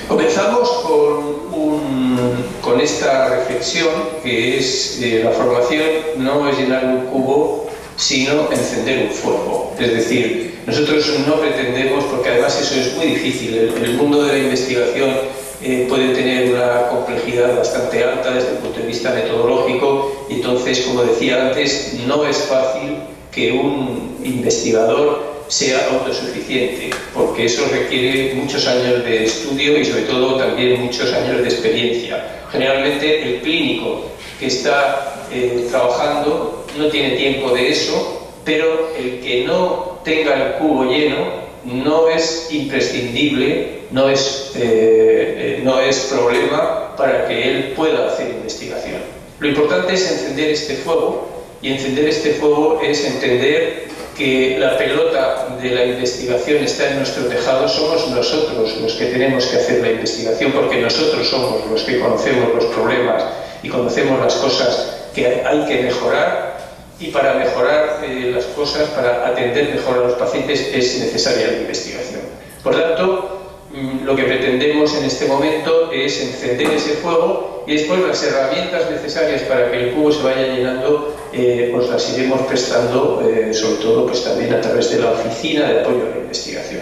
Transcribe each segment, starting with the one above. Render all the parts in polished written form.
Comenzamos con esta reflexión que es la formación no es llenar un cubo, sino encender un fuego. Es decir, nosotros no pretendemos, porque además eso es muy difícil, el mundo de la investigación puede tener una complejidad bastante alta desde el punto de vista metodológico, y entonces, como decía antes, no es fácil que un investigador sea autosuficiente, porque eso requiere muchos años de estudio y sobre todo también muchos años de experiencia. Generalmente el clínico que está trabajando no tiene tiempo de eso, pero el que no tenga el cubo lleno no es imprescindible, no es problema para que él pueda hacer investigación. Lo importante es encender este fuego, y encender este fuego es entender que la pelota de la investigación está en nuestro tejado. Somos nosotros los que tenemos que hacer la investigación, porque nosotros somos los que conocemos los problemas y conocemos las cosas que hay que mejorar, y para mejorar las cosas, para atender mejor a los pacientes, es necesaria la investigación. Por tanto, lo que pretendemos en este momento es encender ese fuego, y después las herramientas necesarias para que el cubo se vaya llenando pues las iremos prestando, sobre todo pues también a través de la Oficina de Apoyo a la Investigación.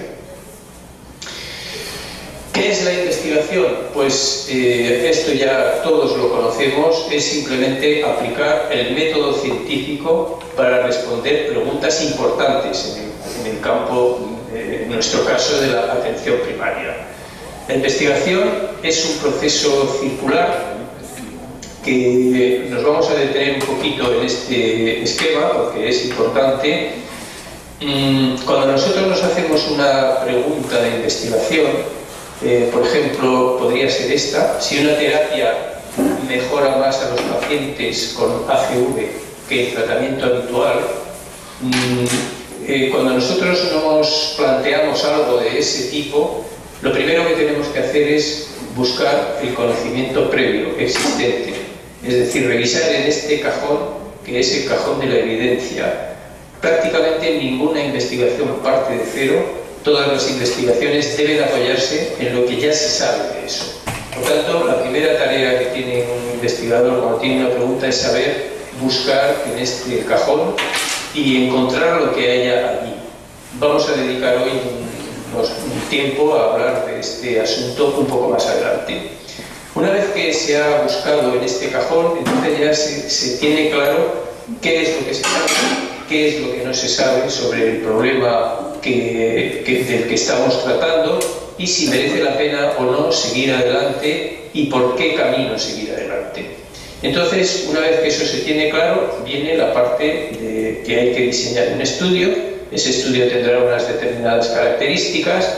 ¿Qué es la investigación? Pues esto ya todos lo conocemos, es simplemente aplicar el método científico para responder preguntas importantes en el campo, en nuestro caso, de la atención primaria. La investigación es un proceso circular que nos vamos a detener un poquito en este esquema porque es importante. Cuando nosotros nos hacemos una pregunta de investigación, por ejemplo, podría ser esta: si una terapia mejora más a los pacientes con ACV que el tratamiento habitual. Cuando nosotros nos planteamos algo de ese tipo, lo primero que tenemos que hacer es buscar el conocimiento previo existente, es decir, revisar en este cajón, que es el cajón de la evidencia. Prácticamente ninguna investigación parte de cero, todas las investigaciones deben apoyarse en lo que ya se sabe de eso. Por tanto, la primera tarea que tiene un investigador cuando tiene una pregunta es saber buscar en este cajón y encontrar lo que haya allí. Vamos a dedicar hoy un tiempo a hablar de este asunto un poco más adelante. Una vez que se ha buscado en este cajón, entonces ya se tiene claro qué es lo que se sabe, qué es lo que no se sabe sobre el problema del que estamos tratando, y si merece la pena o no seguir adelante y por qué camino seguir adelante. Entonces, una vez que eso se tiene claro, viene la parte de que hay que diseñar un estudio. Ese estudio tendrá unas determinadas características.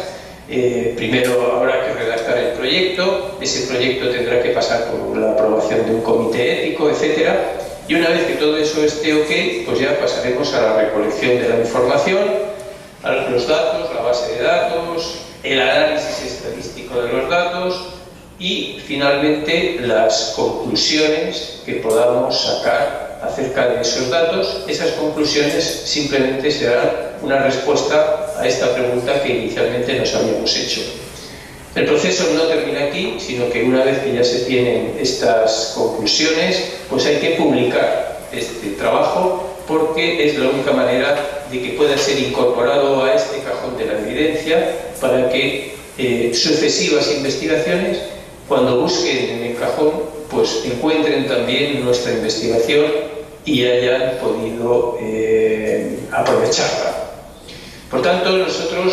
Primero habrá que redactar el proyecto, ese proyecto tendrá que pasar por la aprobación de un comité ético, etc. Y una vez que todo eso esté ok, pues ya pasaremos a la recolección de la información, a los datos, la base de datos, el análisis estadístico de los datos y finalmente las conclusiones que podamos sacar acerca de esos datos. Esas conclusiones simplemente serán una respuesta a esta pregunta que inicialmente nos habíamos hecho. El proceso no termina aquí, sino que una vez que ya se tienen estas conclusiones, pues hay que publicar este trabajo, porque es la única manera de que pueda ser incorporado a este cajón de la evidencia para que sucesivas investigaciones, cuando busquen en el cajón, pues encuentren también nuestra investigación y hayan podido aprovecharla. Por tanto, nosotros,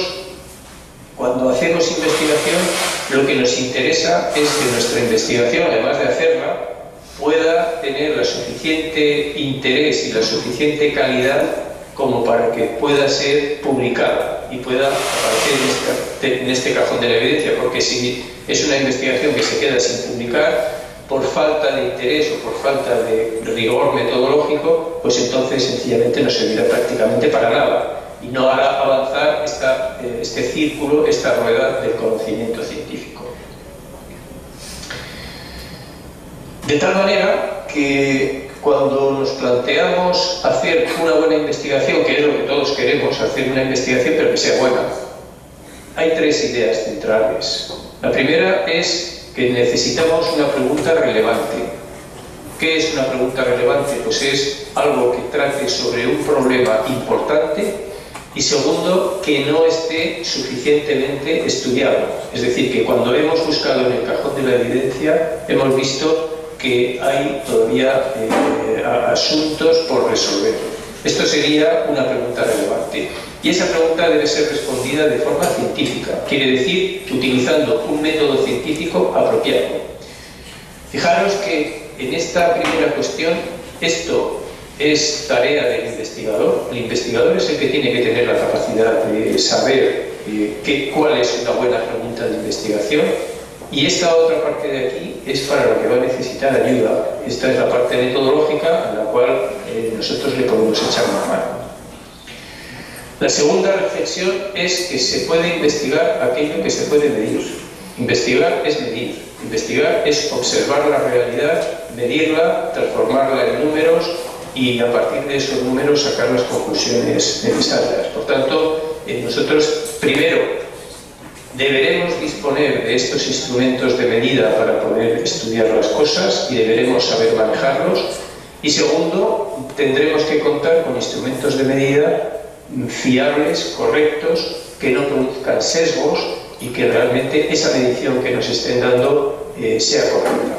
cuando hacemos investigación, lo que nos interesa es que nuestra investigación, además de hacerla, pueda tener la suficiente interés y la suficiente calidad como para que pueda ser publicada y pueda aparecer en este cajón de la evidencia, porque si es una investigación que se queda sin publicar por falta de interés o por falta de rigor metodológico, pues entonces sencillamente no servirá prácticamente para nada y no hará avanzar este círculo, esta rueda del conocimiento científico. De tal manera que cuando nos planteamos hacer una buena investigación, que es lo que todos queremos, hacer una investigación pero que sea buena, hay tres ideas centrales. La primera es que necesitamos una pregunta relevante. ¿Qué es una pregunta relevante? Pues es algo que trate sobre un problema importante y segundo, que no esté suficientemente estudiado. Es decir, que cuando hemos buscado en el cajón de la evidencia hemos visto que hay todavía asuntos por resolver. Esto sería una pregunta relevante. Y esa pregunta debe ser respondida de forma científica, quiere decir, utilizando un método científico apropiado. Fijaros que en esta primera cuestión, esto es tarea del investigador. El investigador es el que tiene que tener la capacidad de saber cuál es una buena pregunta de investigación, y esta otra parte de aquí es para la que va a necesitar ayuda. Esta es la parte metodológica a la cual nosotros le podemos echar una mano. La segunda reflexión es que se puede investigar aquello que se puede medir. Investigar es medir. Investigar es observar la realidad, medirla, transformarla en números y a partir de esos números sacar las conclusiones necesarias. Por tanto, nosotros primero deberemos disponer de estos instrumentos de medida para poder estudiar las cosas y deberemos saber manejarlos. Y segundo, tendremos que contar con instrumentos de medida fiables, correctos, que no produzcan sesgos y que realmente esa medición que nos estén dando sea correcta.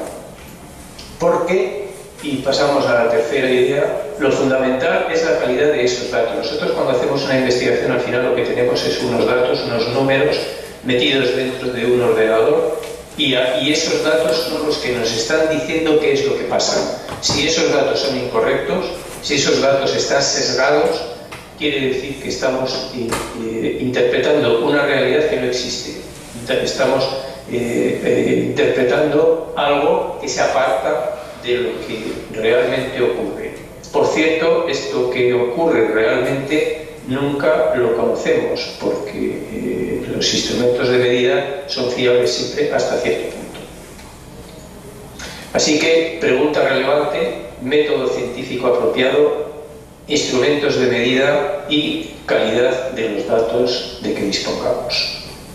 Porque, y pasamos a la tercera idea, lo fundamental es la calidad de esos datos. Nosotros cuando hacemos una investigación al final lo que tenemos es unos datos, unos números metidos dentro de un ordenador y esos datos son los que nos están diciendo qué es lo que pasa. Si esos datos son incorrectos, si esos datos están sesgados, quiere decir que estamos interpretando una realidad que no existe. Estamos interpretando algo que se aparta de lo que realmente ocurre. Por cierto, esto que ocurre realmente nunca lo conocemos porque los instrumentos de medida son fiables siempre hasta cierto punto. Así que, pregunta relevante, método científico apropiado, instrumentos de medida y calidad de los datos de que dispongamos.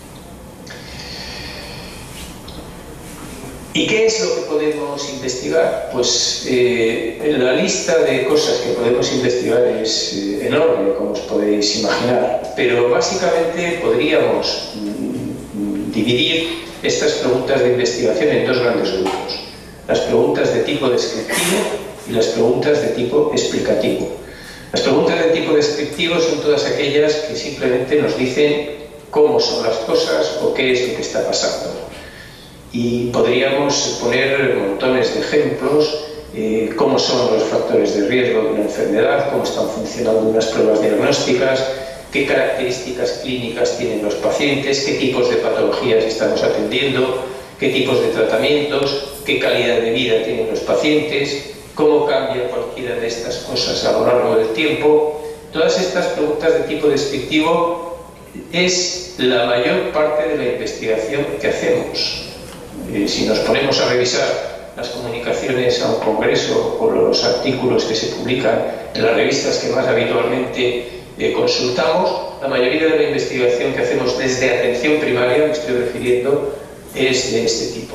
¿Y qué es lo que podemos investigar? Pues la lista de cosas que podemos investigar es enorme, como os podéis imaginar, pero básicamente podríamos dividir estas preguntas de investigación en dos grandes grupos: las preguntas de tipo descriptivo y las preguntas de tipo explicativo. Las preguntas de tipo descriptivo son todas aquellas que simplemente nos dicen cómo son las cosas o qué es lo que está pasando. Y podríamos poner montones de ejemplos, cómo son los factores de riesgo de una enfermedad, cómo están funcionando unas pruebas diagnósticas, qué características clínicas tienen los pacientes, qué tipos de patologías estamos atendiendo, qué tipos de tratamientos, qué calidad de vida tienen los pacientes, cómo cambia cualquiera de estas cosas a lo largo del tiempo. Todas estas preguntas de tipo descriptivo es la mayor parte de la investigación que hacemos. Si nos ponemos a revisar las comunicaciones a un congreso o los artículos que se publican en las revistas que más habitualmente consultamos, la mayoría de la investigación que hacemos desde atención primaria, me estoy refiriendo, es de este tipo.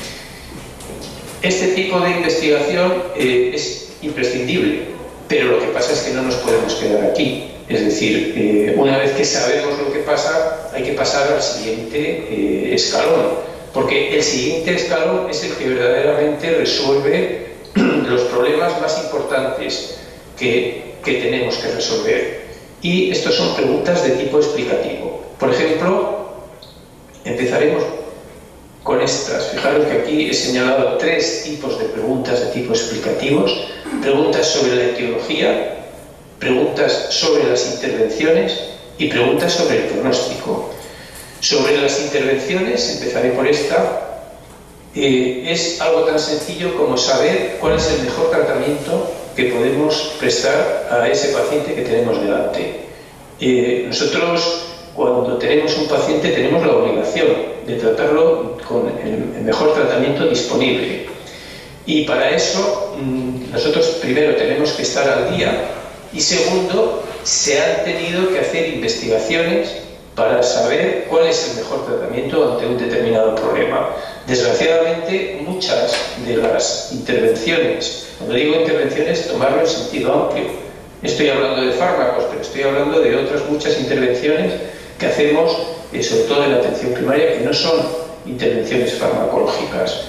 Este tipo de investigación es imprescindible, pero lo que pasa es que no nos podemos quedar aquí. Es decir, una vez que sabemos lo que pasa, hay que pasar al siguiente escalón. Porque el siguiente escalón es el que verdaderamente resuelve los problemas más importantes que tenemos que resolver. Y estas son preguntas de tipo explicativo. Por ejemplo, empezaremos con estas. Fijaros que aquí he señalado tres tipos de preguntas de tipo explicativos. Preguntas sobre la etiología, preguntas sobre las intervenciones y preguntas sobre el pronóstico. Sobre las intervenciones, empezaré por esta, es algo tan sencillo como saber cuál es el mejor tratamiento que podemos prestar a ese paciente que tenemos delante. Nosotros, cuando tenemos un paciente, tenemos la obligación de tratarlo con el mejor tratamiento disponible. Y para eso, nosotros primero tenemos que estar al día y segundo, se han tenido que hacer investigaciones para saber cuál es el mejor tratamiento ante un determinado problema. Desgraciadamente, muchas de las intervenciones, cuando digo intervenciones, tomarlo en sentido amplio. Estoy hablando de fármacos, pero estoy hablando de otras muchas intervenciones que hacemos, sobre todo en la atención primaria, que no son intervenciones farmacológicas.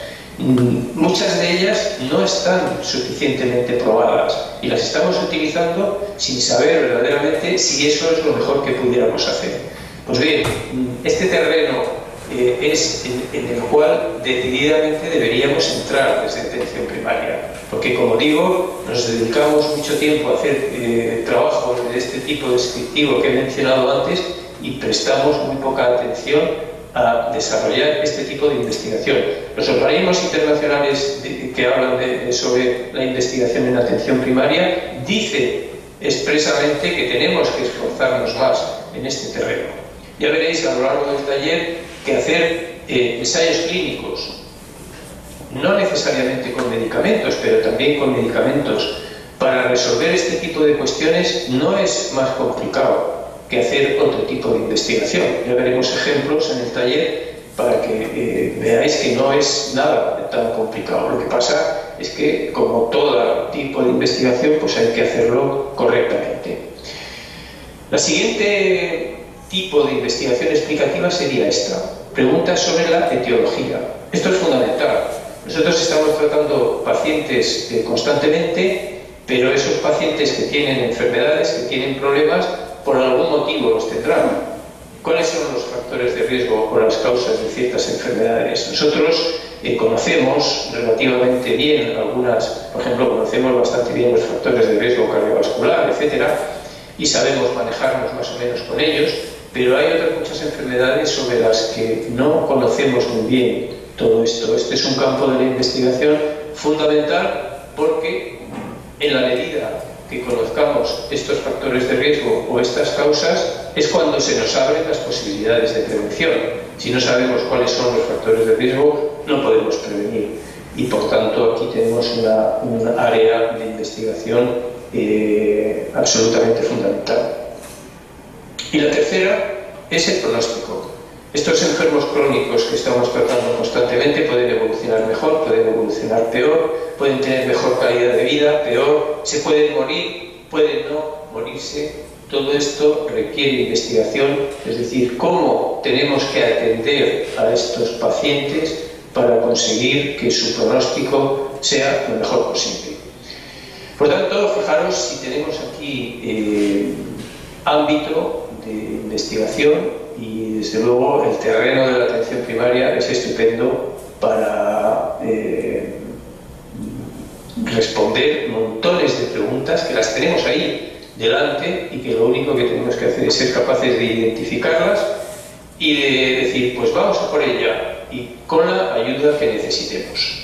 Muchas de ellas no están suficientemente probadas y las estamos utilizando sin saber verdaderamente si eso es lo mejor que pudiéramos hacer. Pues bien, este terreno es en el cual decididamente deberíamos entrar desde atención primaria, porque como digo, nos dedicamos mucho tiempo a hacer trabajos de este tipo descriptivo que he mencionado antes y prestamos muy poca atención a desarrollar este tipo de investigación. Los organismos internacionales que hablan sobre la investigación en atención primaria dicen expresamente que tenemos que esforzarnos más en este terreno. Ya veréis a lo largo del taller que hacer ensayos clínicos, no necesariamente con medicamentos, pero también con medicamentos, para resolver este tipo de cuestiones no es más complicado que hacer otro tipo de investigación. Ya veremos ejemplos en el taller para que veáis que no es nada tan complicado. Lo que pasa es que, como todo tipo de investigación, pues hay que hacerlo correctamente. La siguiente tipo de investigación explicativa sería esta: preguntas sobre la etiología. Esto es fundamental. Nosotros estamos tratando pacientes constantemente, pero esos pacientes que tienen enfermedades, que tienen problemas, por algún motivo los tendrán. ¿Cuáles son los factores de riesgo o las causas de ciertas enfermedades? Nosotros conocemos relativamente bien algunas, por ejemplo, conocemos bastante bien los factores de riesgo cardiovascular, etcétera, y sabemos manejarnos más o menos con ellos, pero hay otras muchas enfermedades sobre las que no conocemos muy bien todo esto. Este es un campo de la investigación fundamental porque, en la medida que conozcamos estos factores de riesgo o estas causas, es cuando se nos abren las posibilidades de prevención. Si no sabemos cuáles son los factores de riesgo, no podemos prevenir. Y por tanto, aquí tenemos una área de investigación absolutamente fundamental. Y la tercera es el pronóstico. Estos enfermos crónicos que estamos tratando constantemente pueden evolucionar mejor, pueden evolucionar peor, pueden tener mejor calidad de vida, peor, se pueden morir, pueden no morirse. Todo esto requiere investigación, es decir, cómo tenemos que atender a estos pacientes para conseguir que su pronóstico sea lo mejor posible. Por tanto, fijaros si tenemos aquí ámbito de investigación, y desde luego el terreno de la atención primaria es estupendo para responder montones de preguntas que las tenemos ahí delante y que lo único que tenemos que hacer es ser capaces de identificarlas y de decir, pues vamos a por ella y con la ayuda que necesitemos.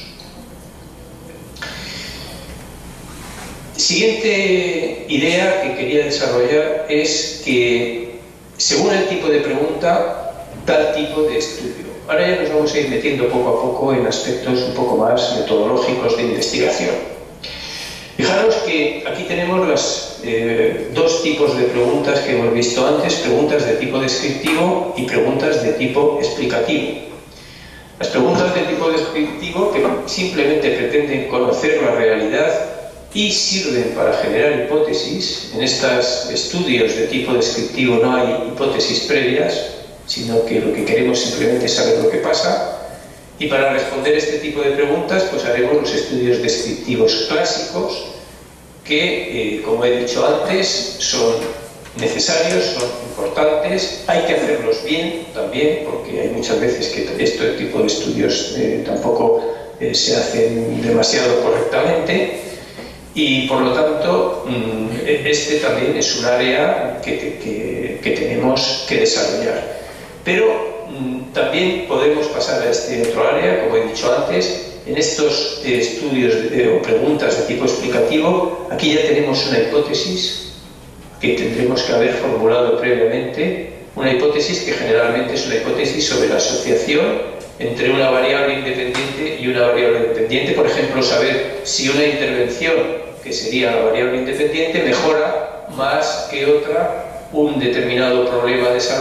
Siguiente idea que quería desarrollar es que, según el tipo de pregunta, tal tipo de estudio. Ahora ya nos vamos a ir metiendo poco a poco en aspectos un poco más metodológicos de investigación. Fijaros que aquí tenemos los dos tipos de preguntas que hemos visto antes: preguntas de tipo descriptivo y preguntas de tipo explicativo. Las preguntas de tipo descriptivo, que simplemente pretenden conocer la realidad y sirven para generar hipótesis. En estos estudios de tipo descriptivo no hay hipótesis previas, sino que lo que queremos simplemente es saber lo que pasa. Y para responder este tipo de preguntas, pues haremos los estudios descriptivos clásicos, que, como he dicho antes, son necesarios, son importantes, hay que hacerlos bien también, porque hay muchas veces que este tipo de estudios tampoco se hacen demasiado correctamente. Y por lo tanto, este también es un área que tenemos que desarrollar. Pero también podemos pasar a este otro área, como he dicho antes. En estos estudios o preguntas de tipo explicativo, aquí ya tenemos una hipótesis que tendremos que haber formulado previamente, una hipótesis que generalmente es una hipótesis sobre la asociación entre una variable independiente y una variable dependiente. Por ejemplo, saber si una intervención, que sería la variable independiente, mejora más que otra un determinado problema de salud,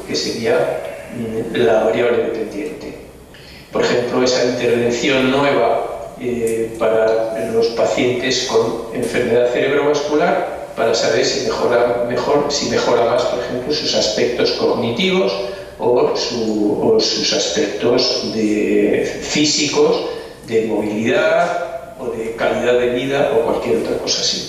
que sería la variable dependiente. Por ejemplo, esa intervención nueva para los pacientes con enfermedad cerebrovascular, para saber si mejora más, por ejemplo, sus aspectos cognitivos o sus aspectos físicos, de movilidad o de calidad de vida o cualquier otra cosa así.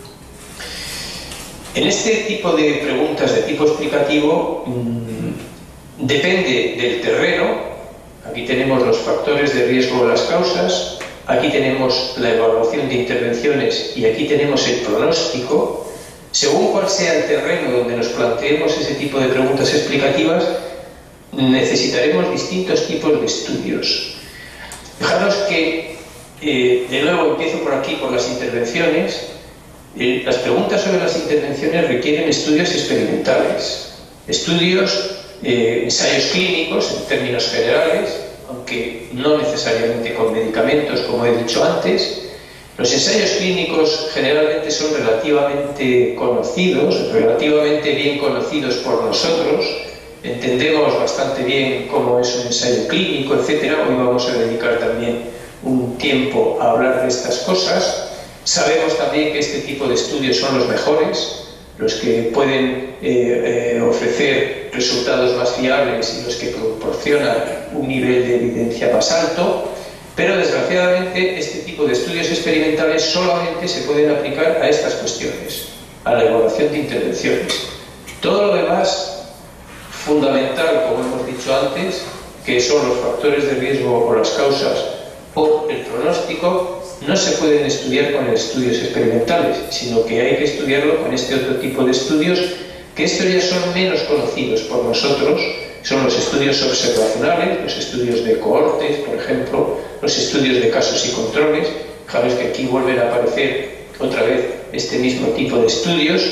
En este tipo de preguntas de tipo explicativo depende del terreno. Aquí tenemos los factores de riesgo o las causas, aquí tenemos la evaluación de intervenciones y aquí tenemos el pronóstico. Según cuál sea el terreno donde nos planteemos ese tipo de preguntas explicativas, necesitaremos distintos tipos de estudios. Fijaros que, de nuevo, empiezo por aquí, por las intervenciones. Las preguntas sobre las intervenciones requieren estudios experimentales, ensayos clínicos en términos generales, aunque no necesariamente con medicamentos, como he dicho antes. Los ensayos clínicos generalmente son relativamente conocidos, relativamente bien conocidos por nosotros. Entendemos bastante bien cómo es un ensayo clínico, etc. Hoy vamos a dedicar también un tiempo a hablar de estas cosas. Sabemos también que este tipo de estudios son los mejores, los que pueden ofrecer resultados más fiables y los que proporcionan un nivel de evidencia más alto, pero desgraciadamente este tipo de estudios experimentales solamente se pueden aplicar a estas cuestiones, a la evaluación de intervenciones. Todo lo demás, fundamental, como hemos dicho antes, que son los factores de riesgo o las causas o el pronóstico, no se pueden estudiar con estudios experimentales, sino que hay que estudiarlo con este otro tipo de estudios, que estos ya son menos conocidos por nosotros. Son los estudios observacionales, los estudios de cohortes, por ejemplo, los estudios de casos y controles. Fijaros que aquí vuelven a aparecer otra vez este mismo tipo de estudios.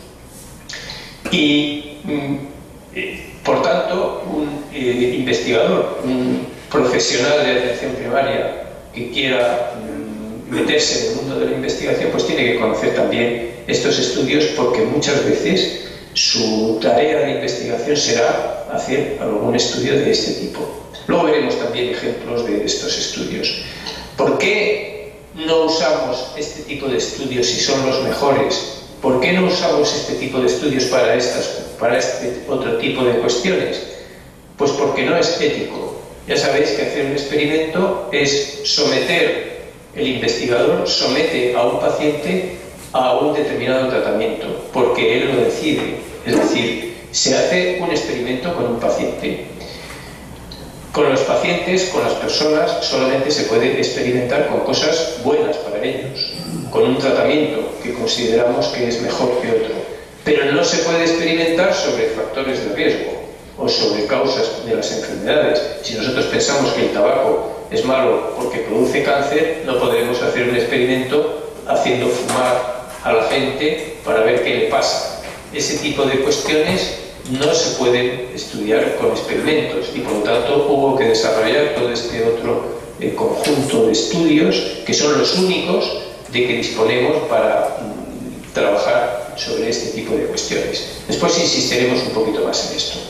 Y, por tanto, un investigador, un profesional de atención primaria que quiera meterse en el mundo de la investigación, pues tiene que conocer también estos estudios, porque muchas veces su tarea de investigación será hacer algún estudio de este tipo. Luego veremos también ejemplos de estos estudios. ¿Por qué no usamos este tipo de estudios si son los mejores? ¿Por qué no usamos este tipo de estudios para este otro tipo de cuestiones? Pues porque no es ético. Ya sabéis que hacer un experimento es el investigador somete a un paciente a un determinado tratamiento, porque él lo decide. Es decir, se hace un experimento con un paciente. Con los pacientes, con las personas, solamente se puede experimentar con cosas buenas para ellos, con un tratamiento que consideramos que es mejor que otro. Pero no se puede experimentar sobre factores de riesgo o sobre causas de las enfermedades. Si nosotros pensamos que el tabaco es malo porque produce cáncer, no podremos hacer un experimento haciendo fumar a la gente para ver qué le pasa. Ese tipo de cuestiones no se pueden estudiar con experimentos y, por lo tanto, hubo que desarrollar todo este otro conjunto de estudios que son los únicos de que disponemos para trabajar sobre este tipo de cuestiones. Después insistiremos un poquito más en esto.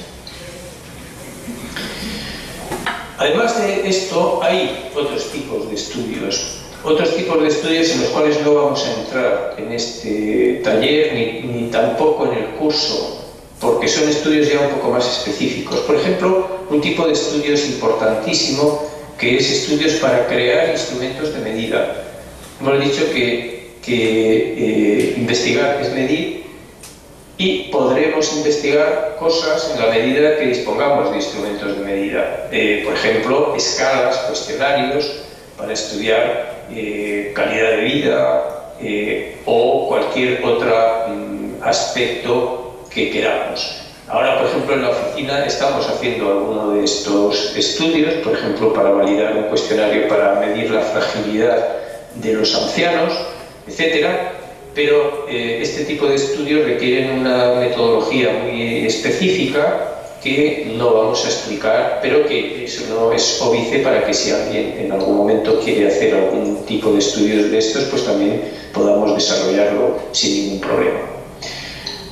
Además de esto, hay otros tipos de estudios. Otros tipos de estudios en los cuales no vamos a entrar en este taller ni tampoco en el curso, porque son estudios ya un poco más específicos. Por ejemplo, un tipo de estudios importantísimo que es estudios para crear instrumentos de medida. Hemos dicho que investigar es medir y podremos investigar cosas en la medida que dispongamos de instrumentos de medida. Por ejemplo, escalas, cuestionarios para estudiar calidad de vida o cualquier otro aspecto que queramos. Ahora, por ejemplo, en la oficina estamos haciendo alguno de estos estudios, por ejemplo, para validar un cuestionario para medir la fragilidad de los ancianos, etcétera. Pero este tipo de estudios requieren una metodología muy específica que no vamos a explicar, pero que eso no es óbice para que si alguien en algún momento quiere hacer algún tipo de estudios de estos, pues también podamos desarrollarlo sin ningún problema.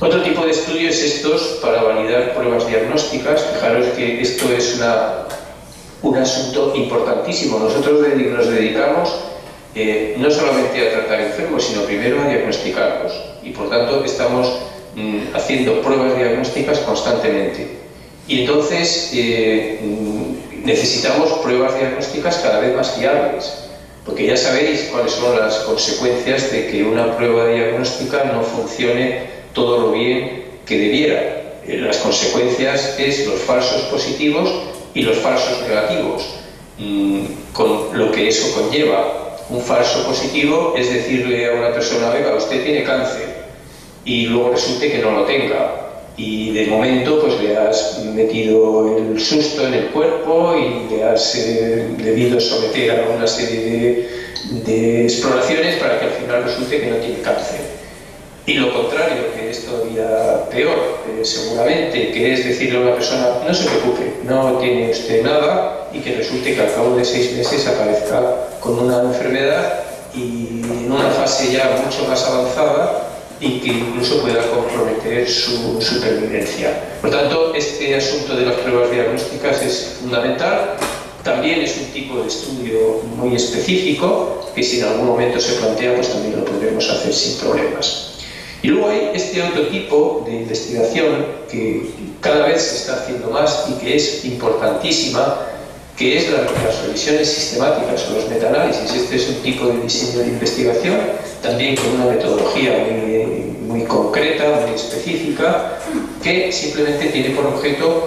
Otro tipo de estudios es estos para validar pruebas diagnósticas. Fijaros que esto es un asunto importantísimo. Nosotros nos dedicamos no solamente a tratar enfermos, sino primero a diagnosticarlos. Y por tanto estamos haciendo pruebas diagnósticas constantemente. Y entonces necesitamos pruebas diagnósticas cada vez más fiables. Porque ya sabéis cuáles son las consecuencias de que una prueba diagnóstica no funcione todo lo bien que debiera. Las consecuencias es los falsos positivos y los falsos negativos, con lo que eso conlleva. Un falso positivo es decirle a una persona: oiga, usted tiene cáncer, y luego resulte que no lo tenga. Y de momento pues le has metido el susto en el cuerpo y le has debido someter a una serie de exploraciones para que al final resulte que no tiene cáncer. Y lo contrario, que es todavía peor, seguramente, que es decirle a una persona: no se preocupe, no tiene usted nada, y que resulte que al cabo de 6 meses aparezca con una enfermedad y en una fase ya mucho más avanzada, y que incluso pueda comprometer su supervivencia. Por tanto, este asunto de las pruebas diagnósticas es fundamental. También es un tipo de estudio muy específico, que si en algún momento se plantea, pues también lo podremos hacer sin problemas. Y luego hay este otro tipo de investigación que cada vez se está haciendo más y que es importantísima, que es las revisiones sistemáticas o los metaanálisis. Este es un tipo de diseño de investigación, también con una metodología muy concreta, muy específica, que simplemente tiene por objeto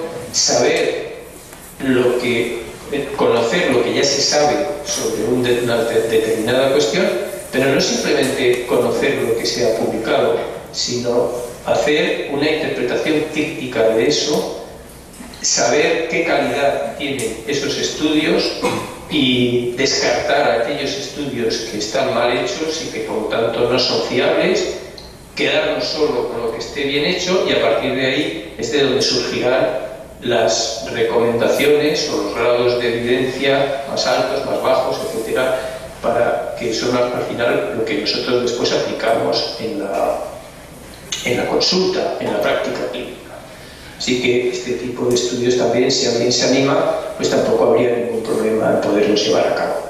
conocer lo que ya se sabe sobre una determinada cuestión, pero no simplemente conocer lo que se ha publicado, sino hacer una interpretación crítica de eso, saber qué calidad tienen esos estudios y descartar aquellos estudios que están mal hechos y que por lo tanto no son fiables, quedarnos solo con lo que esté bien hecho, y a partir de ahí es de donde surgirán las recomendaciones o los grados de evidencia más altos, más bajos, etcétera, para que son al final lo que nosotros después aplicamos en la consulta, en la práctica clínica. Así que este tipo de estudios también, si alguien se anima, pues tampoco habría ningún problema en poderlos llevar a cabo.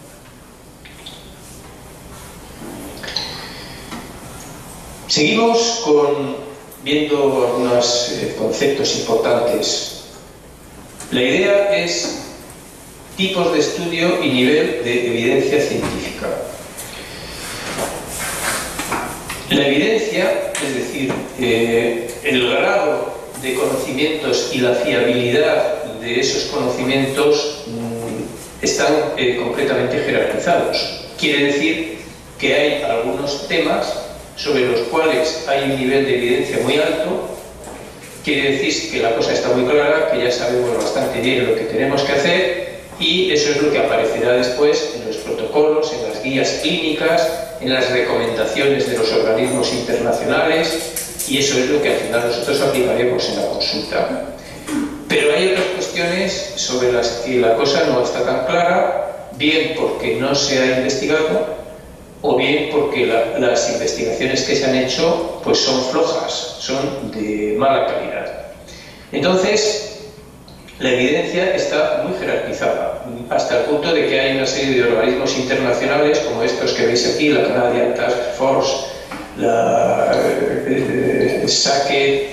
Seguimos viendo algunos conceptos importantes. La idea es tipos de estudio y nivel de evidencia científica. La evidencia, es decir, el grado de conocimientos y la fiabilidad de esos conocimientos están completamente jerarquizados. Quiere decir que hay algunos temas sobre los cuales hay un nivel de evidencia muy alto. Quiere decir que la cosa está muy clara, que ya sabemos bastante bien lo que tenemos que hacer, y eso es lo que aparecerá después en los protocolos, en las guías clínicas, en las recomendaciones de los organismos internacionales, y eso es lo que al final nosotros aplicaremos en la consulta. Pero hay otras cuestiones sobre las que la cosa no está tan clara, bien porque no se ha investigado, o bien porque las investigaciones que se han hecho pues son flojas, son de mala calidad. Entonces, la evidencia está muy jerarquizada, hasta el punto de que hay una serie de organismos internacionales como estos que veis aquí, la Canadian Task Force, la SACET,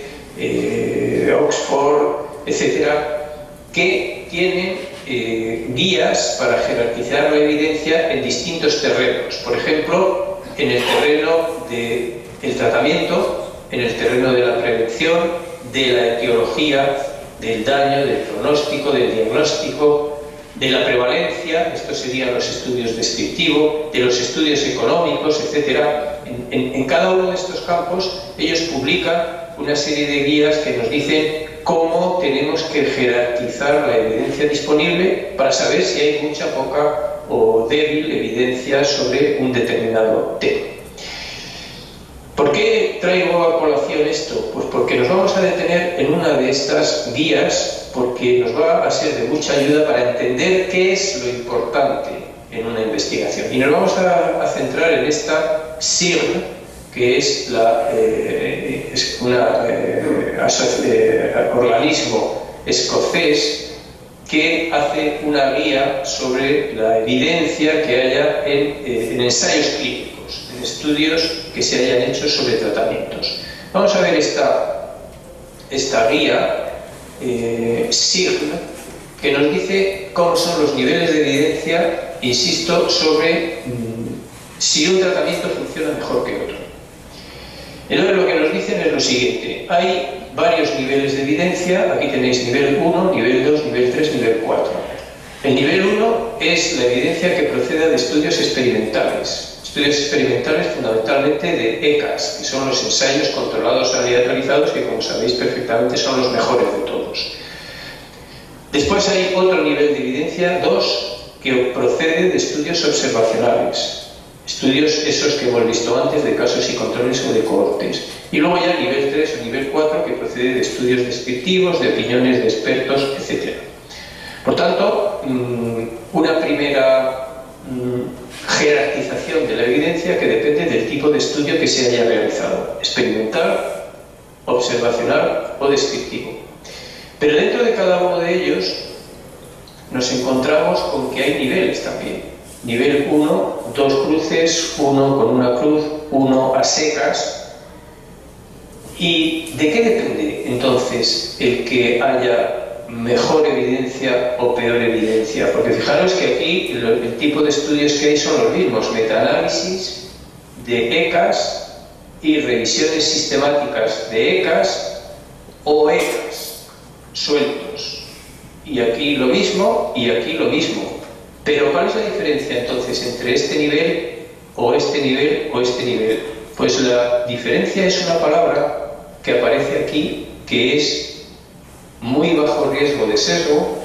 Oxford, etcétera, que tienen guías para jerarquizar la evidencia en distintos terrenos. Por ejemplo, en el terreno del tratamiento, en el terreno de la prevención, de la etiología, del daño, del pronóstico, del diagnóstico, de la prevalencia, estos serían los estudios descriptivos, de los estudios económicos, etc. En cada uno de estos campos ellos publican una serie de guías que nos dicen cómo tenemos que jerarquizar la evidencia disponible para saber si hay mucha, poca o débil evidencia sobre un determinado tema. ¿Por qué traigo a colación esto? Pues porque nos vamos a detener en una de estas guías, porque nos va a ser de mucha ayuda para entender qué es lo importante en una investigación. Y nos vamos a centrar en esta SIRN, que es un organismo escocés que hace una guía sobre la evidencia que haya en ensayos clínicos, en estudios que se hayan hecho sobre tratamientos. Vamos a ver esta guía SIGN, que nos dice cómo son los niveles de evidencia, insisto, sobre si un tratamiento funciona mejor que otro. Entonces lo que nos dicen es lo siguiente: hay varios niveles de evidencia. Aquí tenéis nivel 1, nivel 2, nivel 3, nivel 4. El nivel 1 es la evidencia que procede de estudios experimentales. Estudios experimentales fundamentalmente de ECAS, que son los ensayos controlados aleatorizados, que como sabéis perfectamente son los mejores de todos. Después hay otro nivel de evidencia, 2, que procede de estudios observacionales. Estudios esos que hemos visto antes de casos y controles o de cohortes. Y luego ya el nivel 3 o nivel 4 que procede de estudios descriptivos, de opiniones de expertos, etc. Por tanto, una primera jerarquización de la evidencia que depende del tipo de estudio que se haya realizado: experimental, observacional o descriptivo. Pero dentro de cada uno de ellos nos encontramos con que hay niveles también. Nivel 1, 2 cruces, 1 con una cruz, 1 a secas. ¿Y de qué depende entonces el que haya mejor evidencia o peor evidencia? Porque fijaros que aquí el tipo de estudios que hay son los mismos: metaanálisis de ECAS y revisiones sistemáticas de ECAS o ECAS sueltos. Y aquí lo mismo y aquí lo mismo. Pero ¿cuál es la diferencia entonces entre este nivel o este nivel o este nivel? Pues la diferencia es una palabra que aparece aquí, que es muy bajo riesgo de sesgo,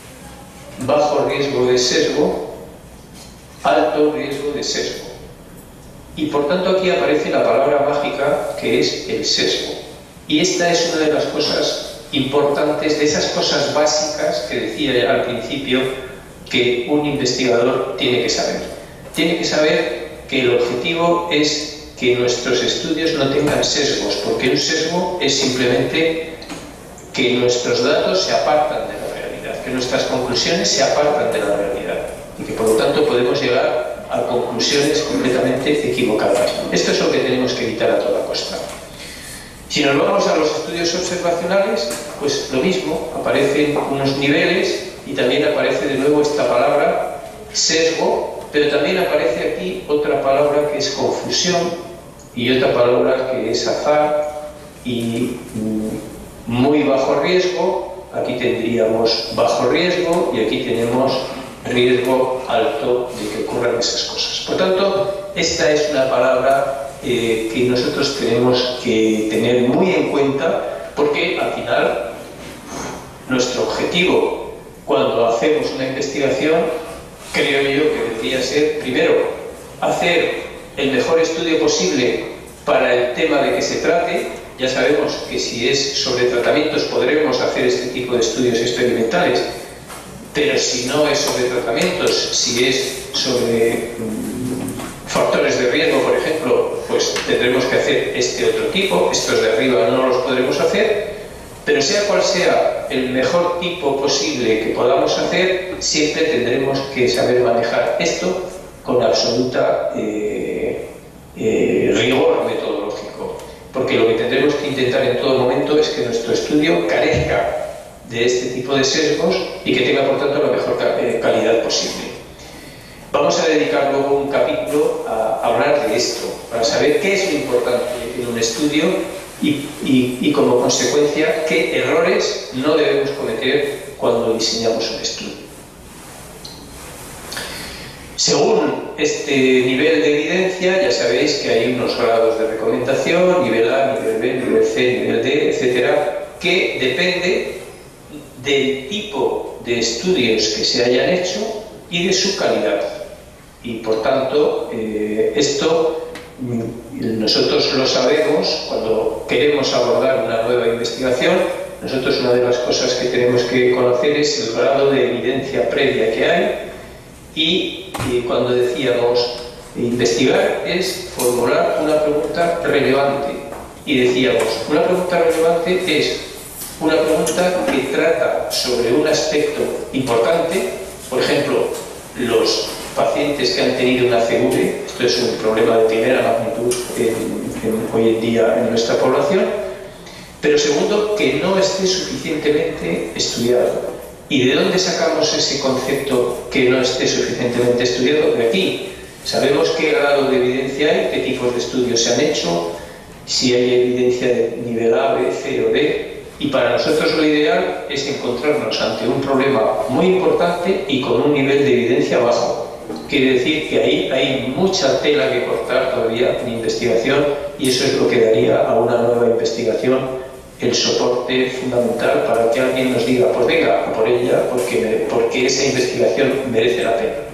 bajo riesgo de sesgo, alto riesgo de sesgo. Y por tanto aquí aparece la palabra mágica, que es el sesgo. Y esta es una de las cosas importantes, de esas cosas básicas que decía al principio, que un investigador tiene que saber. Tiene que saber que el objetivo es que nuestros estudios no tengan sesgos, porque un sesgo es simplemente que nuestros datos se apartan de la realidad, que nuestras conclusiones se apartan de la realidad y que por lo tanto podemos llegar a conclusiones completamente equivocadas. Esto es lo que tenemos que evitar a toda costa. Si nos vamos a los estudios observacionales, pues lo mismo, aparecen unos niveles y también aparece de nuevo esta palabra sesgo, pero también aparece aquí otra palabra que es confusión y otra palabra que es azar y muy bajo riesgo. Aquí tendríamos bajo riesgo y aquí tenemos riesgo alto de que ocurran esas cosas. Por tanto, esta es una palabra que nosotros tenemos que tener muy en cuenta, porque al final nuestro objetivo cuando hacemos una investigación, creo yo que debería ser, primero, hacer el mejor estudio posible para el tema de que se trate. Ya sabemos que si es sobre tratamientos podremos hacer este tipo de estudios experimentales, pero si no es sobre tratamientos, si es sobre factores de riesgo, por ejemplo, pues tendremos que hacer este otro tipo. Estos de arriba no los podremos hacer. Pero sea cual sea el mejor tipo posible que podamos hacer, siempre tendremos que saber manejar esto con absoluta rigor metodológico. Porque lo que tendremos que intentar en todo momento es que nuestro estudio carezca de este tipo de sesgos y que tenga por tanto la mejor calidad posible. Vamos a dedicar luego un capítulo a hablar de esto, para saber qué es lo importante en un estudio y como consecuencia qué errores no debemos cometer cuando diseñamos un estudio. Según este nivel de evidencia, ya sabéis que hay unos grados de recomendación: nivel A, nivel B, nivel C, nivel D, etcétera, que depende del tipo de estudios que se hayan hecho y de su calidad. Y por tanto, esto nosotros lo sabemos cuando queremos abordar una nueva investigación. Nosotros una de las cosas que tenemos que conocer es el grado de evidencia previa que hay, y cuando decíamos Investigar es formular una pregunta relevante. Y decíamos, una pregunta relevante es una pregunta que trata sobre un aspecto importante. Por ejemplo, los pacientes que han tenido una CV, esto es un problema de primera magnitud hoy en día en nuestra población, pero segundo, que no esté suficientemente estudiado. ¿Y de dónde sacamos ese concepto que no esté suficientemente estudiado? De aquí. Sabemos qué grado de evidencia hay, qué tipos de estudios se han hecho, si hay evidencia de nivel A, B, C o D, y para nosotros lo ideal es encontrarnos ante un problema muy importante y con un nivel de evidencia bajo. Quiere decir que ahí hay mucha tela que cortar todavía en investigación, y eso es lo que daría a una nueva investigación el soporte fundamental para que alguien nos diga, pues venga, a por ella, porque esa investigación merece la pena.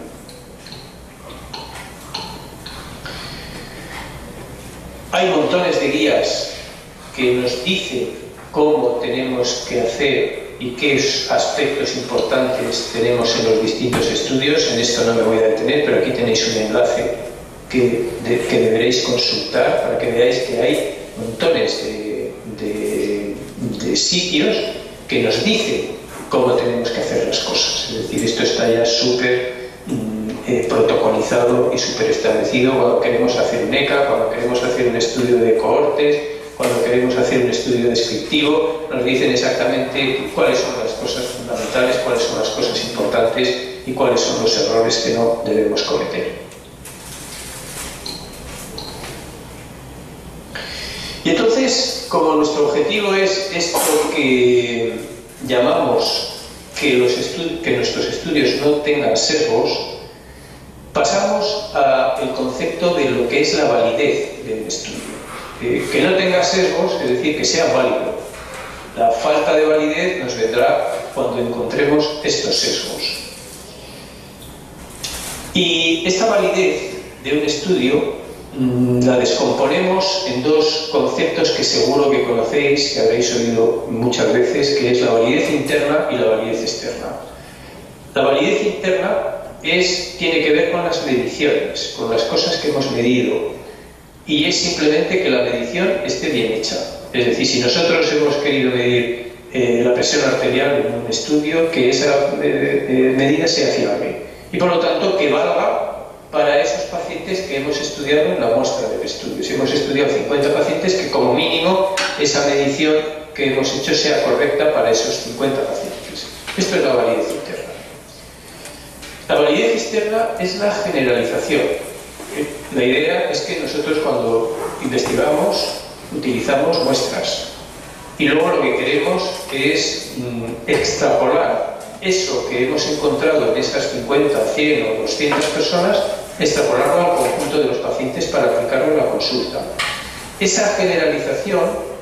Hay montones de guías que nos dicen cómo tenemos que hacer y qué aspectos importantes tenemos en los distintos estudios. En esto no me voy a detener, pero aquí tenéis un enlace que deberéis consultar para que veáis que hay montones de sitios que nos dicen cómo tenemos que hacer las cosas. Es decir, esto está ya súper protocolizado y súper establecido cuando queremos hacer un ECA, cuando queremos hacer un estudio de cohortes, cuando queremos hacer un estudio descriptivo, nos dicen exactamente cuáles son las cosas fundamentales, cuáles son las cosas importantes y cuáles son los errores que no debemos cometer. Y entonces, como nuestro objetivo es esto que llamamos que nuestros estudios no tengan sesgos, pasamos al concepto de lo que es la validez del estudio. Que no tenga sesgos, es decir, que sea válido. La falta de validez nos vendrá cuando encontremos estos sesgos. Y esta validez de un estudio la descomponemos en dos conceptos que seguro que conocéis, que habréis oído muchas veces, que es la validez interna y la validez externa. La validez interna tiene que ver con las mediciones, con las cosas que hemos medido, y es simplemente que la medición esté bien hecha. Es decir, si nosotros hemos querido medir la presión arterial en un estudio, que esa medida sea fiable y por lo tanto que valga para esos pacientes que hemos estudiado en la muestra del estudio. Si hemos estudiado 50 pacientes, que como mínimo esa medición que hemos hecho sea correcta para esos 50 pacientes. Esto es la validez interna. La validez externa es la generalización. La idea es que nosotros cuando investigamos utilizamos muestras y luego lo que queremos es extrapolar eso que hemos encontrado en esas 50, 100 o 200 personas, extrapolarlo al conjunto de los pacientes para aplicarlo en la consulta. Esa generalización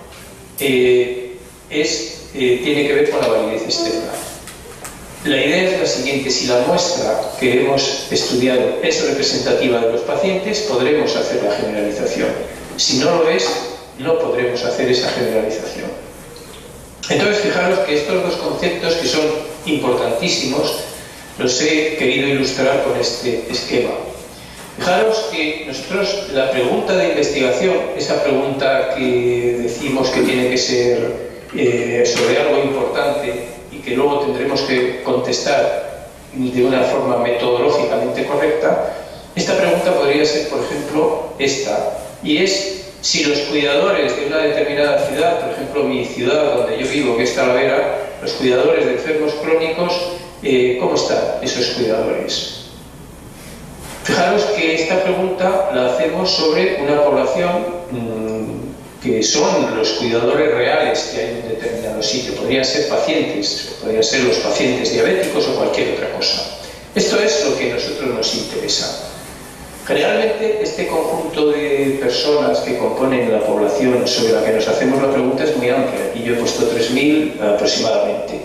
tiene que ver con la validez externa. La idea es la siguiente: si la muestra que hemos estudiado es representativa de los pacientes, podremos hacer la generalización. Si no lo es, no podremos hacer esa generalización. Entonces, fijaros que estos dos conceptos, que son importantísimos, los he querido ilustrar con este esquema. Fijaros que nosotros, la pregunta de investigación, esa pregunta que decimos que tiene que ser sobre algo importante y que luego tendremos que contestar de una forma metodológicamente correcta, esta pregunta podría ser, por ejemplo, esta, y es si los cuidadores de una determinada ciudad, por ejemplo mi ciudad donde yo vivo, que es Talavera, los cuidadores de enfermos crónicos, ¿cómo están esos cuidadores? Fijaros que esta pregunta la hacemos sobre una población que son los cuidadores reales que hay en un determinado sitio. Podrían ser pacientes, podrían ser los pacientes diabéticos o cualquier otra cosa. Esto es lo que a nosotros nos interesa. Generalmente este conjunto de personas que componen la población sobre la que nos hacemos la pregunta es muy amplia, y yo he puesto 3.000 aproximadamente.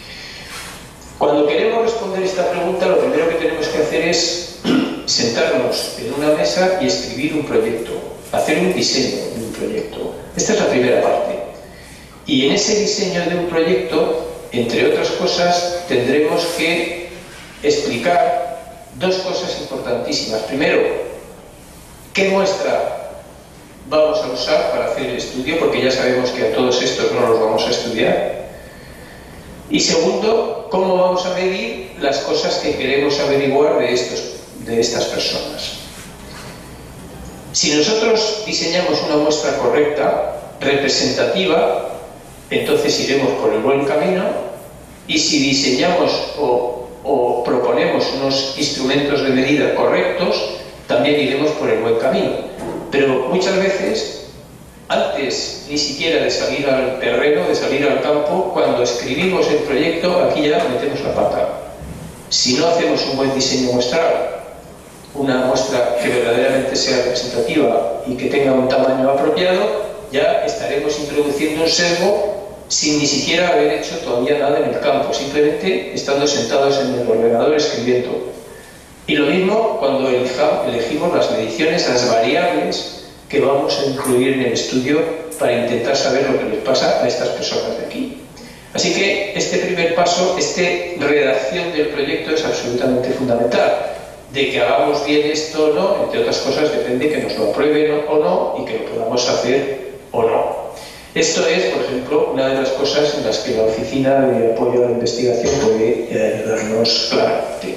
Cuando queremos responder esta pregunta, lo primero que tenemos que hacer es sentarnos en una mesa y escribir un proyecto, hacer un diseño de un proyecto. Esta es la primera parte. Y en ese diseño de un proyecto, entre otras cosas, tendremos que explicar dos cosas importantísimas. Primero, ¿Qué muestra vamos a usar para hacer el estudio? Porque ya sabemos que a todos estos no los vamos a estudiar. Y segundo, ¿cómo vamos a medir las cosas que queremos averiguar de estas personas? Si nosotros diseñamos una muestra correcta, representativa, entonces iremos por el buen camino, y si diseñamos o proponemos unos instrumentos de medida correctos, también iremos por el buen camino. Pero muchas veces, antes ni siquiera de salir al terreno, de salir al campo, cuando escribimos el proyecto, aquí ya metemos la pata. Si no hacemos un buen diseño muestral, una muestra que verdaderamente sea representativa y que tenga un tamaño apropiado, ya estaremos introduciendo un sesgo sin ni siquiera haber hecho todavía nada en el campo, simplemente estando sentados en el ordenador escribiendo. Y lo mismo cuando elegimos las mediciones, las variables que vamos a incluir en el estudio para intentar saber lo que les pasa a estas personas de aquí. Así que este primer paso, esta redacción del proyecto es absolutamente fundamental. De que hagamos bien esto o no, entre otras cosas, depende que nos lo aprueben o no y que lo podamos hacer o no. Esto es, por ejemplo, una de las cosas en las que la Oficina de Apoyo a la Investigación puede ayudarnos claramente.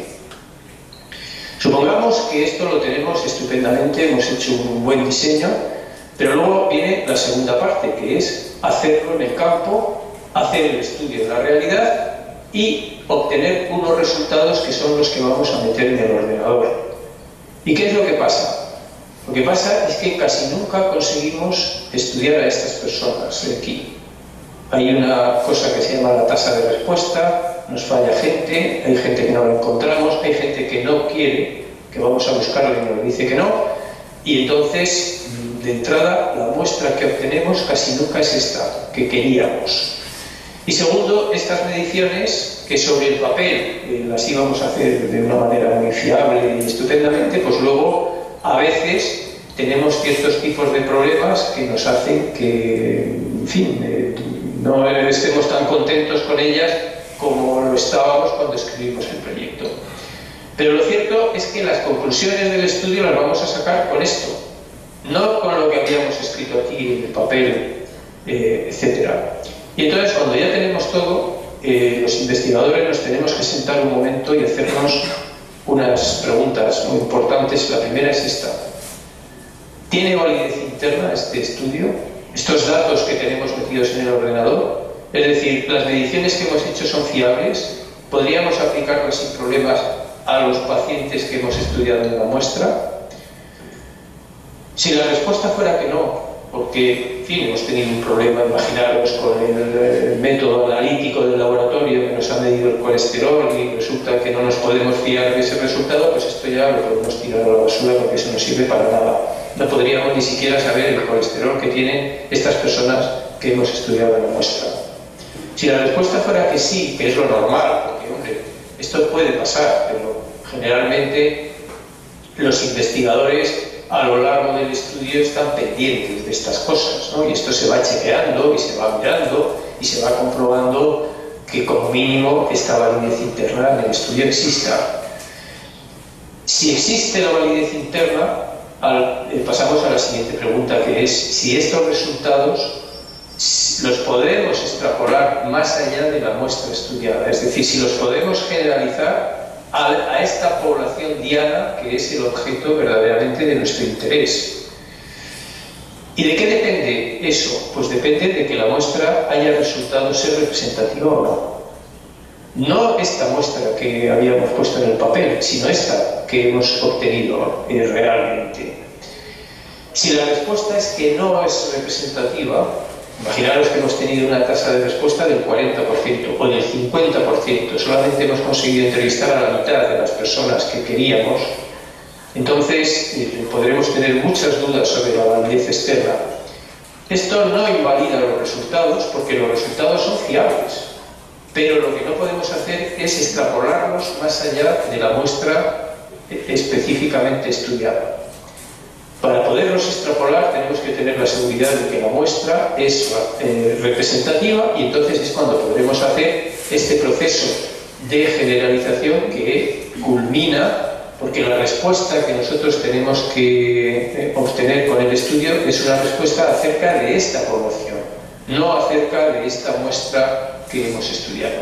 Supongamos que esto lo tenemos estupendamente, hemos hecho un buen diseño, pero luego viene la segunda parte, que es hacerlo en el campo, hacer el estudio de la realidad y obtener unos resultados que son los que vamos a meter en el ordenador. ¿Y qué es lo que pasa? Lo que pasa es que casi nunca conseguimos estudiar a estas personas de aquí. Hay una cosa que se llama la tasa de respuesta, nos falla gente, hay gente que no la encontramos, hay gente que no quiere, que vamos a buscarla y nos dice que no, y entonces, de entrada, la muestra que obtenemos casi nunca es esta, que queríamos. Y segundo, estas mediciones, que sobre el papel las íbamos a hacer de una manera muy fiable y estupendamente, pues luego a veces tenemos ciertos tipos de problemas que nos hacen que, en fin, no estemos tan contentos con ellas como lo estábamos cuando escribimos el proyecto. Pero lo cierto es que las conclusiones del estudio las vamos a sacar con esto, no con lo que habíamos escrito aquí en el papel, etcétera. Y entonces, cuando ya tenemos todo, los investigadores nos tenemos que sentar un momento y hacernos unas preguntas muy importantes. La primera es esta: ¿tiene validez interna este estudio? ¿Estos datos que tenemos metidos en el ordenador? Es decir, ¿las mediciones que hemos hecho son fiables? ¿Podríamos aplicarlas sin problemas a los pacientes que hemos estudiado en la muestra? Si la respuesta fuera que no, porque, en fin, hemos tenido un problema, imaginaros, con el método analítico del laboratorio que nos ha medido el colesterol y resulta que no nos podemos fiar de ese resultado, pues esto ya lo podemos tirar a la basura porque eso no sirve para nada. No podríamos ni siquiera saber el colesterol que tienen estas personas que hemos estudiado en la muestra. Si la respuesta fuera que sí, que es lo normal, porque, hombre, esto puede pasar, pero generalmente los investigadores a lo largo del estudio están pendientes de estas cosas, ¿no? Y esto se va chequeando y se va mirando y se va comprobando que como mínimo esta validez interna en el estudio exista. Si existe la validez interna, pasamos a la siguiente pregunta, que es si estos resultados los podemos extrapolar más allá de la muestra estudiada, es decir, si los podemos generalizar a esta población diana, que es el objeto verdaderamente de nuestro interés. ¿Y de qué depende eso? Pues depende de que la muestra haya resultado ser representativa o no. No esta muestra que habíamos puesto en el papel, sino esta que hemos obtenido realmente. Si la respuesta es que no es representativa, imaginaros que hemos tenido una tasa de respuesta del 40% o del 50%, solamente hemos conseguido entrevistar a la mitad de las personas que queríamos, entonces podremos tener muchas dudas sobre la validez externa. Esto no invalida los resultados, porque los resultados son fiables, pero lo que no podemos hacer es extrapolarlos más allá de la muestra específicamente estudiada. Para poderlos extrapolar tenemos que tener la seguridad de que la muestra es representativa, y entonces es cuando podremos hacer este proceso de generalización que culmina porque la respuesta que nosotros tenemos que obtener con el estudio es una respuesta acerca de esta población, no acerca de esta muestra que hemos estudiado.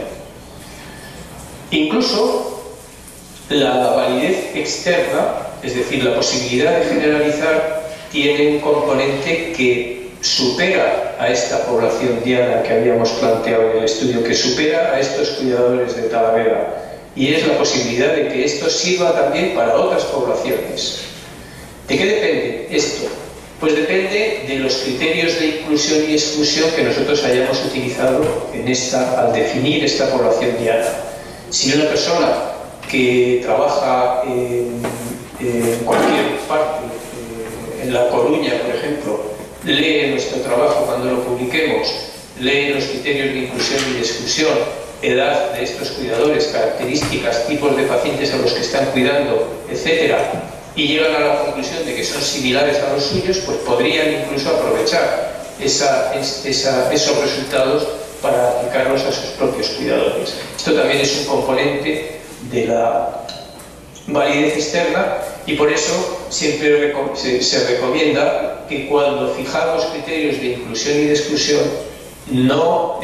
Incluso la validez externa, es decir, la posibilidad de generalizar, tiene un componente que supera a esta población diana que habíamos planteado en el estudio, que supera a estos cuidadores de Talavera, y es la posibilidad de que esto sirva también para otras poblaciones. ¿De qué depende esto? Pues depende de los criterios de inclusión y exclusión que nosotros hayamos utilizado al definir esta población diana. Si una persona que trabaja en cualquier parte, en La Coruña, por ejemplo, lee nuestro trabajo cuando lo publiquemos, lee los criterios de inclusión y de exclusión, edad de estos cuidadores, características, tipos de pacientes a los que están cuidando, etcétera, y llegan a la conclusión de que son similares a los suyos, pues podrían incluso aprovechar esos resultados para aplicarlos a sus propios cuidadores. Esto también es un componente de la validez externa, y por eso siempre se recomienda que cuando fijamos criterios de inclusión y de exclusión no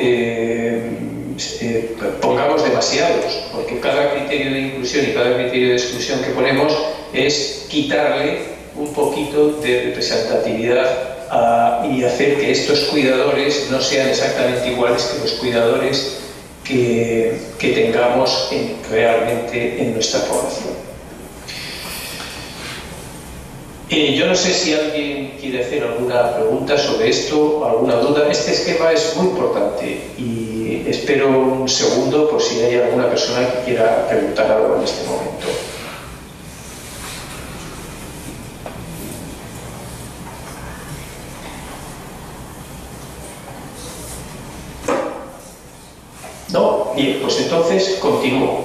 pongamos demasiados, porque cada criterio de inclusión y cada criterio de exclusión que ponemos es quitarle un poquito de representatividad y hacer que estos cuidadores no sean exactamente iguales que los cuidadores que tengamos realmente en nuestra población. Yo no sé si alguien quiere hacer alguna pregunta sobre esto, alguna duda. Este esquema es muy importante y espero un segundo por si hay alguna persona que quiera preguntar algo en este momento. ¿No? Bien, pues entonces continúo.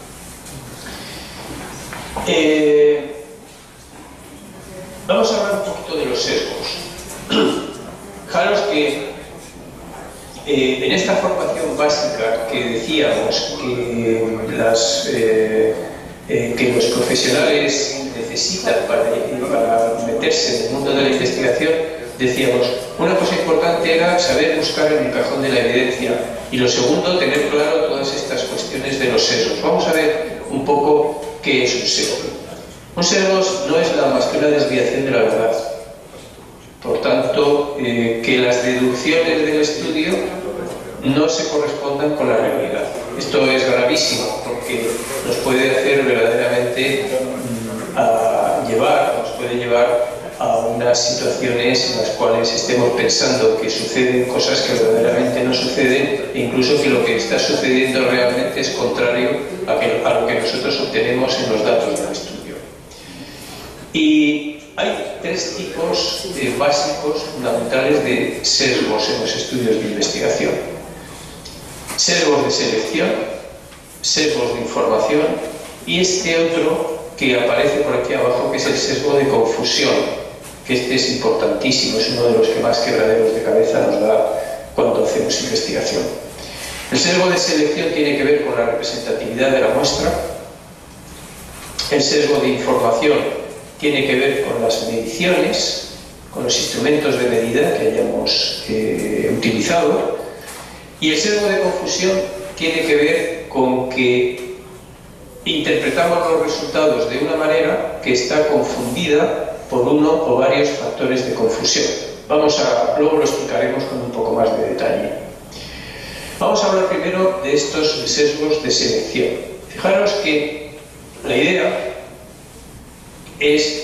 Vamos a hablar un poquito de los sesgos. Fijaros que en esta formación básica que decíamos que los profesionales necesitan para meterse en el mundo de la investigación, decíamos, una cosa importante era saber buscar en el cajón de la evidencia, y lo segundo, tener claro todas estas cuestiones de los sesgos. Vamos a ver un poco qué es un sesgo. Un sesgo no es nada más que una desviación de la verdad. Por tanto, que las deducciones del estudio no se correspondan con la realidad. Esto es gravísimo porque nos puede hacer verdaderamente nos puede llevar a unas situaciones en las cuales estemos pensando que suceden cosas que verdaderamente no suceden, e incluso que lo que está sucediendo realmente es contrario a lo que nosotros obtenemos en los datos del estudio. Y hay tres tipos básicos fundamentales de sesgos en los estudios de investigación: sesgos de selección, sesgos de información, y este otro que aparece por aquí abajo, que es el sesgo de confusión, que este es importantísimo, es uno de los que más quebraderos de cabeza nos da cuando hacemos investigación. El sesgo de selección tiene que ver con la representatividad de la muestra. El sesgo de información tiene que ver con las mediciones, con los instrumentos de medida que hayamos utilizado. Y el sesgo de confusión tiene que ver con que interpretamos los resultados de una manera que está confundida por uno o varios factores de confusión. Luego lo explicaremos con un poco más de detalle. Vamos a hablar primero de estos sesgos de selección. Fijaros que la idea es,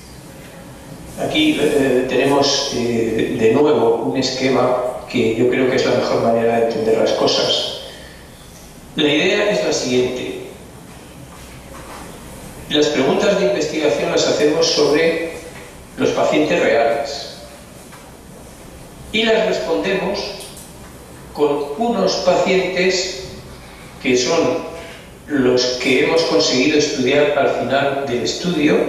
aquí tenemos de nuevo un esquema que yo creo que es la mejor manera de entender las cosas. La idea es la siguiente: las preguntas de investigación las hacemos sobre los pacientes reales y las respondemos con unos pacientes que son los que hemos conseguido estudiar al final del estudio,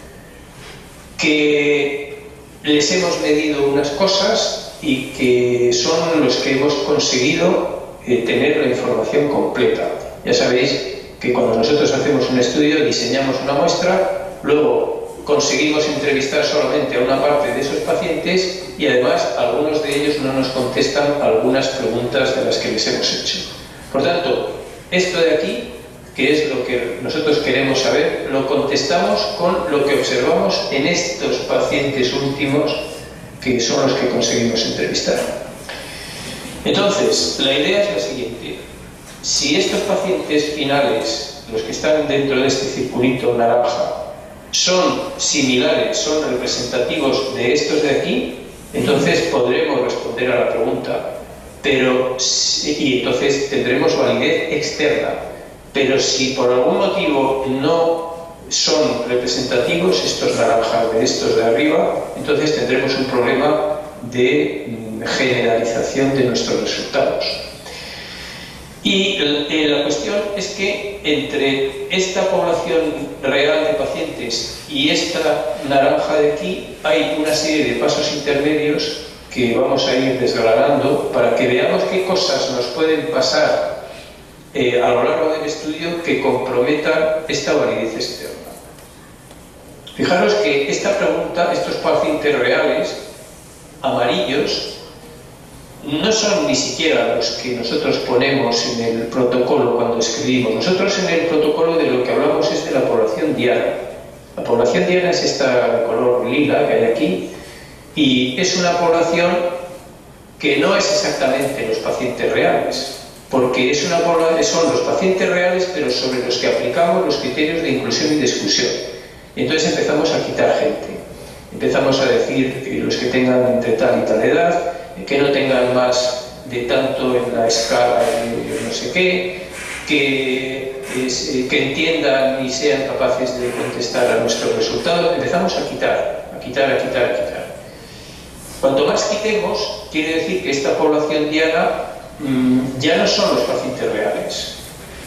que les hemos medido unas cosas y que son los que hemos conseguido tener la información completa. Ya sabéis que cuando nosotros hacemos un estudio diseñamos una muestra, luego conseguimos entrevistar solamente a una parte de esos pacientes y además algunos de ellos no nos contestan algunas preguntas de las que les hemos hecho. Por tanto, esto de aquí, que es lo que nosotros queremos saber, lo contestamos con lo que observamos en estos pacientes últimos, que son los que conseguimos entrevistar. Entonces, la idea es la siguiente. Si estos pacientes finales, los que están dentro de este circulito naranja, son similares, son representativos de estos de aquí, entonces podremos responder a la pregunta, y entonces tendremos validez externa. Pero si por algún motivo no son representativos estos naranjas de estos de arriba, entonces tendremos un problema de generalización de nuestros resultados. Y la cuestión es que entre esta población real de pacientes y esta naranja de aquí hay una serie de pasos intermedios que vamos a ir desgranando para que veamos qué cosas nos pueden pasar a lo largo del estudio que comprometan esta validez externa. Fijaros que esta pregunta, estos pacientes reales, amarillos, no son ni siquiera los que nosotros ponemos en el protocolo cuando escribimos. Nosotros en el protocolo de lo que hablamos es de la población diana. La población diana es esta de color lila que hay aquí, y es una población que no es exactamente los pacientes reales, porque es una población, son los pacientes reales, pero sobre los que aplicamos los criterios de inclusión y de exclusión. Y entonces empezamos a quitar gente. Empezamos a decir que los que tengan entre tal y tal edad, que no tengan más de tanto en la escala de no sé qué, que entiendan y sean capaces de contestar a nuestros resultados. Empezamos a quitar, a quitar, a quitar, a quitar. Cuanto más quitemos, quiere decir que esta población diana ya no son los pacientes reales.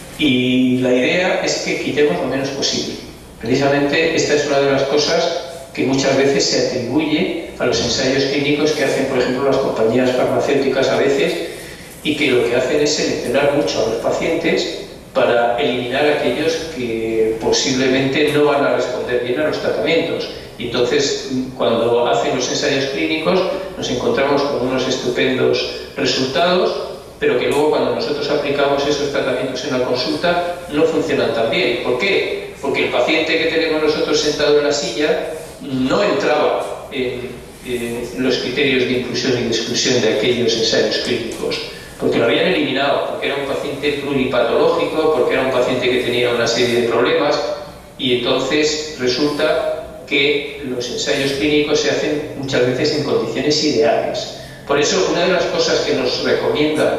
Y la idea es que quitemos lo menos posible. Precisamente esta es una de las cosas que muchas veces se atribuye a los ensayos clínicos que hacen, por ejemplo, las compañías farmacéuticas a veces, y que lo que hacen es seleccionar mucho a los pacientes para eliminar a aquellos que posiblemente no van a responder bien a los tratamientos. Y entonces, cuando hacen los ensayos clínicos, nos encontramos con unos estupendos resultados, pero que luego cuando nosotros aplicamos esos tratamientos en la consulta no funcionan tan bien. ¿Por qué? Porque el paciente que tenemos nosotros sentado en la silla no entraba en los criterios de inclusión y de exclusión de aquellos ensayos clínicos, porque lo habían eliminado, porque era un paciente pluripatológico, porque era un paciente que tenía una serie de problemas, y entonces resulta que los ensayos clínicos se hacen muchas veces en condiciones ideales. Por eso, una de las cosas que nos recomiendan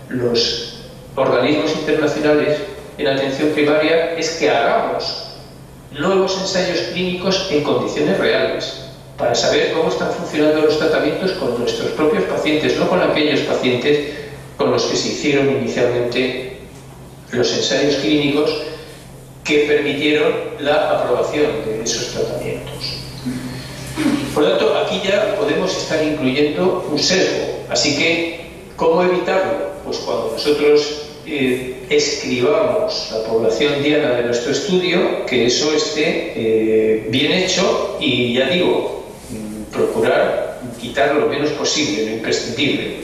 los organismos internacionales en atención primaria es que hagamos nuevos ensayos clínicos en condiciones reales, para saber cómo están funcionando los tratamientos con nuestros propios pacientes, no con aquellos pacientes con los que se hicieron inicialmente los ensayos clínicos que permitieron la aprobación de esos tratamientos. Por lo tanto, aquí ya podemos estar incluyendo un sesgo. Así que, ¿cómo evitarlo? Pues cuando nosotros escribamos la población diana de nuestro estudio, que eso esté bien hecho, y ya digo, procurar quitar lo menos posible, lo imprescindible.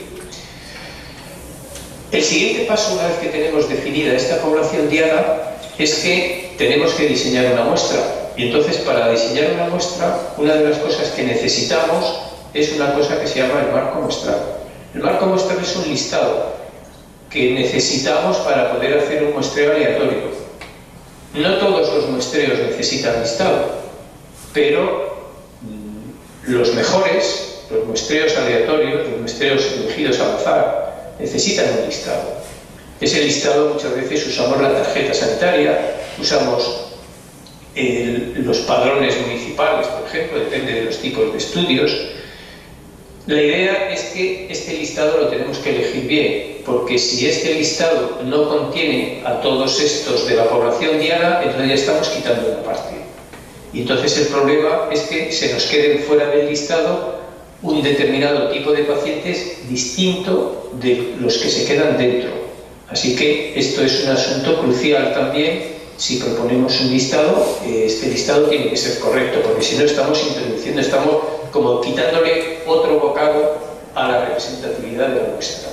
El siguiente paso, una vez que tenemos definida esta población diana, es que tenemos que diseñar una muestra. Y entonces, para diseñar una muestra, una de las cosas que necesitamos es una cosa que se llama el marco muestral. El marco muestral es un listado que necesitamos para poder hacer un muestreo aleatorio. No todos los muestreos necesitan listado, pero los mejores, los muestreos aleatorios, los muestreos elegidos al azar, necesitan un listado. Ese listado muchas veces usamos la tarjeta sanitaria, usamos los padrones municipales, por ejemplo, depende de los tipos de estudios. La idea es que este listado lo tenemos que elegir bien, porque si este listado no contiene a todos estos de la población diana, entonces ya estamos quitando una parte. Y entonces el problema es que se nos queden fuera del listado un determinado tipo de pacientes distinto de los que se quedan dentro. Así que esto es un asunto crucial también. Si proponemos un listado, este listado tiene que ser correcto, porque si no estamos introduciendo, estamos como quitándole otro bocado a la representatividad de la muestra.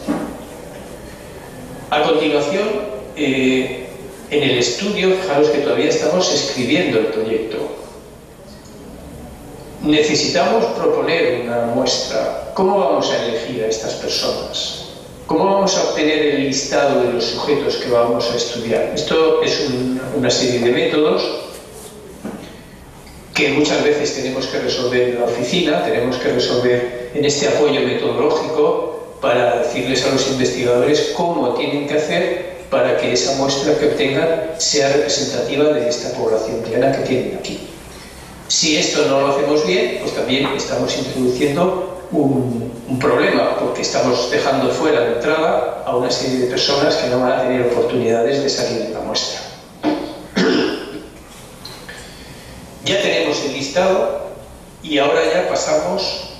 A continuación, en el estudio, fijaros que todavía estamos escribiendo el proyecto. Necesitamos proponer una muestra. ¿Cómo vamos a elegir a estas personas? ¿Cómo vamos a obtener el listado de los sujetos que vamos a estudiar? Esto es una serie de métodos que muchas veces tenemos que resolver en la oficina, tenemos que resolver en este apoyo metodológico para decirles a los investigadores cómo tienen que hacer para que esa muestra que obtengan sea representativa de esta población diana que tienen aquí. Si esto no lo hacemos bien, pues también estamos introduciendo un problema, porque estamos dejando fuera de entrada a una serie de personas que no van a tener oportunidades de salir de la muestra. Ya tenemos el listado y ahora ya pasamos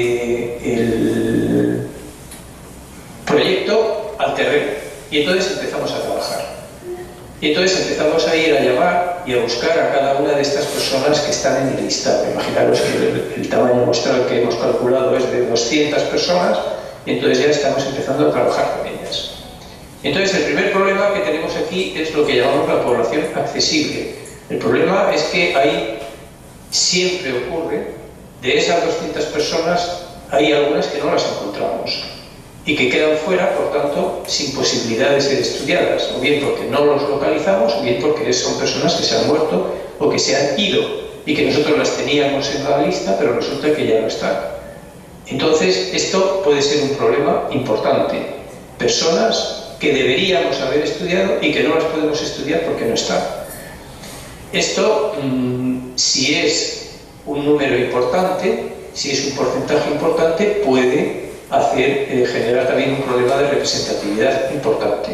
del proyecto al terreno y entonces empezamos a trabajar. Y entonces empezamos a ir a llamar y a buscar a cada una de estas personas que están en el listado. Imaginaros que el tamaño muestral que hemos calculado es de 200 personas y entonces ya estamos empezando a trabajar con ellas. Entonces el primer problema que tenemos aquí es lo que llamamos la población accesible. El problema es que ahí siempre ocurre, de esas 200 personas hay algunas que no las encontramos y que quedan fuera, por tanto, sin posibilidad de ser estudiadas, o bien porque no los localizamos, o bien porque son personas que se han muerto o que se han ido y que nosotros las teníamos en la lista, pero resulta que ya no están. Entonces, esto puede ser un problema importante. Personas que deberíamos haber estudiado y que no las podemos estudiar porque no están. Esto, si es un número importante, si es un porcentaje importante, puede generar también un problema de representatividad importante.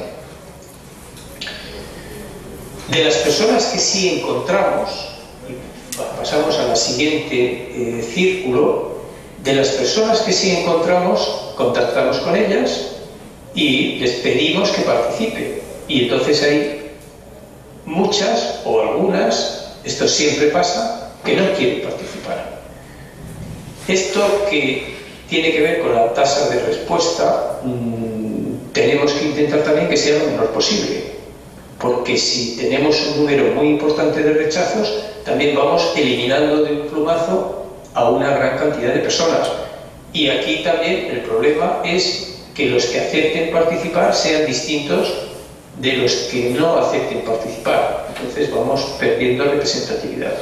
De las personas que sí encontramos, y pasamos a la siguiente círculo, de las personas que sí encontramos, contactamos con ellas y les pedimos que participen. Y entonces hay muchas o algunas, esto siempre pasa, que no quieren participar. Esto que tiene que ver con la tasa de respuesta, tenemos que intentar también que sea lo menor posible, porque si tenemos un número muy importante de rechazos, también vamos eliminando de un plumazo a una gran cantidad de personas. Y aquí también el problema es que los que acepten participar sean distintos de los que no acepten participar. Entonces vamos perdiendo representatividad.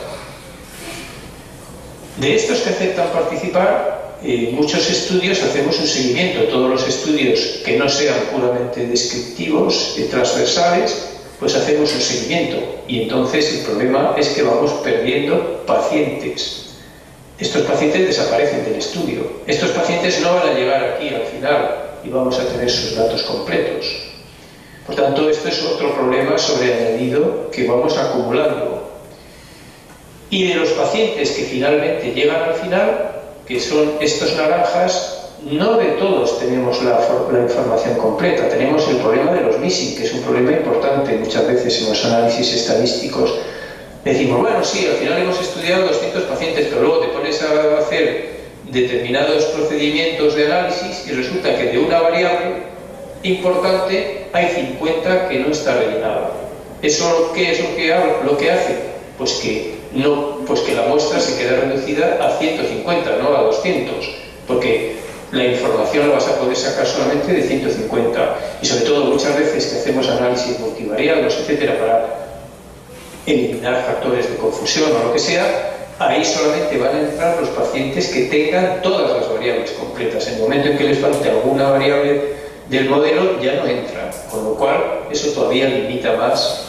De estos que aceptan participar, muchos estudios hacemos un seguimiento. Todos los estudios que no sean puramente descriptivos, transversales, pues hacemos un seguimiento. Y entonces el problema es que vamos perdiendo pacientes. Estos pacientes desaparecen del estudio. Estos pacientes no van a llegar aquí al final y vamos a tener sus datos completos. Por tanto, esto es otro problema sobreañadido que vamos acumulando. Y de los pacientes que finalmente llegan al final, que son estos naranjas, no de todos tenemos la información completa. Tenemos el problema de los missing, que es un problema importante muchas veces en los análisis estadísticos. Decimos, bueno, sí, al final hemos estudiado 200 pacientes, pero luego te pones a hacer determinados procedimientos de análisis y resulta que de una variable importante hay 50 que no está rellenada. ¿Eso qué es lo que hace? Pues que la muestra se queda reducida a 150, no a 200, porque la información la vas a poder sacar solamente de 150. Y sobre todo muchas veces que hacemos análisis multivariados, etcétera, para eliminar factores de confusión o lo que sea, ahí solamente van a entrar los pacientes que tengan todas las variables completas. En el momento en que les falte alguna variable del modelo ya no entran, con lo cual eso todavía limita más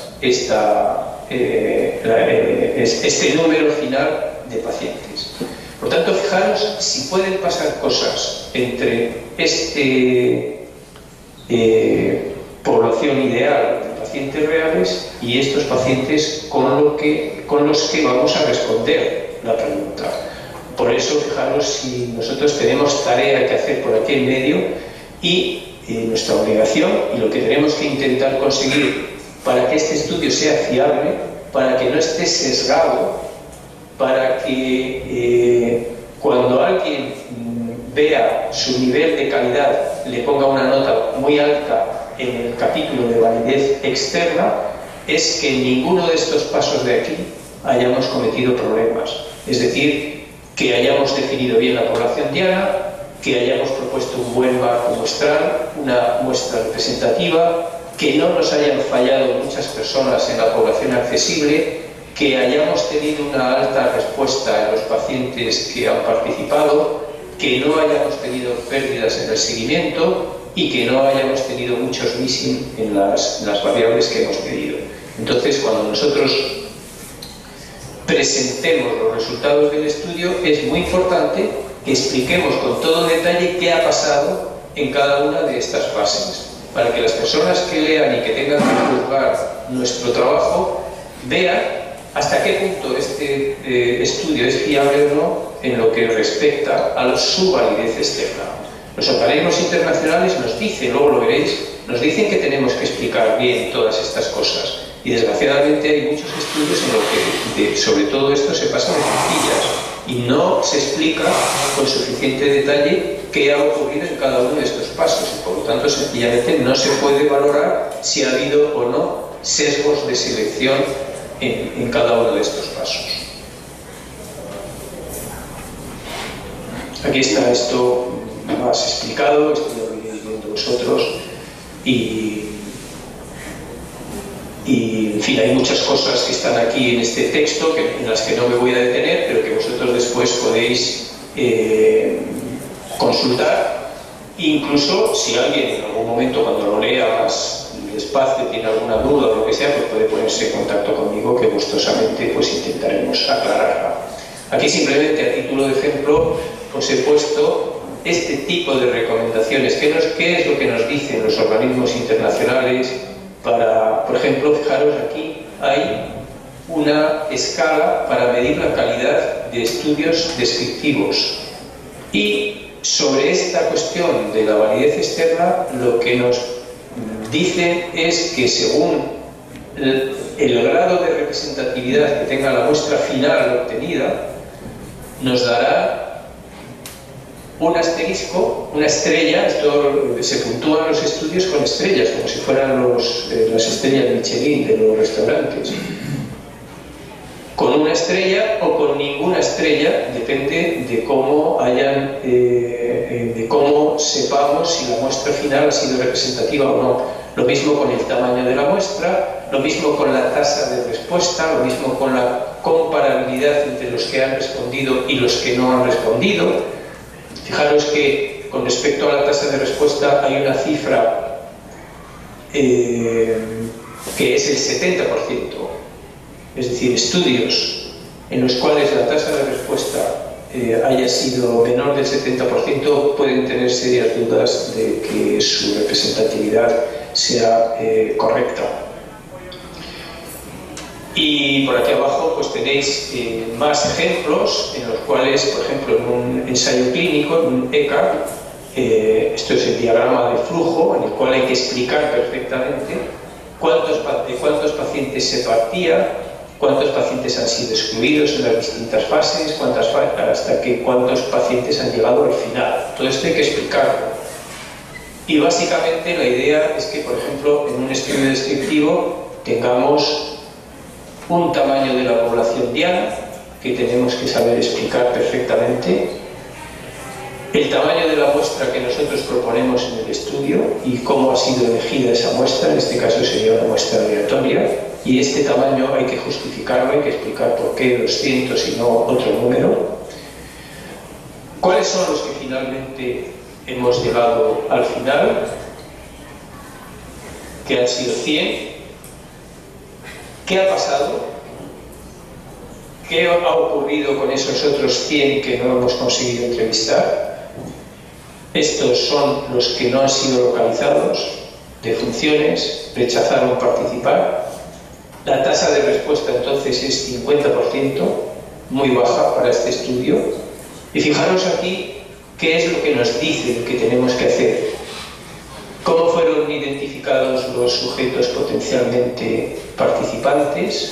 este número final de pacientes. Por tanto, fijaros si pueden pasar cosas entre población ideal de pacientes reales y estos pacientes con los que vamos a responder la pregunta. Por eso, fijaros si nosotros tenemos tarea que hacer por aquí en medio y nuestra obligación y lo que tenemos que intentar conseguir para que este estudio sea fiable, para que no esté sesgado, para que cuando alguien vea su nivel de calidad le ponga una nota muy alta en el capítulo de validez externa, es que en ninguno de estos pasos de aquí hayamos cometido problemas. Es decir, que hayamos definido bien la población diana, que hayamos propuesto un buen marco muestral, una muestra representativa, que no nos hayan fallado muchas personas en la población accesible, que hayamos tenido una alta respuesta en los pacientes que han participado, que no hayamos tenido pérdidas en el seguimiento y que no hayamos tenido muchos missing en las variables que hemos medido. Entonces, cuando nosotros presentemos los resultados del estudio, es muy importante que expliquemos con todo detalle qué ha pasado en cada una de estas fases, para que las personas que lean y que tengan que juzgar nuestro trabajo vean hasta qué punto este estudio es fiable o no en lo que respecta a su validez externa. Los organismos internacionales nos dicen, luego lo veréis, nos dicen que tenemos que explicar bien todas estas cosas. Y desgraciadamente hay muchos estudios en los que sobre todo esto se pasa de puntillas y no se explica con suficiente detalle qué ha ocurrido en cada uno de estos pasos y por lo tanto sencillamente no se puede valorar si ha habido o no sesgos de selección en cada uno de estos pasos. Aquí está esto más explicado, esto lo iréis viendo vosotros y en fin, hay muchas cosas que están aquí en este texto en las que no me voy a detener, pero que vosotros después podéis consultar. Incluso si alguien en algún momento cuando lo lea más despacio tiene alguna duda o lo que sea, pues puede ponerse en contacto conmigo, que gustosamente pues intentaremos aclararla. Aquí simplemente a título de ejemplo os he puesto este tipo de recomendaciones. ¿Qué es lo que nos dicen los organismos internacionales? Para, por ejemplo, fijaros aquí hay una escala para medir la calidad de estudios descriptivos y sobre esta cuestión de la validez externa lo que nos dicen es que según el grado de representatividad que tenga la muestra final obtenida nos dará un asterisco, una estrella. Esto se puntúan los estudios con estrellas, como si fueran las estrellas Michelin de los restaurantes. Con una estrella o con ninguna estrella, depende de cómo de cómo sepamos si la muestra final ha sido representativa o no. Lo mismo con el tamaño de la muestra, lo mismo con la tasa de respuesta, lo mismo con la comparabilidad entre los que han respondido y los que no han respondido. Fijaros que con respecto a la tasa de respuesta hay una cifra que es el 70%, es decir, estudios en los cuales la tasa de respuesta haya sido menor del 70% pueden tener serias dudas de que su representatividad sea correcta. Y por aquí abajo pues tenéis más ejemplos en los cuales, por ejemplo, en un ensayo clínico, en un ECA, esto es el diagrama de flujo en el cual hay que explicar perfectamente de cuántos pacientes se partía, cuántos pacientes han sido excluidos en las distintas fases, cuántos pacientes han llegado al final. Todo esto hay que explicarlo. Y básicamente la idea es que, por ejemplo, en un estudio descriptivo tengamos un tamaño de la población diana que tenemos que saber explicar perfectamente, el tamaño de la muestra que nosotros proponemos en el estudio y cómo ha sido elegida esa muestra, en este caso sería una muestra aleatoria, y este tamaño hay que justificarlo, hay que explicar por qué 200 y no otro número. ¿Cuáles son los que finalmente hemos llegado al final? Que han sido 100. ¿Qué ha pasado? ¿Qué ha ocurrido con esos otros 100 que no hemos conseguido entrevistar? Estos son los que no han sido localizados, defunciones, rechazaron participar. La tasa de respuesta entonces es 50%, muy baja para este estudio. Y fijaros aquí qué es lo que nos dicen que tenemos que hacer. los sujetos potencialmente participantes,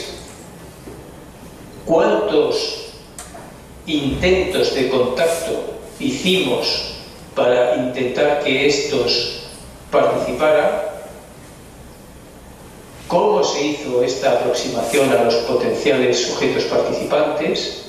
cuántos intentos de contacto hicimos para intentar que estos participaran, cómo se hizo esta aproximación a los potenciales sujetos participantes,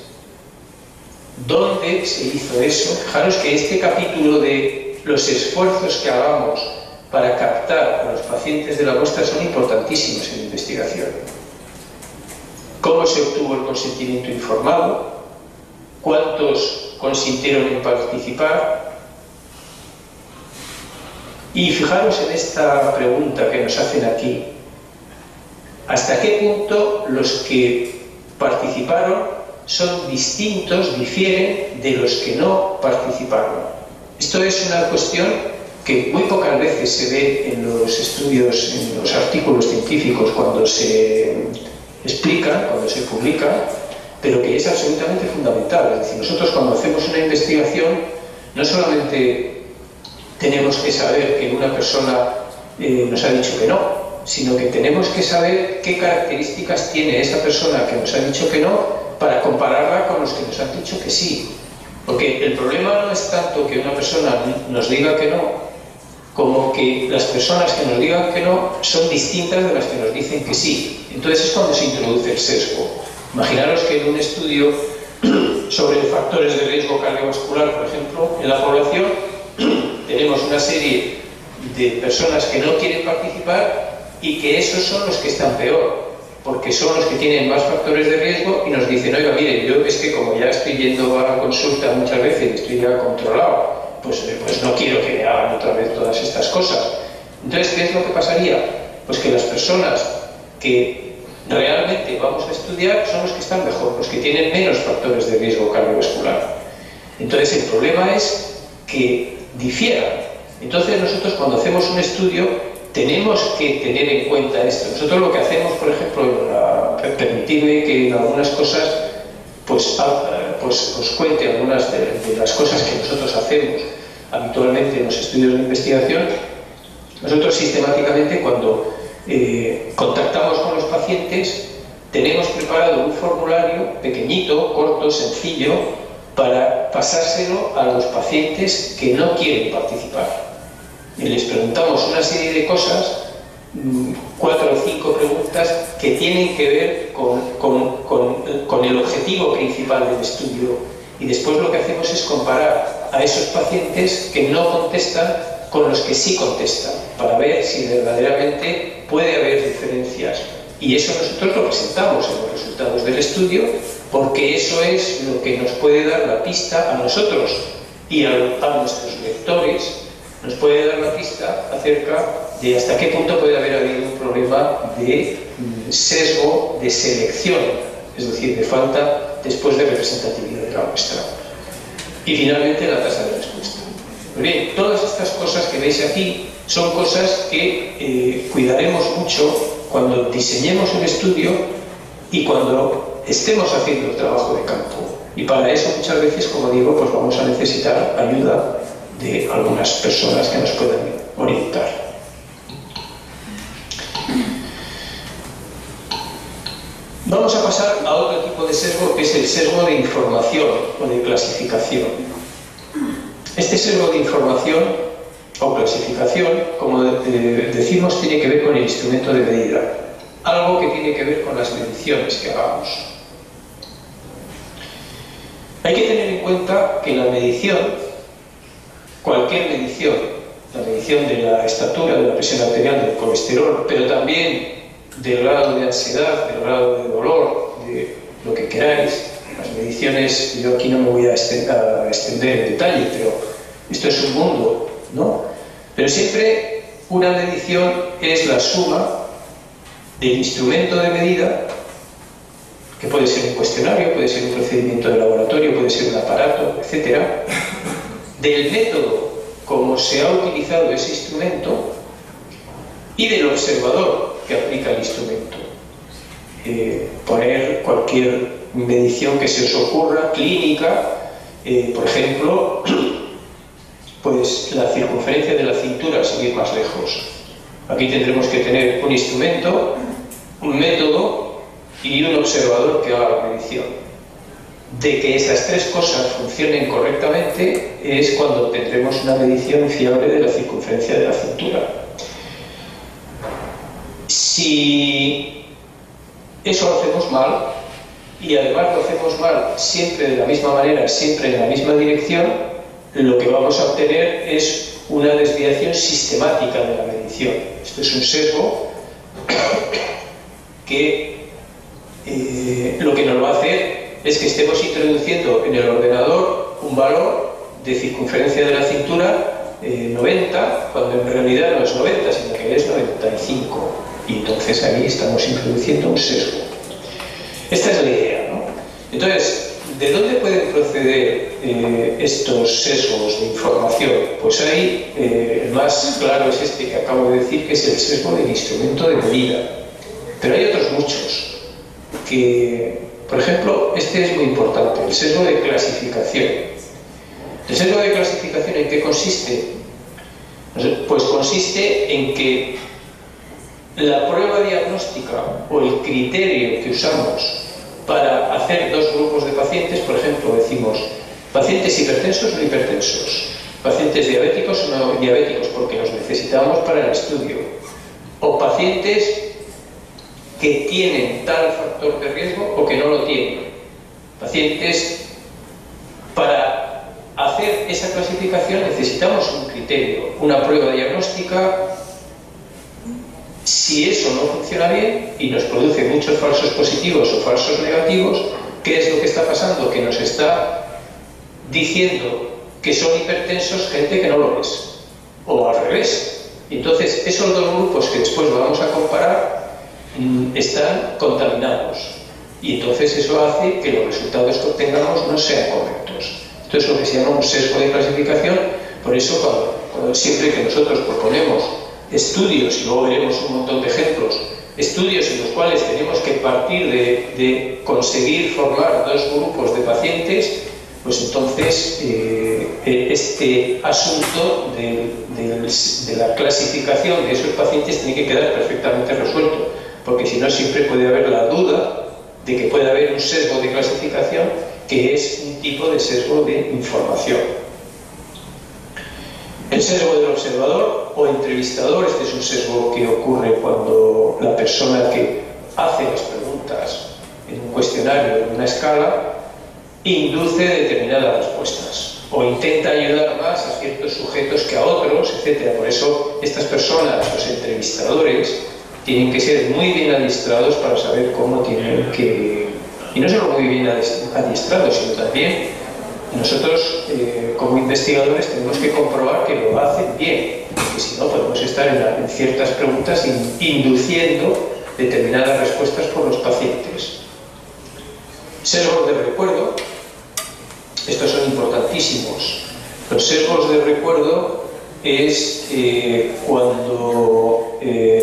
dónde se hizo eso. Fijaros que este capítulo de los esfuerzos que hagamos para captar a los pacientes de la muestra son importantísimos en la investigación. ¿Cómo se obtuvo el consentimiento informado? ¿Cuántos consintieron en participar? Y fijaros en esta pregunta que nos hacen aquí. ¿Hasta qué punto los que participaron son distintos, difieren de los que no participaron? Esto es una cuestión que muy pocas veces se ve en los estudios, en los artículos científicos cuando se explican, cuando se publican, pero que es absolutamente fundamental. Es decir, nosotros cuando hacemos una investigación no solamente tenemos que saber que una persona nos ha dicho que no, sino que tenemos que saber qué características tiene esa persona que nos ha dicho que no para compararla con los que nos han dicho que sí. Porque el problema no es tanto que una persona nos diga que no, como que las personas que nos digan que no son distintas de las que nos dicen que sí. Entonces es cuando se introduce el sesgo. Imaginaros que en un estudio sobre factores de riesgo cardiovascular, por ejemplo, en la población tenemos una serie de personas que no quieren participar y que esos son los que están peor, porque son los que tienen más factores de riesgo y nos dicen, oiga, mire, yo es que como ya estoy yendo a la consulta muchas veces, estoy ya controlado, pues no quiero que me hagan otra vez todas estas cosas. Entonces, ¿qué es lo que pasaría? Pues que las personas que realmente vamos a estudiar son los que están mejor, los que tienen menos factores de riesgo cardiovascular. Entonces, el problema es que difieran. Entonces, nosotros cuando hacemos un estudio tenemos que tener en cuenta esto. Nosotros lo que hacemos, por ejemplo, permitidme que en algunas cosas pues os cuente algunas de las cosas que nosotros hacemos habitualmente en los estudios de investigación. Nosotros sistemáticamente cuando contactamos con los pacientes tenemos preparado un formulario pequeñito, corto, sencillo para pasárselo a los pacientes que no quieren participar. Y les preguntamos una serie de cosas, 4 o 5 preguntas que tienen que ver con el objetivo principal del estudio. Y después lo que hacemos es comparar a esos pacientes que no contestan con los que sí contestan, para ver si verdaderamente puede haber diferencias. Y eso nosotros lo presentamos en los resultados del estudio, porque eso es lo que nos puede dar la pista a nosotros y a nuestros lectores, nos puede dar la pista acerca de hasta qué punto puede haber habido un problema de sesgo de selección, es decir, de falta después de representatividad de la muestra. Y finalmente la tasa de respuesta. Bien, todas estas cosas que veis aquí son cosas que cuidaremos mucho cuando diseñemos un estudio y cuando estemos haciendo el trabajo de campo. Y para eso muchas veces, como digo, pues vamos a necesitar ayuda de algunas personas que nos puedan orientar. Vamos a pasar a otro tipo de sesgo, que es el sesgo de información o de clasificación. Este sesgo de información o clasificación, como decimos, tiene que ver con el instrumento de medida, algo que tiene que ver con las mediciones que hagamos. Hay que tener en cuenta que la medición, cualquier medición, la medición de la estatura, de la presión arterial, del colesterol, pero también del grado de ansiedad, del grado de dolor, de lo que queráis, las mediciones, yo aquí no me voy a extender en detalle, pero esto es un mundo, ¿no? Pero siempre una medición es la suma del instrumento de medida, que puede ser un cuestionario, puede ser un procedimiento de laboratorio, puede ser un aparato, etcétera, del método como se ha utilizado ese instrumento y del observador que aplica el instrumento. Poner cualquier medición que se os ocurra, clínica, por ejemplo, pues la circunferencia de la cintura, sin ir más lejos. Aquí tendremos que tener un instrumento, un método y un observador que haga la medición. De que esas tres cosas funcionen correctamente es cuando tendremos una medición fiable de la circunferencia de la cintura. Si eso lo hacemos mal, y además lo hacemos mal siempre de la misma manera, siempre en la misma dirección, lo que vamos a obtener es una desviación sistemática de la medición. Esto es un sesgo que lo que nos va a hacer es que estemos introduciendo en el ordenador un valor de circunferencia de la cintura 90, cuando en realidad no es 90, sino que es 95. Y entonces ahí estamos introduciendo un sesgo. Esta es la idea, ¿no? Entonces, ¿de dónde pueden proceder estos sesgos de información? Pues ahí el más claro es este que acabo de decir, que es el sesgo del instrumento de medida. Pero hay otros muchos que, por ejemplo, este es muy importante, el sesgo de clasificación. ¿El sesgo de clasificación en qué consiste? Pues consiste en que la prueba diagnóstica o el criterio que usamos para hacer dos grupos de pacientes, por ejemplo, decimos pacientes hipertensos o hipertensos, pacientes diabéticos o no diabéticos, porque los necesitamos para el estudio, o pacientes que tienen tal factor de riesgo o que no lo tienen. Pacientes, para hacer esa clasificación necesitamos un criterio, una prueba diagnóstica. Si eso no funciona bien y nos produce muchos falsos positivos o falsos negativos, ¿qué es lo que está pasando? Que nos está diciendo que son hipertensos gente que no lo es, o al revés. Entonces, esos dos grupos que después vamos a comparar están contaminados, y entonces eso hace que los resultados que obtengamos no sean correctos. Esto es lo que se llama un sesgo de clasificación. Por eso, siempre que nosotros proponemos estudios, y luego veremos un montón de ejemplos, estudios en los cuales tenemos que partir de conseguir formar dos grupos de pacientes, pues entonces este asunto de la clasificación de esos pacientes tiene que quedar perfectamente resuelto, porque si no siempre puede haber la duda de que puede haber un sesgo de clasificación, que es un tipo de sesgo de información. El sesgo del observador o entrevistador, este es un sesgo que ocurre cuando la persona que hace las preguntas en un cuestionario, en una escala, induce determinadas respuestas o intenta ayudar más a ciertos sujetos que a otros, etc. Por eso estas personas, los entrevistadores, tienen que ser muy bien adiestrados para saber cómo tienen que... Y no solo muy bien adiestrados, sino también nosotros, como investigadores, tenemos que comprobar que lo hacen bien, porque si no podemos estar en ciertas preguntas induciendo determinadas respuestas por los pacientes. Sesgos de recuerdo, estos son importantísimos. Los sesgos de recuerdo es cuando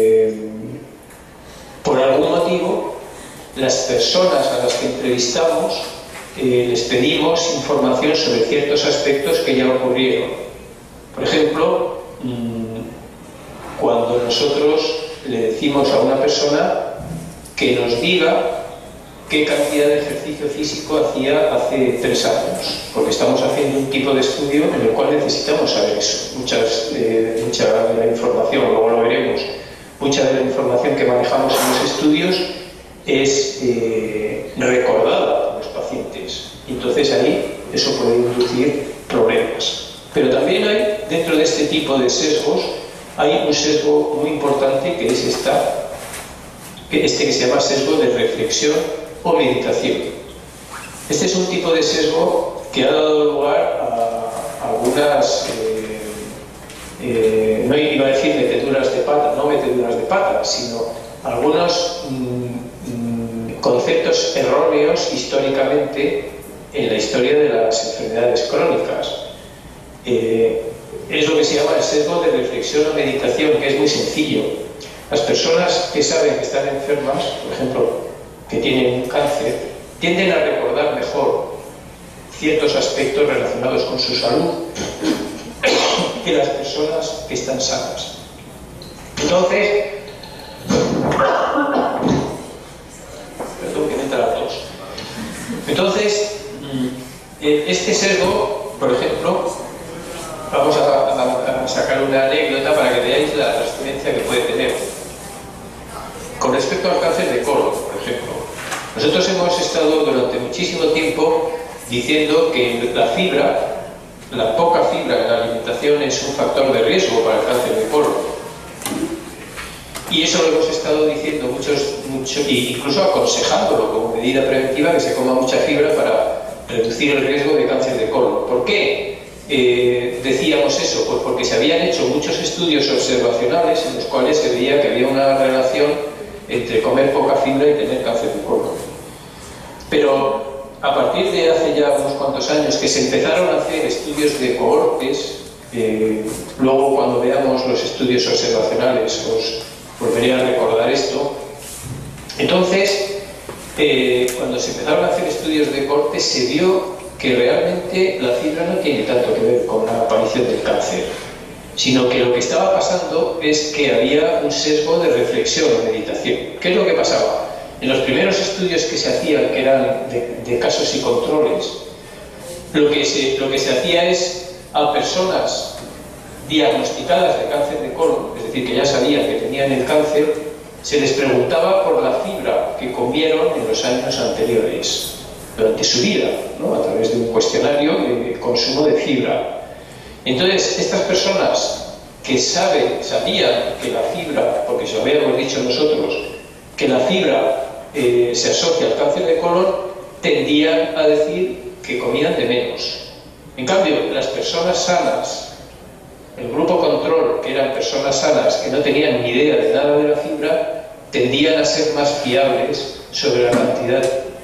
por algún motivo las personas a las que entrevistamos les pedimos información sobre ciertos aspectos que ya ocurrieron. Por ejemplo, cuando nosotros le decimos a una persona que nos diga qué cantidad de ejercicio físico hacía hace 3 años, porque estamos haciendo un tipo de estudio en el cual necesitamos saber eso. Mucha de la información, luego lo veremos, mucha de la información que manejamos en los estudios es recordada por los pacientes. Entonces ahí eso puede inducir problemas. Pero también hay, dentro de este tipo de sesgos, hay un sesgo muy importante que es que se llama sesgo de reflexión o meditación. Este es un tipo de sesgo que ha dado lugar a algunas, no iba a decir meteduras de pata, no meteduras de pata, sino algunos conceptos erróneos históricamente en la historia de las enfermedades crónicas. Es lo que se llama el sesgo de reflexión o meditación, que es muy sencillo. Las personas que saben que están enfermas, por ejemplo, que tienen un cáncer, tienden a recordar mejor ciertos aspectos relacionados con su salud que las personas que están sanas. Entonces, perdón que me entra la tos. Entonces, este sesgo, por ejemplo, vamos a sacar una anécdota para que veáis la trascendencia que puede tener. Con respecto al cáncer de colon, por ejemplo, nosotros hemos estado durante muchísimo tiempo diciendo que la fibra, la poca fibra en la alimentación es un factor de riesgo para el cáncer de colon. Y eso lo hemos estado diciendo incluso aconsejándolo como medida preventiva, que se coma mucha fibra para reducir el riesgo de cáncer de colon. ¿Por qué decíamos eso? Pues porque se habían hecho muchos estudios observacionales en los cuales se veía que había una relación entre comer poca fibra y tener cáncer de colon. Pero a partir de hace ya unos cuantos años que se empezaron a hacer estudios de cohortes, luego cuando veamos los estudios observacionales os volveré a recordar esto. Entonces, cuando se empezaron a hacer estudios de cohortes se vio que realmente la fibra no tiene tanto que ver con la aparición del cáncer, sino que lo que estaba pasando es que había un sesgo de reflexión o meditación. ¿Qué es lo que pasaba? En los primeros estudios que se hacían, que eran de casos y controles, lo que se hacía es a personas diagnosticadas de cáncer de colon, es decir, que ya sabían que tenían el cáncer, se les preguntaba por la fibra que comieron en los años anteriores, durante su vida, ¿no? A través de un cuestionario de consumo de fibra. Entonces, estas personas que sabían que la fibra, porque se lo habíamos dicho nosotros, que la fibra se asocia al cáncer de colon, tendían a decir que comían de menos. En cambio, las personas sanas, el grupo control, que eran personas sanas que no tenían ni idea de nada de la fibra, tendían a ser más fiables sobre la cantidad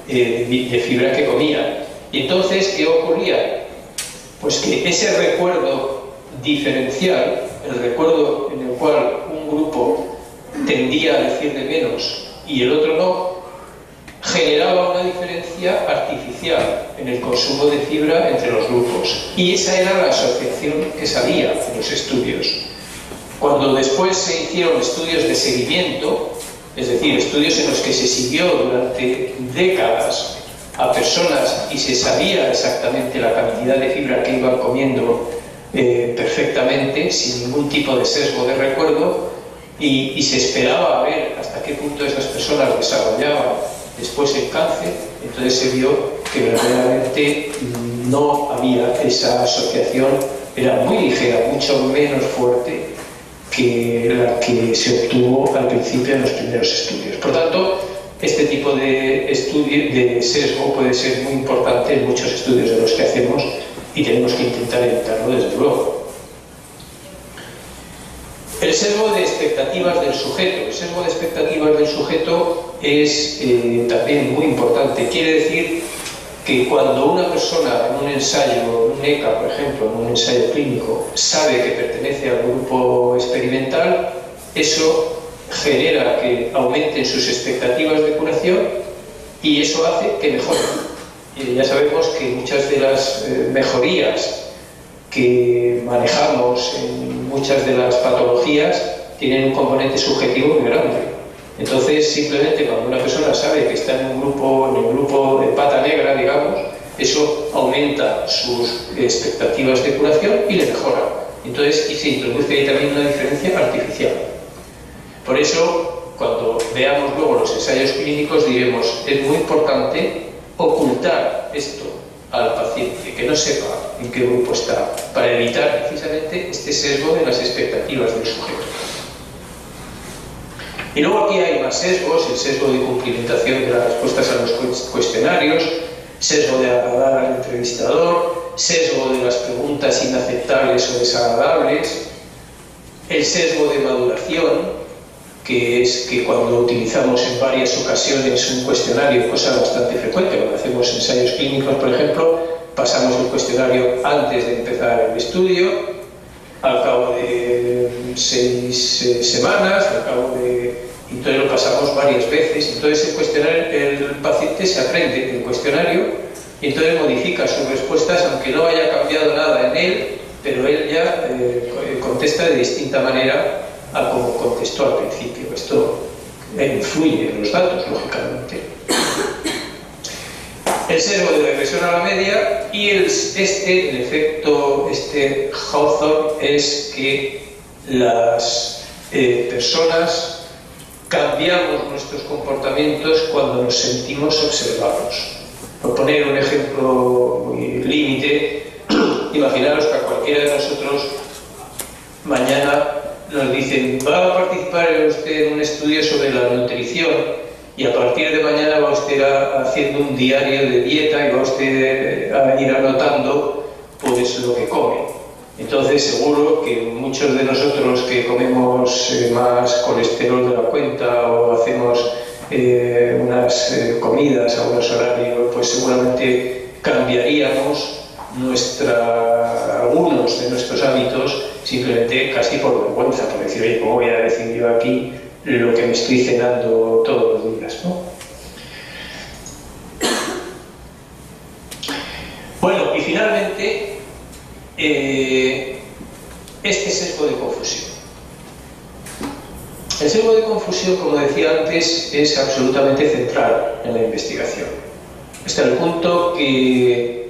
de fibra que comían. Y entonces, ¿qué ocurría? Pues que ese recuerdo diferencial, el recuerdo en el cual un grupo tendía a decir de menos y el otro no, generaba una diferencia artificial en el consumo de fibra entre los grupos. Y esa era la asociación que salía en los estudios. Cuando después se hicieron estudios de seguimiento, es decir, estudios en los que se siguió durante décadas a personas y se sabía exactamente la cantidad de fibra que iban comiendo perfectamente, sin ningún tipo de sesgo de recuerdo, y se esperaba a ver hasta qué punto esas personas desarrollaban después el cáncer, entonces se vio que verdaderamente no había esa asociación, era muy ligera, mucho menos fuerte que la que se obtuvo al principio en los primeros estudios. Por tanto, este tipo de sesgo puede ser muy importante en muchos estudios de los que hacemos y tenemos que intentar evitarlo, desde luego. El sesgo de expectativas del sujeto. El sesgo de expectativas del sujeto es también muy importante. Quiere decir que cuando una persona en un ensayo, en un ECA, por ejemplo, en un ensayo clínico, sabe que pertenece al grupo experimental, eso genera que aumenten sus expectativas de curación y eso hace que mejoren. Ya sabemos que muchas de las mejorías que manejamos en muchas de las patologías tienen un componente subjetivo muy grande. Entonces, simplemente cuando una persona sabe que está en el grupo de pata negra, digamos, eso aumenta sus expectativas de curación y le mejora. Entonces, y se introduce ahí también una diferencia artificial. Por eso, cuando veamos luego los ensayos clínicos, diremos, es muy importante ocultar esto al paciente, que no sepa en qué grupo está, para evitar precisamente este sesgo de las expectativas del sujeto. Y luego aquí hay más sesgos: el sesgo de cumplimentación de las respuestas a los cuestionarios, sesgo de agradar al entrevistador, sesgo de las preguntas inaceptables o desagradables, el sesgo de maduración, que es que cuando utilizamos en varias ocasiones un cuestionario, cosa bastante frecuente, cuando hacemos ensayos clínicos, por ejemplo, pasamos el cuestionario antes de empezar el estudio, al cabo de 6 semanas, y entonces lo pasamos varias veces. Entonces el paciente se aprende el cuestionario y entonces modifica sus respuestas, aunque no haya cambiado nada en él, pero él ya contesta de distinta manera a como contestó al principio. Esto influye en los datos, lógicamente. El sesgo de regresión a la media y el efecto Hawthorne es que las personas cambiamos nuestros comportamientos cuando nos sentimos observados. Por poner un ejemplo muy límite, imaginaros que a cualquiera de nosotros mañana nos dicen: va a participar usted en un estudio sobre la nutrición y a partir de mañana va usted haciendo un diario de dieta y va usted a ir anotando pues lo que come. Entonces seguro que muchos de nosotros que comemos más colesterol de la cuenta o hacemos unas comidas a unos horarios, pues seguramente cambiaríamos algunos de nuestros hábitos simplemente casi por vergüenza, por decir: oye, ¿cómo voy a decir yo aquí lo que me estoy cenando todos los días, ¿no? Bueno, y finalmente este sesgo de confusión. El sesgo de confusión, como decía antes, es absolutamente central en la investigación, hasta el punto que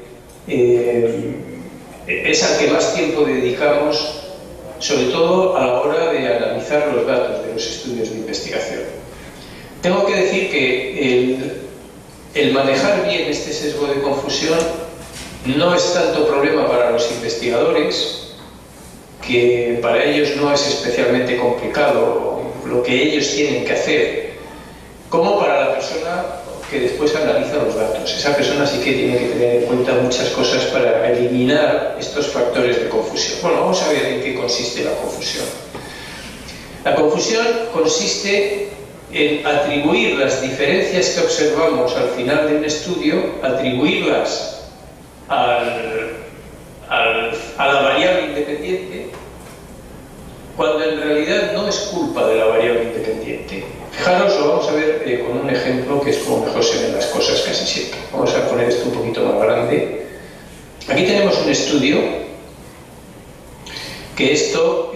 es al que más tiempo dedicamos, sobre todo a la hora de analizar los datos de los estudios de investigación. Tengo que decir que el manejar bien este sesgo de confusión no es tanto problema para los investigadores, que para ellos no es especialmente complicado lo que ellos tienen que hacer, como para la persona que después analiza los datos. Esa persona sí que tiene que tener en cuenta muchas cosas para eliminar estos factores de confusión. Bueno, vamos a ver en qué consiste la confusión. La confusión consiste en atribuir las diferencias que observamos al final de un estudio, atribuirlas a la variable independiente, cuando en realidad no es culpa de la variable independiente. Fijaros, lo vamos a ver con un ejemplo que es como mejor se ven las cosas casi siempre. Vamos a poner esto un poquito más grande. Aquí tenemos un estudio, que esto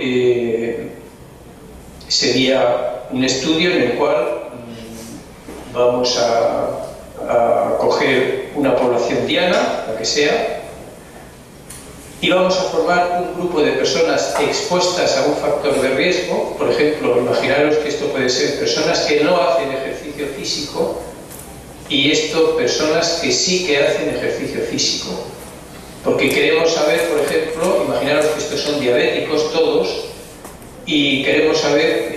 sería un estudio en el cual vamos a coger una población diana, la que sea, y vamos a formar un grupo de personas expuestas a un factor de riesgo. Por ejemplo, imaginaros que esto puede ser personas que no hacen ejercicio físico y esto personas que sí que hacen ejercicio físico. Porque queremos saber, por ejemplo, imaginaros que estos son diabéticos todos y queremos saber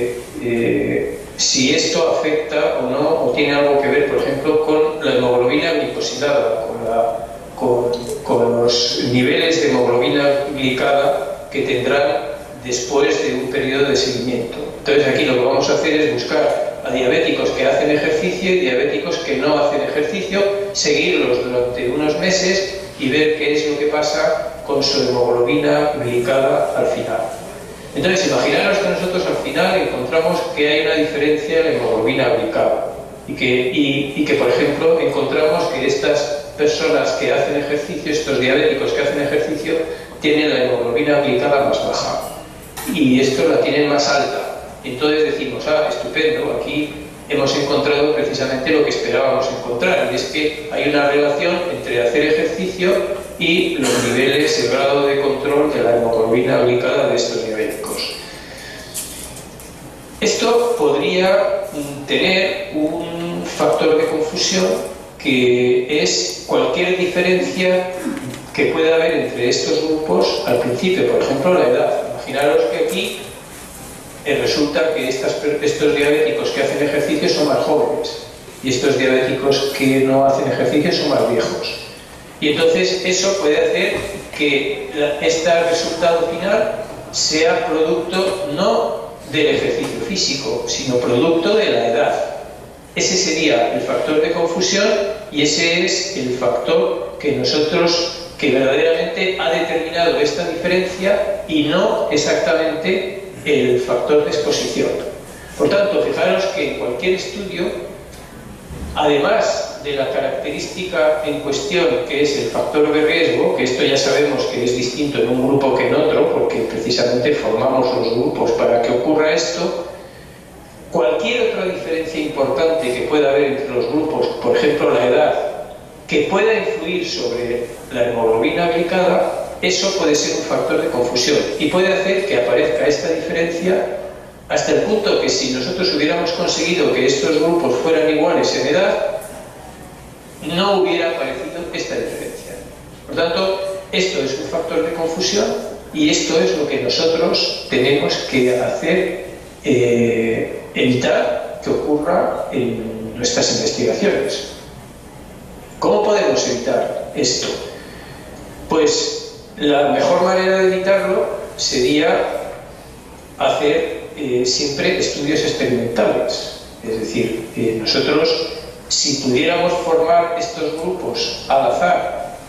si esto afecta o no, o tiene algo que ver, por ejemplo, con la hemoglobina glicosilada, con los niveles de hemoglobina glicada que tendrán después de un periodo de seguimiento. Entonces aquí lo que vamos a hacer es buscar a diabéticos que hacen ejercicio y diabéticos que no hacen ejercicio, seguirlos durante unos meses y ver qué es lo que pasa con su hemoglobina glicada al final. Entonces, imaginaros que nosotros al final encontramos que hay una diferencia en la hemoglobina glicada y que, por ejemplo, encontramos que estas personas que hacen ejercicio, estos diabéticos que hacen ejercicio, tienen la hemoglobina glicada más baja y esto la tienen más alta. Entonces decimos: ah, estupendo, aquí hemos encontrado precisamente lo que esperábamos encontrar, y es que hay una relación entre hacer ejercicio y los niveles, el grado de control de la hemoglobina glicada de estos diabéticos. Esto podría tener un factor de confusión que es cualquier diferencia que pueda haber entre estos grupos al principio, por ejemplo la edad. Imaginaros que aquí resulta que estos diabéticos que hacen ejercicio son más jóvenes y estos diabéticos que no hacen ejercicio son más viejos. Y entonces eso puede hacer que este resultado final sea producto no del ejercicio físico, sino producto de la edad. Ese sería el factor de confusión y ese es el factor que verdaderamente ha determinado esta diferencia y no exactamente el factor de exposición. Por tanto, fijaros que en cualquier estudio, además además de la característica en cuestión, que es el factor de riesgo, que esto ya sabemos que es distinto en un grupo que en otro, porque precisamente formamos los grupos para que ocurra esto, cualquier otra diferencia importante que pueda haber entre los grupos, por ejemplo la edad, que pueda influir sobre la hemoglobina glicada, eso puede ser un factor de confusión y puede hacer que aparezca esta diferencia hasta el punto que si nosotros hubiéramos conseguido que estos grupos fueran iguales en edad, no hubiera aparecido esta diferencia. Por tanto, esto es un factor de confusión y esto es lo que nosotros tenemos que hacer, evitar que ocurra en nuestras investigaciones. ¿Cómo podemos evitar esto? Pues la mejor manera de evitarlo sería hacer siempre estudios experimentales. Es decir, nosotros, si pudiéramos formar estos grupos al azar,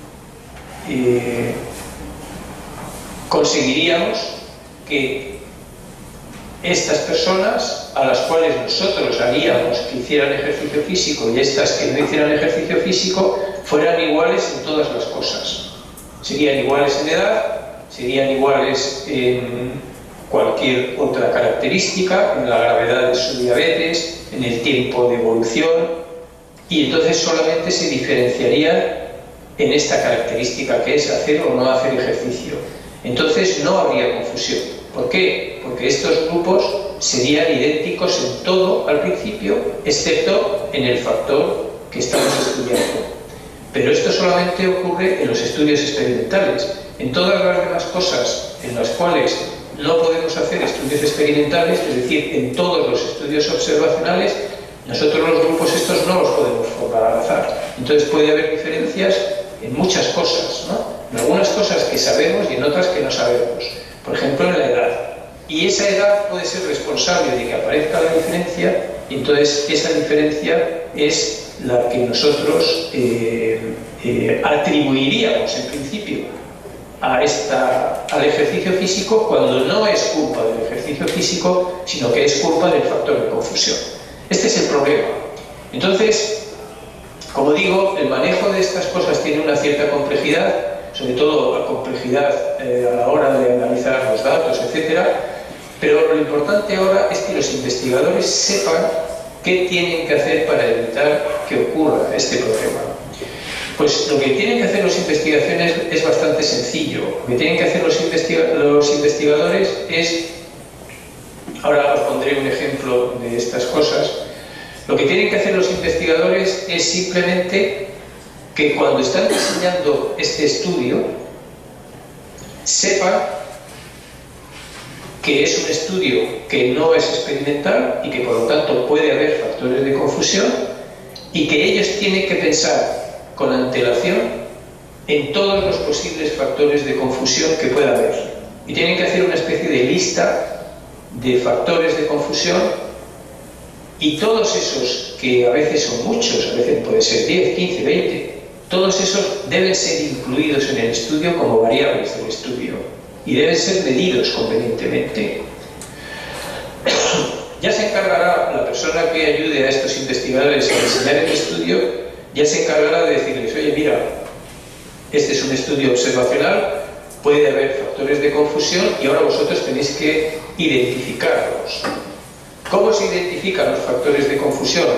conseguiríamos que estas personas a las cuales nosotros haríamos que hicieran ejercicio físico y estas que no hicieran ejercicio físico fueran iguales en todas las cosas. Serían iguales en edad, serían iguales en cualquier otra característica, en la gravedad de su diabetes, en el tiempo de evolución, y entonces solamente se diferenciarían en esta característica que es hacer o no hacer ejercicio. Entonces no habría confusión. ¿Por qué? Porque estos grupos serían idénticos en todo al principio, excepto en el factor que estamos estudiando. Pero esto solamente ocurre en los estudios experimentales. En todas las demás cosas en las cuales no podemos hacer estudios experimentales, es decir, en todos los estudios observacionales, nosotros los grupos estos no los podemos formar al azar. Entonces puede haber diferencias en muchas cosas, ¿no? En algunas cosas que sabemos y en otras que no sabemos. Por ejemplo, en la edad. Y esa edad puede ser responsable de que aparezca la diferencia, y entonces esa diferencia es la que nosotros atribuiríamos en principio al ejercicio físico, cuando no es culpa del ejercicio físico, sino que es culpa del factor de confusión. Este es el problema. Entonces, como digo, el manejo de estas cosas tiene una cierta complejidad, sobre todo la complejidad a la hora de analizar los datos, etc. Pero lo importante ahora es que los investigadores sepan qué tienen que hacer para evitar que ocurra este problema. Pues lo que tienen que hacer los investigadores es bastante sencillo. Lo que tienen que hacer los investigadores es, ahora os pondré un ejemplo de estas cosas, lo que tienen que hacer los investigadores es simplemente que cuando están diseñando este estudio, sepan que es un estudio que no es experimental y que por lo tanto puede haber factores de confusión, y que ellos tienen que pensar con antelación en todos los posibles factores de confusión que pueda haber. Y tienen que hacer una especie de lista de factores de confusión, y todos esos, que a veces son muchos, a veces puede ser 10, 15, 20, todos esos deben ser incluidos en el estudio como variables del estudio y deben ser medidos convenientemente. Ya se encargará la persona que ayude a estos investigadores a diseñar el estudio, ya se encargará de decirles: oye, mira, este es un estudio observacional, puede haber factores de confusión y ahora vosotros tenéis que identificarlos. ¿Cómo se identifican los factores de confusión?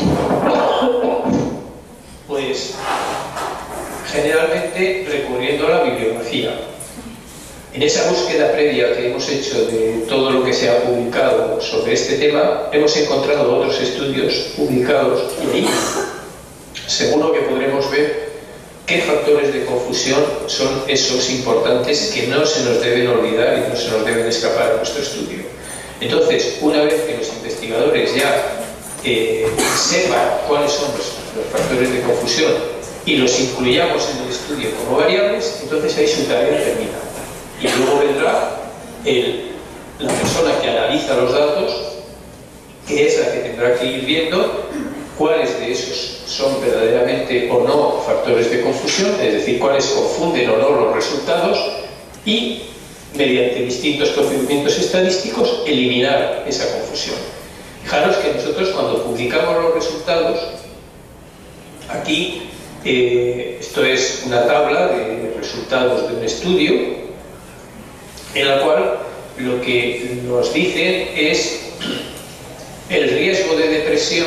Pues generalmente recurriendo a la bibliografía. En esa búsqueda previa que hemos hecho de todo lo que se ha publicado sobre este tema, hemos encontrado otros estudios publicados, y ahí seguro que podremos ver qué factores de confusión son esos importantes que no se nos deben olvidar y no se nos deben escapar a nuestro estudio. Entonces, una vez que los investigadores ya sepan cuáles son los factores de confusión y los incluyamos en el estudio como variables, entonces ahí su tarea termina. Y luego vendrá la persona que analiza los datos, que es la que tendrá que ir viendo cuáles de esos son verdaderamente o no factores de confusión, es decir, cuáles confunden o no los resultados, y mediante distintos procedimientos estadísticos eliminar esa confusión. Fijaros que nosotros, cuando publicamos los resultados, Aquí, esto es una tabla de resultados de un estudio en la cual lo que nos dicen es el riesgo de depresión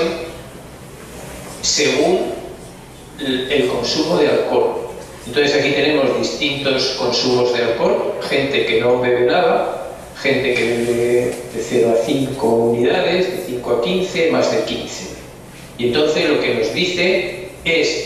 según el consumo de alcohol. Entonces aquí tenemos distintos consumos de alcohol, gente que no bebe nada, gente que bebe de 0 a 5 unidades, de 5 a 15, más de 15. Y entonces lo que nos dice es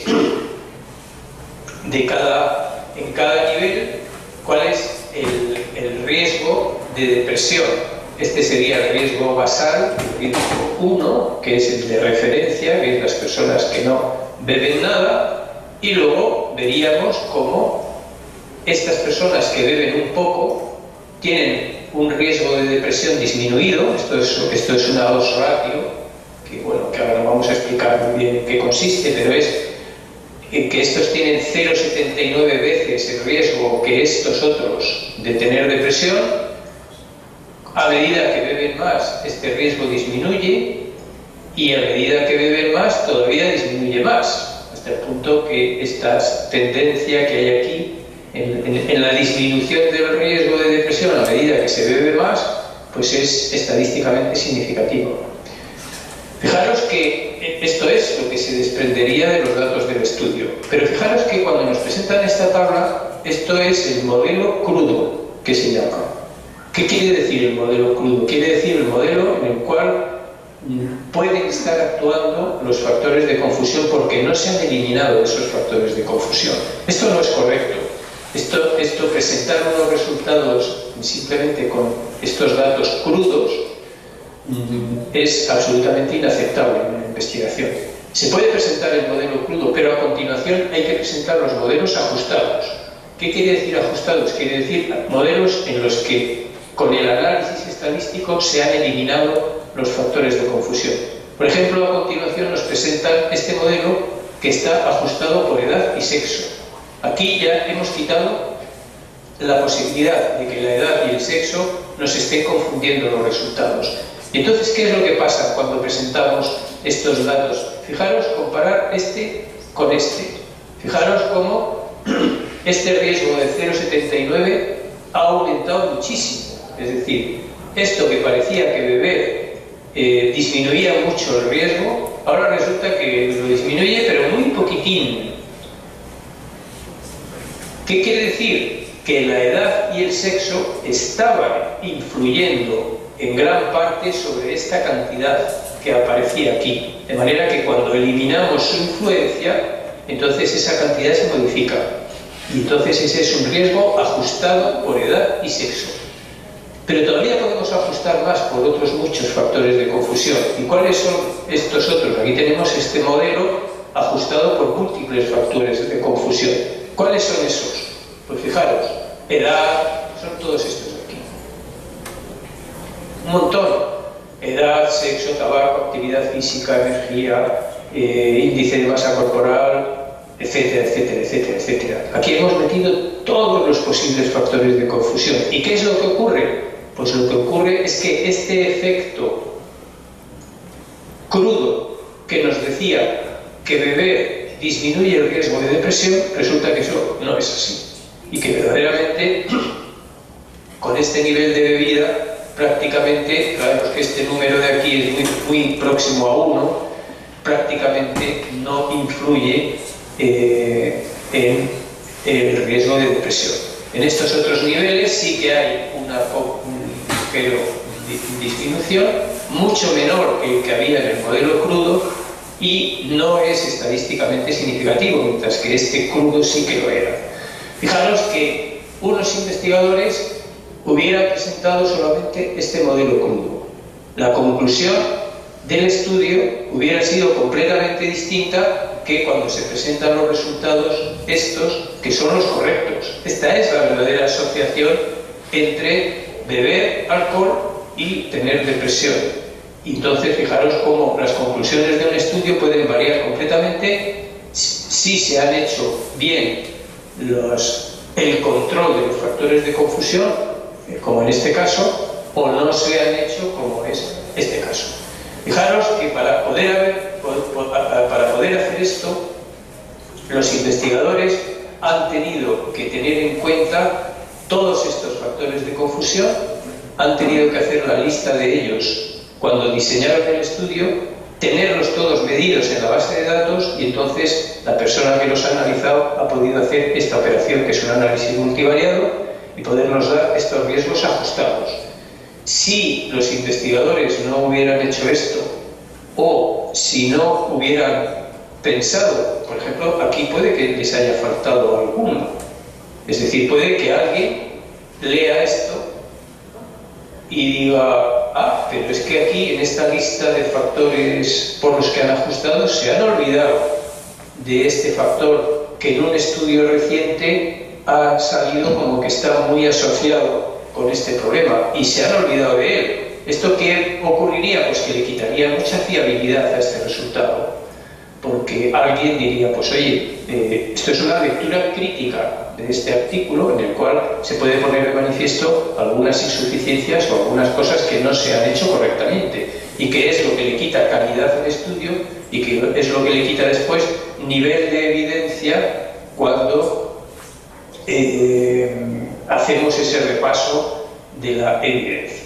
en cada nivel cuál es el riesgo de depresión. Este sería el riesgo basal, el riesgo 1, que es el de referencia, que es las personas que no beben nada, y luego veríamos cómo estas personas que beben un poco tienen un riesgo de depresión disminuido. Esto es una odds ratio, que bueno, que ahora no vamos a explicar muy bien en qué consiste, pero es que estos tienen 0,79 veces el riesgo que estos otros de tener depresión. A medida que beben más, este riesgo disminuye, y a medida que beben más, todavía disminuye más, hasta el punto que esta tendencia que hay aquí en la disminución del riesgo de depresión a medida que se bebe más, pues es estadísticamente significativo. Fijaros que esto es lo que se desprendería de los datos del estudio, pero fijaros que cuando nos presentan esta tabla, esto es el modelo crudo, que se llama. ¿Qué quiere decir el modelo crudo? Quiere decir el modelo en el cual pueden estar actuando los factores de confusión porque no se han eliminado esos factores de confusión. Esto no es correcto. Esto presentar unos resultados simplemente con estos datos crudos es absolutamente inaceptable en una investigación. Se puede presentar el modelo crudo, pero a continuación hay que presentar los modelos ajustados. ¿Qué quiere decir ajustados? Quiere decir modelos en los que con el análisis estadístico se han eliminado los factores de confusión. Por ejemplo, a continuación nos presentan este modelo que está ajustado por edad y sexo. Aquí ya hemos quitado la posibilidad de que la edad y el sexo nos estén confundiendo los resultados. Y entonces, ¿qué es lo que pasa cuando presentamos estos datos? Fijaros, comparar este con este. Fijaros cómo este riesgo de 0,79 ha aumentado muchísimo. Es decir, esto que parecía que beber disminuía mucho el riesgo, ahora resulta que lo disminuye, pero muy poquitín. ¿Qué quiere decir? Que la edad y el sexo estaban influyendo en gran parte sobre esta cantidad que aparecía aquí. De manera que cuando eliminamos su influencia, entonces esa cantidad se modifica. Y entonces ese es un riesgo ajustado por edad y sexo. Pero todavía podemos ajustar más por otros muchos factores de confusión. ¿Y cuáles son estos otros? Aquí tenemos este modelo ajustado por múltiples factores de confusión. ¿Cuáles son esos? Pues fijaros, edad, son todos estos aquí. Un montón. Edad, sexo, tabaco, actividad física, energía, índice de masa corporal, etcétera, etcétera, etcétera, etcétera. Aquí hemos metido todos los posibles factores de confusión. ¿Y qué es lo que ocurre? Pues lo que ocurre es que este efecto crudo que nos decía que beber disminuye el riesgo de depresión, resulta que eso no es así. Y que verdaderamente con este nivel de bebida prácticamente, sabemos que este número de aquí es muy próximo a 1, prácticamente no influye en el riesgo de depresión. En estos otros niveles sí que hay una disminución mucho menor que el que había en el modelo crudo y no es estadísticamente significativo, mientras que este crudo sí que lo era. Fijaros que unos investigadores hubieran presentado solamente este modelo crudo. La conclusión del estudio hubiera sido completamente distinta que cuando se presentan los resultados estos, que son los correctos. Esta es la verdadera asociación entre beber alcohol y tener depresión. Entonces, fijaros cómo las conclusiones de un estudio pueden variar completamente si se han hecho bien el control de los factores de confusión, como en este caso, o no se han hecho como es este caso. Fijaros que para poder hacer esto Los investigadores han tenido que tener en cuenta todos estos factores de confusión, han tenido que hacer la lista de ellos cuando diseñaron el estudio, tenerlos todos medidos en la base de datos y entonces la persona que los ha analizado ha podido hacer esta operación, que es un análisis multivariado, y podernos dar estos riesgos ajustados. Si los investigadores no hubieran hecho esto, o si no hubieran pensado, por ejemplo, aquí puede que les haya faltado alguno, es decir, puede que alguien lea esto y diga, ah, pero es que aquí en esta lista de factores por los que han ajustado se han olvidado de este factor que en un estudio reciente ha salido como que está muy asociado con este problema y se han olvidado de él. ¿Esto qué ocurriría? Pues que le quitaría mucha fiabilidad a este resultado, porque alguien diría, pues oye, esto es una lectura crítica de este artículo en el cual se puede poner de manifiesto algunas insuficiencias o algunas cosas que no se han hecho correctamente, y que es lo que le quita calidad al estudio y que es lo que le quita después nivel de evidencia cuando hacemos ese repaso de la evidencia.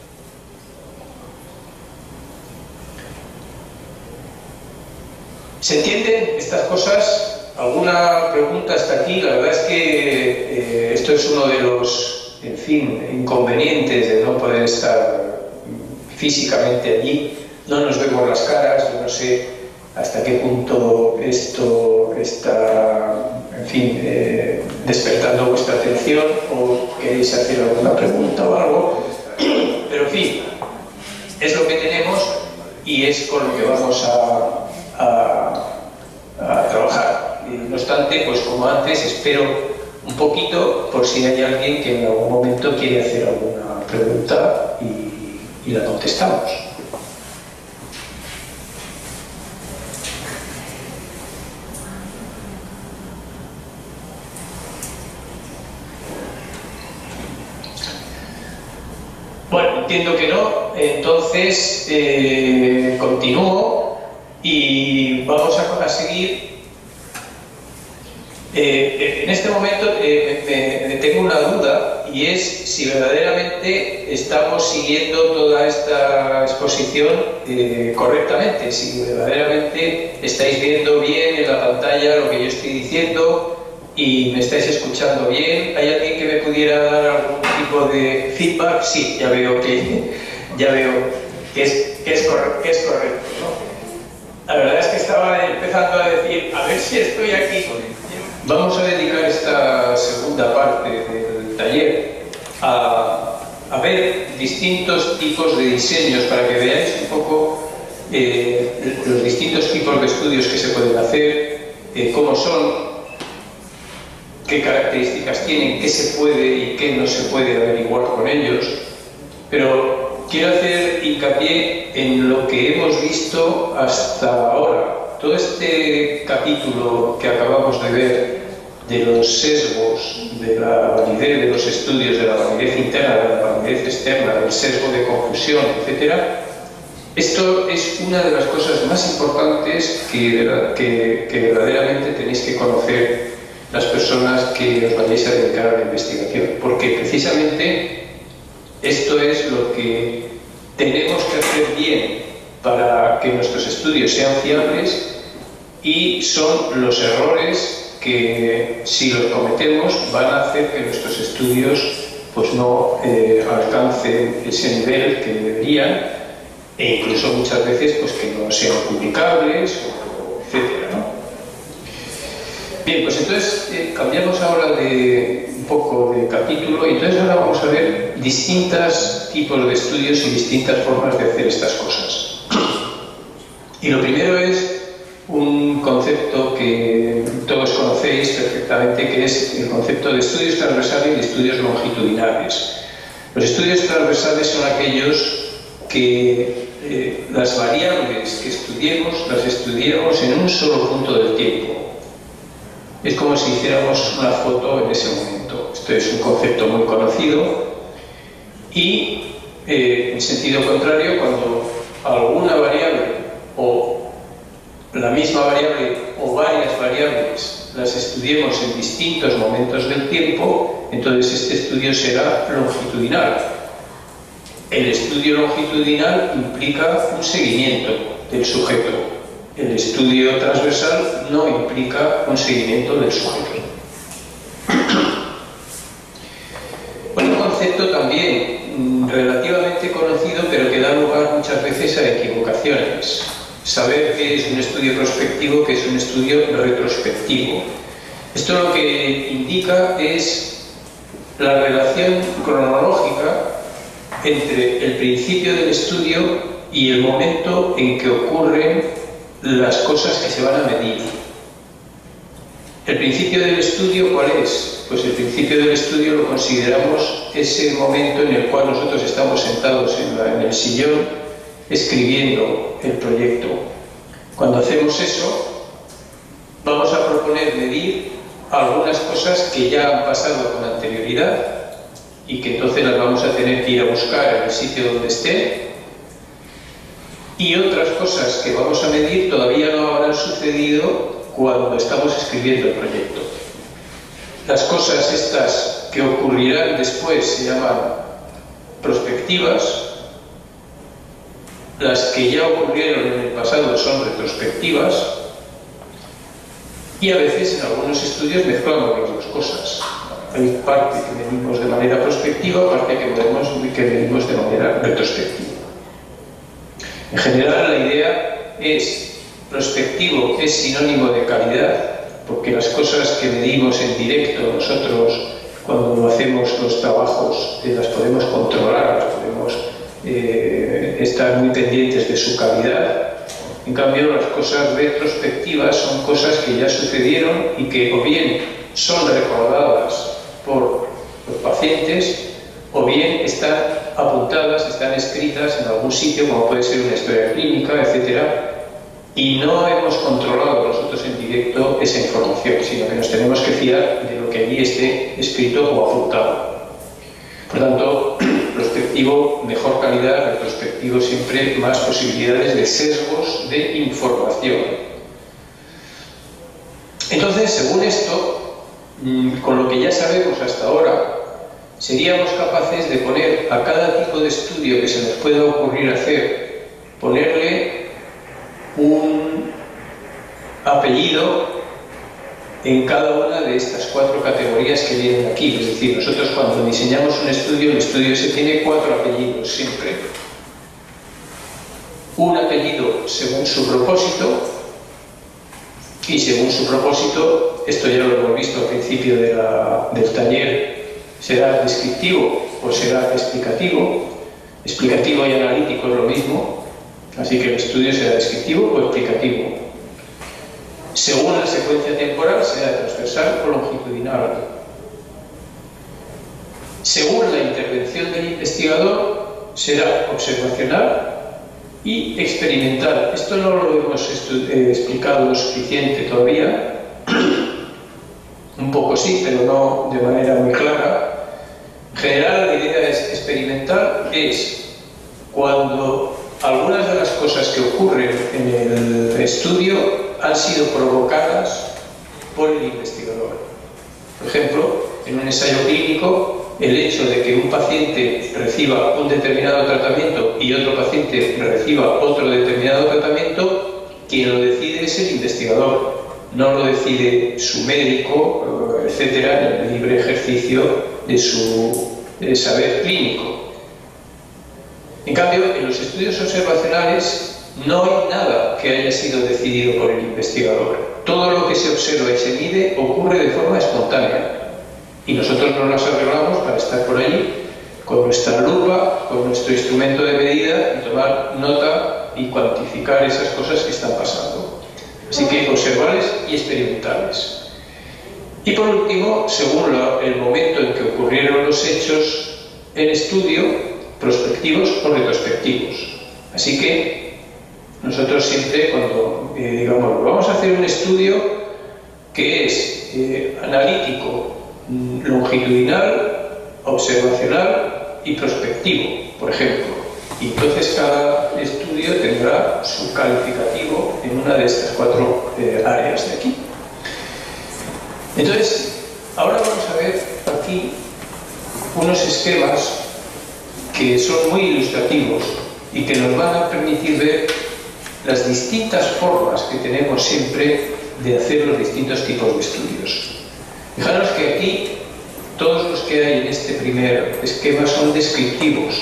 ¿Se entienden estas cosas? ¿Alguna pregunta hasta aquí? La verdad es que esto es uno de los, en fin, inconvenientes de no poder estar físicamente allí. No nos vemos las caras, yo no sé hasta qué punto esto está, en fin, despertando vuestra atención, o queréis hacer alguna pregunta o algo. Pero, en fin, es lo que tenemos y es con lo que vamos a trabajar. No obstante, pues como antes, espero un poquito por si hay alguien que en algún momento quiere hacer alguna pregunta y la contestamos. Bueno, entiendo que no, entonces continúo y vamos a seguir. En este momento tengo una duda, y es si verdaderamente estamos siguiendo toda esta exposición correctamente, si verdaderamente estáis viendo bien en la pantalla lo que yo estoy diciendo y me estáis escuchando bien. ¿Hay alguien que me pudiera dar algún tipo de feedback? Sí, ya veo que es correcto, ¿no? La verdad es que estaba empezando a decir, a ver si estoy aquí. Vamos a dedicar esta segunda parte del taller a ver distintos tipos de diseños para que veáis un poco los distintos tipos de estudios que se pueden hacer, cómo son, qué características tienen, qué se puede y qué no se puede averiguar con ellos. Pero quiero hacer hincapié en lo que hemos visto hasta ahora. Todo este capítulo que acabamos de ver de los sesgos, de la validez de los estudios, de la validez interna, de la validez externa, del sesgo de confusión, etc. Esto es una de las cosas más importantes que verdaderamente tenéis que conocer las personas que os vayáis a dedicar a la investigación, porque precisamente esto es lo que tenemos que hacer bien para que nuestros estudios sean fiables, y son los errores que, si los cometemos, van a hacer que nuestros estudios pues no alcancen ese nivel que deberían, e incluso muchas veces pues que no sean publicables, etcétera, ¿no? Bien, pues entonces cambiamos ahora de un poco de capítulo, y entonces ahora vamos a ver distintos tipos de estudios y distintas formas de hacer estas cosas. Y lo primero es un concepto que todos conocéis perfectamente, que es el concepto de estudios transversales y estudios longitudinales. Los estudios transversales son aquellos que las variables que estudiemos las estudiamos en un solo punto del tiempo. Es como si hiciéramos una foto en ese momento. Esto es un concepto muy conocido, y en sentido contrario, cuando alguna variable o la misma variable o varias variables las estudiemos en distintos momentos del tiempo, entonces este estudio será longitudinal. El estudio longitudinal implica un seguimiento del sujeto. El estudio transversal no implica un seguimiento del sujeto. Un concepto también relativamente conocido, pero que da lugar muchas veces a equivocaciones. Saber qué es un estudio prospectivo, qué es un estudio retrospectivo. Esto lo que indica es la relación cronológica entre el principio del estudio y el momento en que ocurren las cosas que se van a medir. ¿El principio del estudio cuál es? Pues el principio del estudio lo consideramos ese momento en el cual nosotros estamos sentados en el sillón escribiendo el proyecto. Cuando hacemos eso, vamos a proponer medir algunas cosas que ya han pasado con anterioridad y que entonces las vamos a tener que ir a buscar en el sitio donde estén, y otras cosas que vamos a medir todavía no habrán sucedido cuando estamos escribiendo el proyecto. Las cosas estas que ocurrirán después se llaman prospectivas, las que ya ocurrieron en el pasado son retrospectivas, y a veces en algunos estudios mezclamos las dos cosas. Hay parte que medimos de manera prospectiva, parte que medimos de manera retrospectiva. En general la idea es: prospectivo es sinónimo de calidad, porque las cosas que medimos en directo nosotros cuando hacemos los trabajos las podemos controlar, las podemos estar muy pendientes de su calidad. En cambio, las cosas retrospectivas son cosas que ya sucedieron y que o bien son recordadas por los pacientes o bien están apuntadas, están escritas en algún sitio, como puede ser una historia clínica, etcétera, y no hemos controlado nosotros en directo esa información, sino que nos tenemos que fiar de lo que allí esté escrito o apuntado. Por tanto, prospectivo, mejor calidad; retrospectivo, siempre más posibilidades de sesgos de información. Entonces, según esto, con lo que ya sabemos hasta ahora, seríamos capaces de poner a cada tipo de estudio que se nos pueda ocurrir hacer, ponerle un apellido en cada una de estas 4 categorías que vienen aquí. Es decir, nosotros cuando diseñamos un estudio, el estudio ese tiene 4 apellidos siempre. Un apellido según su propósito, y según su propósito, esto ya lo hemos visto al principio del taller, será descriptivo o será explicativo. Explicativo y analítico es lo mismo, así que el estudio será descriptivo o explicativo. Según la secuencia temporal, será transversal o longitudinal. Según la intervención del investigador, será observacional y experimental. Esto no lo hemos explicado lo suficiente todavía. Un poco sí, pero no de manera muy clara. En general, la idea experimental es cuando algunas de las cosas que ocurren en el estudio han sido provocadas por el investigador. Por ejemplo, en un ensayo clínico, el hecho de que un paciente reciba un determinado tratamiento y otro paciente reciba otro determinado tratamiento, quien lo decide es el investigador, no lo decide su médico, etcétera, en el libre ejercicio de su saber clínico. En cambio, en los estudios observacionales no hay nada que haya sido decidido por el investigador. Todo lo que se observa y se mide ocurre de forma espontánea. Y nosotros nos las arreglamos para estar por allí, con nuestra lupa, con nuestro instrumento de medida, y tomar nota y cuantificar esas cosas que están pasando. Así que observables y experimentales. Y por último, según el momento en que ocurrieron los hechos en estudio, prospectivos o retrospectivos. Así que nosotros siempre cuando digamos vamos a hacer un estudio que es analítico, longitudinal, observacional y prospectivo, por ejemplo, Y entonces cada estudio tendrá su calificativo en una de estas 4 áreas de aquí. Entonces, ahora vamos a ver aquí unos esquemas que son muy ilustrativos y que nos van a permitir ver las distintas formas que tenemos siempre de hacer los distintos tipos de estudios. Fijaros que aquí todos los que hay en este primer esquema son descriptivos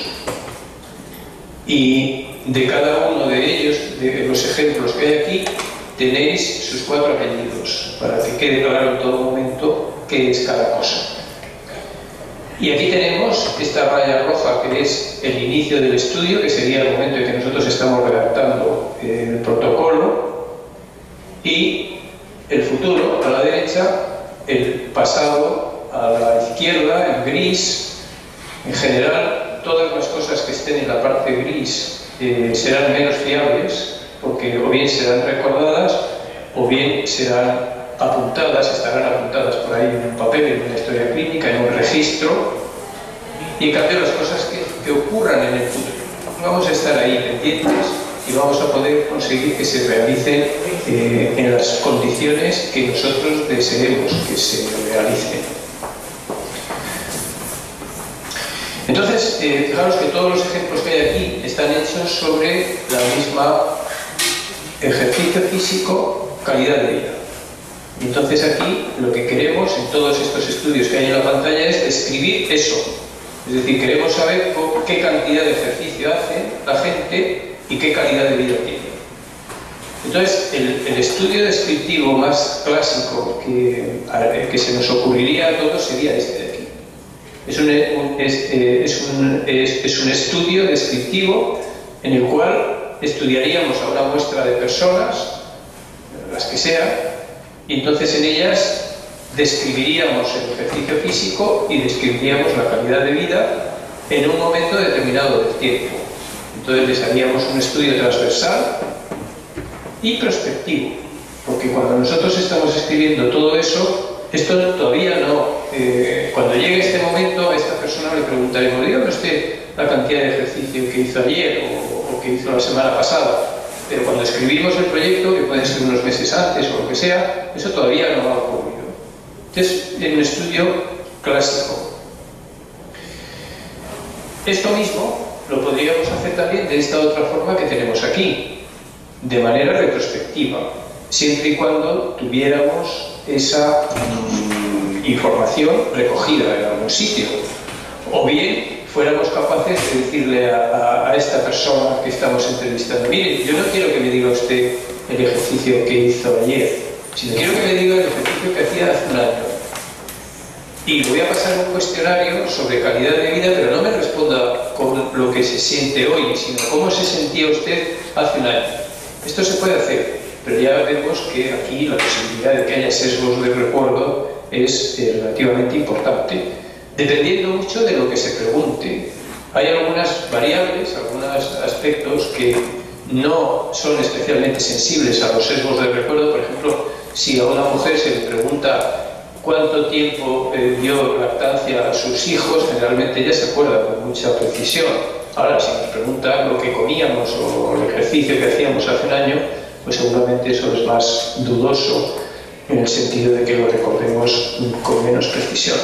y de cada uno de ellos, de los ejemplos que hay aquí, tenéis sus 4 apellidos para que quede claro en todo momento qué es cada cosa. Y aquí tenemos esta raya roja que es el inicio del estudio, que sería el momento en que nosotros estamos redactando el protocolo, y el futuro a la derecha, el pasado a la izquierda, en gris. En general, todas las cosas que estén en la parte gris serán menos fiables, porque o bien serán recordadas o bien serán apuntadas, estarán apuntadas por ahí en un papel, en una historia clínica, en un registro, y en cambio las cosas que ocurran en el futuro vamos a estar ahí pendientes y vamos a poder conseguir que se realicen en las condiciones que nosotros deseemos que se realicen. Entonces, fijaros que todos los ejemplos que hay aquí están hechos sobre la misma ejercicio físico, calidad de vida. Y entonces aquí lo que queremos en todos estos estudios que hay en la pantalla es describir eso. Es decir, queremos saber qué cantidad de ejercicio hace la gente y qué calidad de vida tiene. Entonces, el estudio descriptivo más clásico que se nos ocurriría a todos sería este de aquí. Es un estudio descriptivo en el cual estudiaríamos a una muestra de personas, las que sean, y entonces en ellas describiríamos el ejercicio físico y describiríamos la calidad de vida en un momento determinado del tiempo. Entonces les haríamos un estudio transversal y prospectivo, porque cuando nosotros estamos escribiendo todo eso, esto todavía no... cuando llegue este momento, a esta persona le preguntaremos, dígame usted la cantidad de ejercicio que hizo ayer o que hizo la semana pasada. Pero cuando escribimos el proyecto, que pueden ser unos meses antes o lo que sea, eso todavía no ha ocurrido. Es un estudio clásico. Esto mismo lo podríamos hacer también de esta otra forma que tenemos aquí, de manera retrospectiva, siempre y cuando tuviéramos esa información recogida en algún sitio, o bien fuéramos capaces de decirle a esta persona que estamos entrevistando, mire, yo no quiero que me diga usted el ejercicio que hizo ayer, sino quiero que me diga el ejercicio que hacía hace un año. Y voy a pasar un cuestionario sobre calidad de vida, pero no me responda con lo que se siente hoy, sino cómo se sentía usted hace un año. Esto se puede hacer, pero ya vemos que aquí la posibilidad de que haya sesgos de recuerdo es relativamente importante, dependiendo mucho de lo que se pregunte. Hay algunas variables, algunos aspectos que no son especialmente sensibles a los sesgos de recuerdo. Por ejemplo, si a una mujer se le pregunta cuánto tiempo dio lactancia a sus hijos, generalmente ella se acuerda con mucha precisión. Ahora, si nos preguntan lo que comíamos o el ejercicio que hacíamos hace un año, pues seguramente eso es más dudoso, en el sentido de que lo recordemos con menos precisión.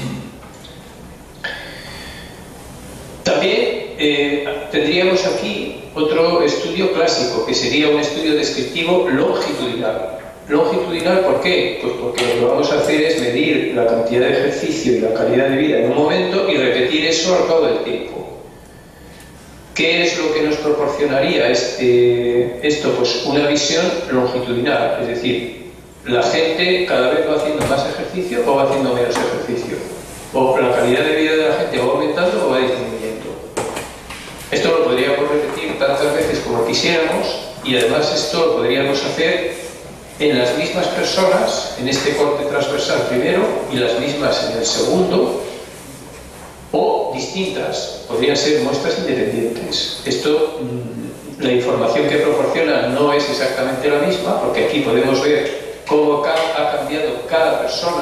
También tendríamos aquí otro estudio clásico, que sería un estudio descriptivo longitudinal. ¿Longitudinal por qué? Pues porque lo que vamos a hacer es medir la cantidad de ejercicio y la calidad de vida en un momento y repetir eso al cabo del tiempo. ¿Qué es lo que nos proporcionaría esto? Pues una visión longitudinal, es decir, la gente cada vez va haciendo más ejercicio o va haciendo menos ejercicio, o la calidad de vida de la gente va aumentando o va disminuyendo. Esto lo podríamos repetir tantas veces como quisiéramos, y además esto lo podríamos hacer en las mismas personas, en este corte transversal primero, y las mismas en el segundo, o distintas, podrían ser muestras independientes. Esto, la información que proporciona no es exactamente la misma, porque aquí podemos ver cómo ha cambiado cada persona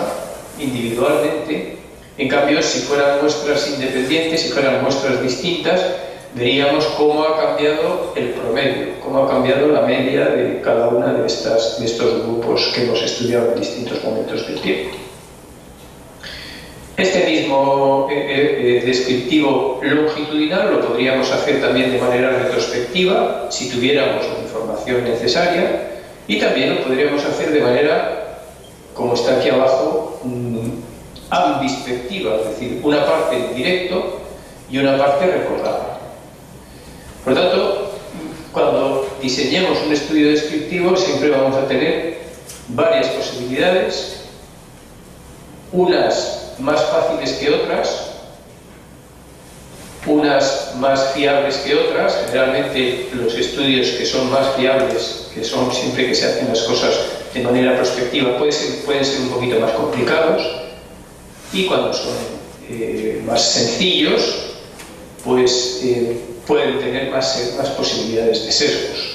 individualmente. En cambio, si fueran muestras independientes, si fueran muestras distintas, veríamos cómo ha cambiado el promedio, cómo ha cambiado la media de cada una de estos grupos que hemos estudiado en distintos momentos del tiempo. Este mismo descriptivo longitudinal lo podríamos hacer también de manera retrospectiva, si tuviéramos la información necesaria, y también lo podríamos hacer de manera, como está aquí abajo, ambispectiva, es decir, una parte en directo y una parte recordada. Por lo tanto, cuando diseñemos un estudio descriptivo siempre vamos a tener varias posibilidades, unas más fáciles que otras, unas más fiables que otras. Generalmente los estudios que son más fiables, que son siempre que se hacen las cosas de manera prospectiva, pueden ser un poquito más complicados, y cuando son más sencillos, pues pueden tener más posibilidades de sesgos.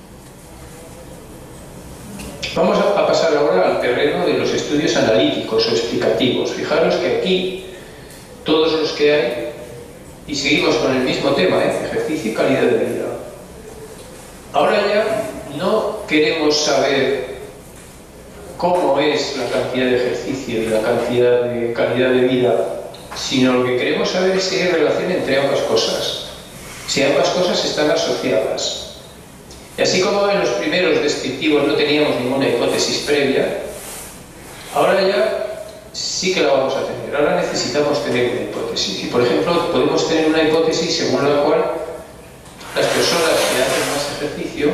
Vamos a pasar ahora al terreno de los estudios analíticos o explicativos. Fijaros que aquí, todos los que hay, y seguimos con el mismo tema, ejercicio y calidad de vida. Ahora ya no queremos saber cómo es la cantidad de ejercicio y la cantidad de calidad de vida, sino lo que queremos saber es si hay relación entre ambas cosas, si ambas cosas están asociadas. Y así como en los primeros descriptivos no teníamos ninguna hipótesis previa, ahora ya sí que la vamos a tener. Ahora necesitamos tener una hipótesis. Y por ejemplo, podemos tener una hipótesis según la cual las personas que hacen más ejercicio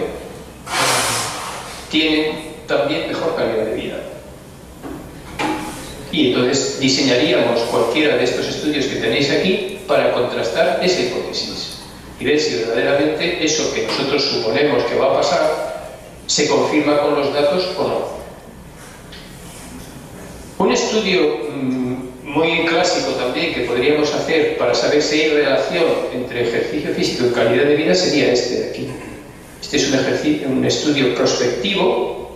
tienen también mejor calidad de vida. Y entonces diseñaríamos cualquiera de estos estudios que tenéis aquí para contrastar esa hipótesis y ver si verdaderamente eso que nosotros suponemos que va a pasar se confirma con los datos o no. Un estudio muy clásico también que podríamos hacer para saber si hay relación entre ejercicio físico y calidad de vida sería este de aquí. Este es un estudio prospectivo,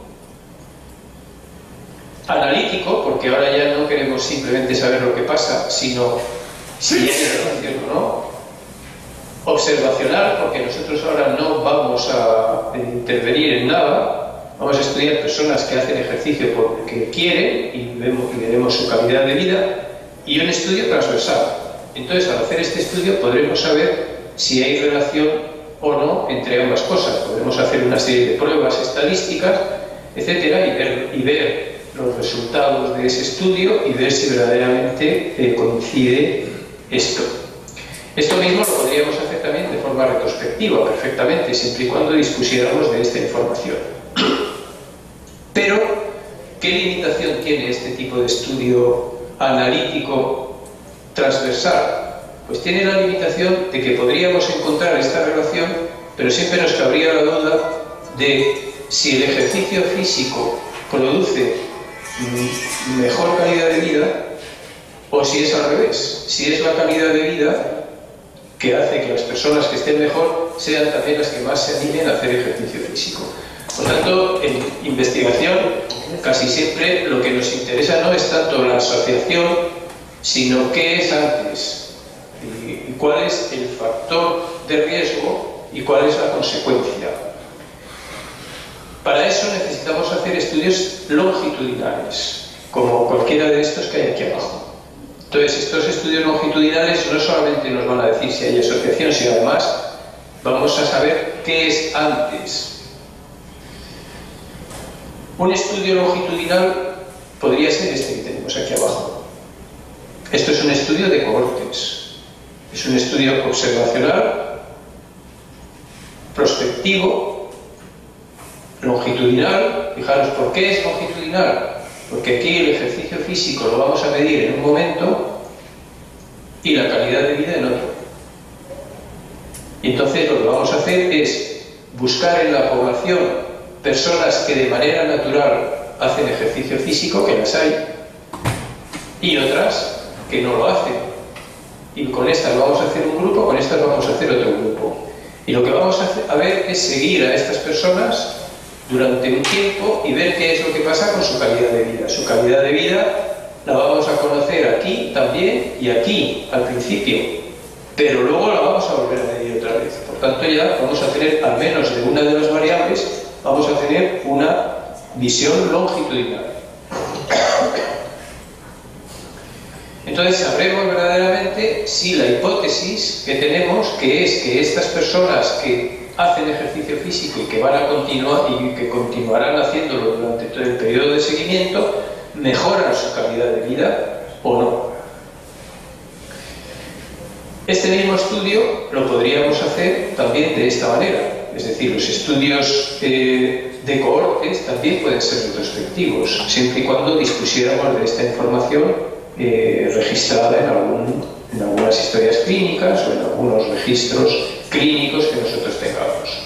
analítico, porque ahora ya no queremos simplemente saber lo que pasa, sino si hay relación o no. Observacional, porque nosotros ahora no vamos a intervenir en nada, vamos a estudiar personas que hacen ejercicio porque quieren y veremos su calidad de vida. Y un estudio transversal. Entonces, al hacer este estudio podremos saber si hay relación o no entre ambas cosas. Podremos hacer una serie de pruebas estadísticas, etcétera, y ver los resultados de ese estudio y ver si verdaderamente coincide esto. Esto mismo lo podríamos hacer también de forma retrospectiva, perfectamente, siempre y cuando dispusiéramos de esta información. Pero, ¿qué limitación tiene este tipo de estudio analítico transversal? Pues tiene la limitación de que podríamos encontrar esta relación, pero siempre nos cabría la duda de si el ejercicio físico produce mejor calidad de vida o si es al revés, si es la calidad de vida que hace que las personas que estén mejor sean también las que más se animen a hacer ejercicio físico. Por tanto, en investigación casi siempre lo que nos interesa no es tanto la asociación, sino qué es antes, y cuál es el factor de riesgo y cuál es la consecuencia. Para eso necesitamos hacer estudios longitudinales, como cualquiera de estos que hay aquí abajo. Entonces, estos estudios longitudinales no solamente nos van a decir si hay asociación, sino además vamos a saber qué es antes. Un estudio longitudinal podría ser este que tenemos aquí abajo. Esto es un estudio de cohortes. Es un estudio observacional, prospectivo, longitudinal. Fijaros, ¿por qué es longitudinal? Porque aquí el ejercicio físico lo vamos a medir en un momento y la calidad de vida en otro. Y entonces lo que vamos a hacer es buscar en la población personas que de manera natural hacen ejercicio físico, que las hay, y otras que no lo hacen. Y con estas vamos a hacer un grupo, con estas vamos a hacer otro grupo. Y lo que vamos a ver es seguir a estas personas durante un tiempo y ver qué es lo que pasa con su calidad de vida. Su calidad de vida la vamos a conocer aquí también y aquí al principio. pero luego la vamos a volver a medir otra vez. Por tanto, ya vamos a tener, al menos de una de las variables, vamos a tener una visión longitudinal. Entonces sabremos verdaderamente si la hipótesis que tenemos, que es que estas personas que hacen ejercicio físico y que van a continuar y que continuarán haciéndolo durante todo el periodo de seguimiento, mejoran su calidad de vida o no. Este mismo estudio lo podríamos hacer también de esta manera, es decir, los estudios de cohortes también pueden ser retrospectivos, siempre y cuando dispusiéramos de esta información registrada en algunas historias clínicas o en algunos registros clínicos que nosotros tengamos.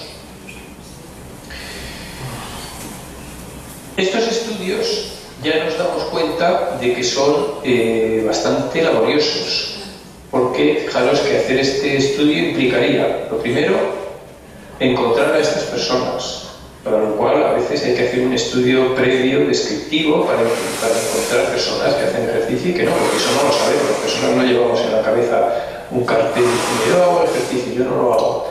Estos estudios ya nos damos cuenta de que son bastante laboriosos, porque fijaros que hacer este estudio implicaría, lo primero, encontrar a estas personas, para lo cual a veces hay que hacer un estudio previo, descriptivo, para encontrar personas que hacen ejercicio y que no, porque eso no lo sabemos, las personas no llevamos en la cabeza un cartel diciendo yo hago ejercicio, yo no lo hago.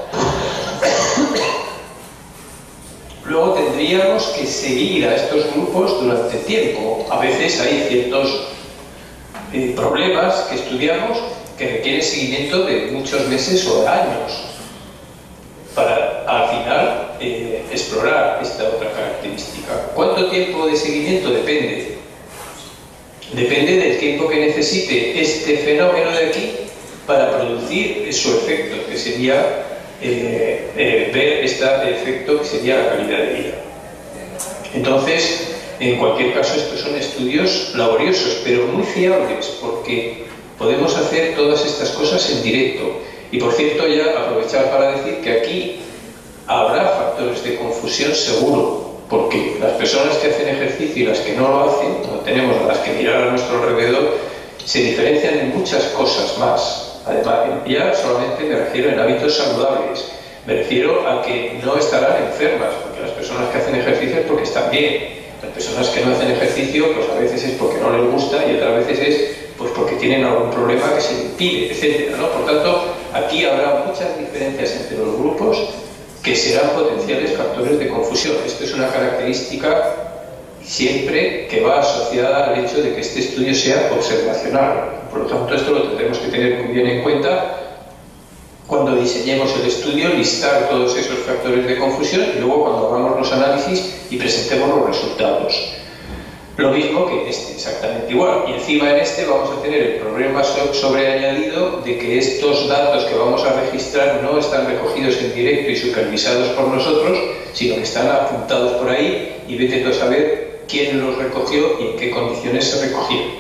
Luego tendríamos que seguir a estos grupos durante tiempo. A veces hay ciertos problemas que estudiamos que requieren seguimiento de muchos meses o de años para al final explorar esta otra característica. ¿Cuánto tiempo de seguimiento? Depende. Depende del tiempo que necesite este fenómeno de aquí para producir su efecto, que sería ver este efecto que sería la calidad de vida. Entonces, en cualquier caso, estos son estudios laboriosos, pero muy fiables, porque podemos hacer todas estas cosas en directo. Y por cierto, ya aprovechar para decir que aquí habrá factores de confusión seguro, porque las personas que hacen ejercicio y las que no lo hacen, no tenemos a las que mirar a nuestro alrededor, se diferencian en muchas cosas más. Además, ya solamente me refiero en hábitos saludables, me refiero a que no estarán enfermas, porque las personas que hacen ejercicio es porque están bien. Las personas que no hacen ejercicio, pues a veces es porque no les gusta y otras veces es pues porque tienen algún problema que se les impide, etc., ¿no? Por tanto, aquí habrá muchas diferencias entre los grupos que serán potenciales factores de confusión. Esto es una característica siempre que va asociada al hecho de que este estudio sea observacional. Por lo tanto, esto lo tendremos que tener muy bien en cuenta cuando diseñemos el estudio, listar todos esos factores de confusión y luego cuando hagamos los análisis y presentemos los resultados. Lo mismo que en este, exactamente igual. Y encima en este vamos a tener el problema sobreañadido de que estos datos que vamos a registrar no están recogidos en directo y supervisados por nosotros, sino que están apuntados por ahí y vete tú a saber quién los recogió y en qué condiciones se recogieron.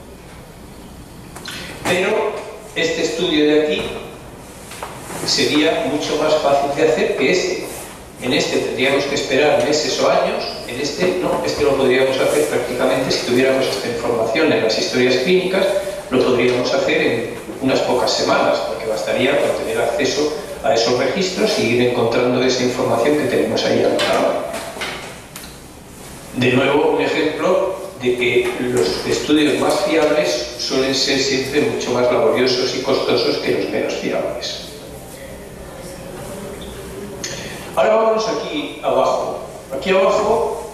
Pero este estudio de aquí sería mucho más fácil de hacer que este. En este tendríamos que esperar meses o años, en este no, este lo podríamos hacer prácticamente si tuviéramos esta información en las historias clínicas, lo podríamos hacer en unas pocas semanas, porque bastaría con tener acceso a esos registros y ir encontrando esa información que tenemos ahí anotada. De nuevo, un ejemplo de que los estudios más fiables suelen ser siempre mucho más laboriosos y costosos que los menos fiables. Ahora vamos aquí abajo. Aquí abajo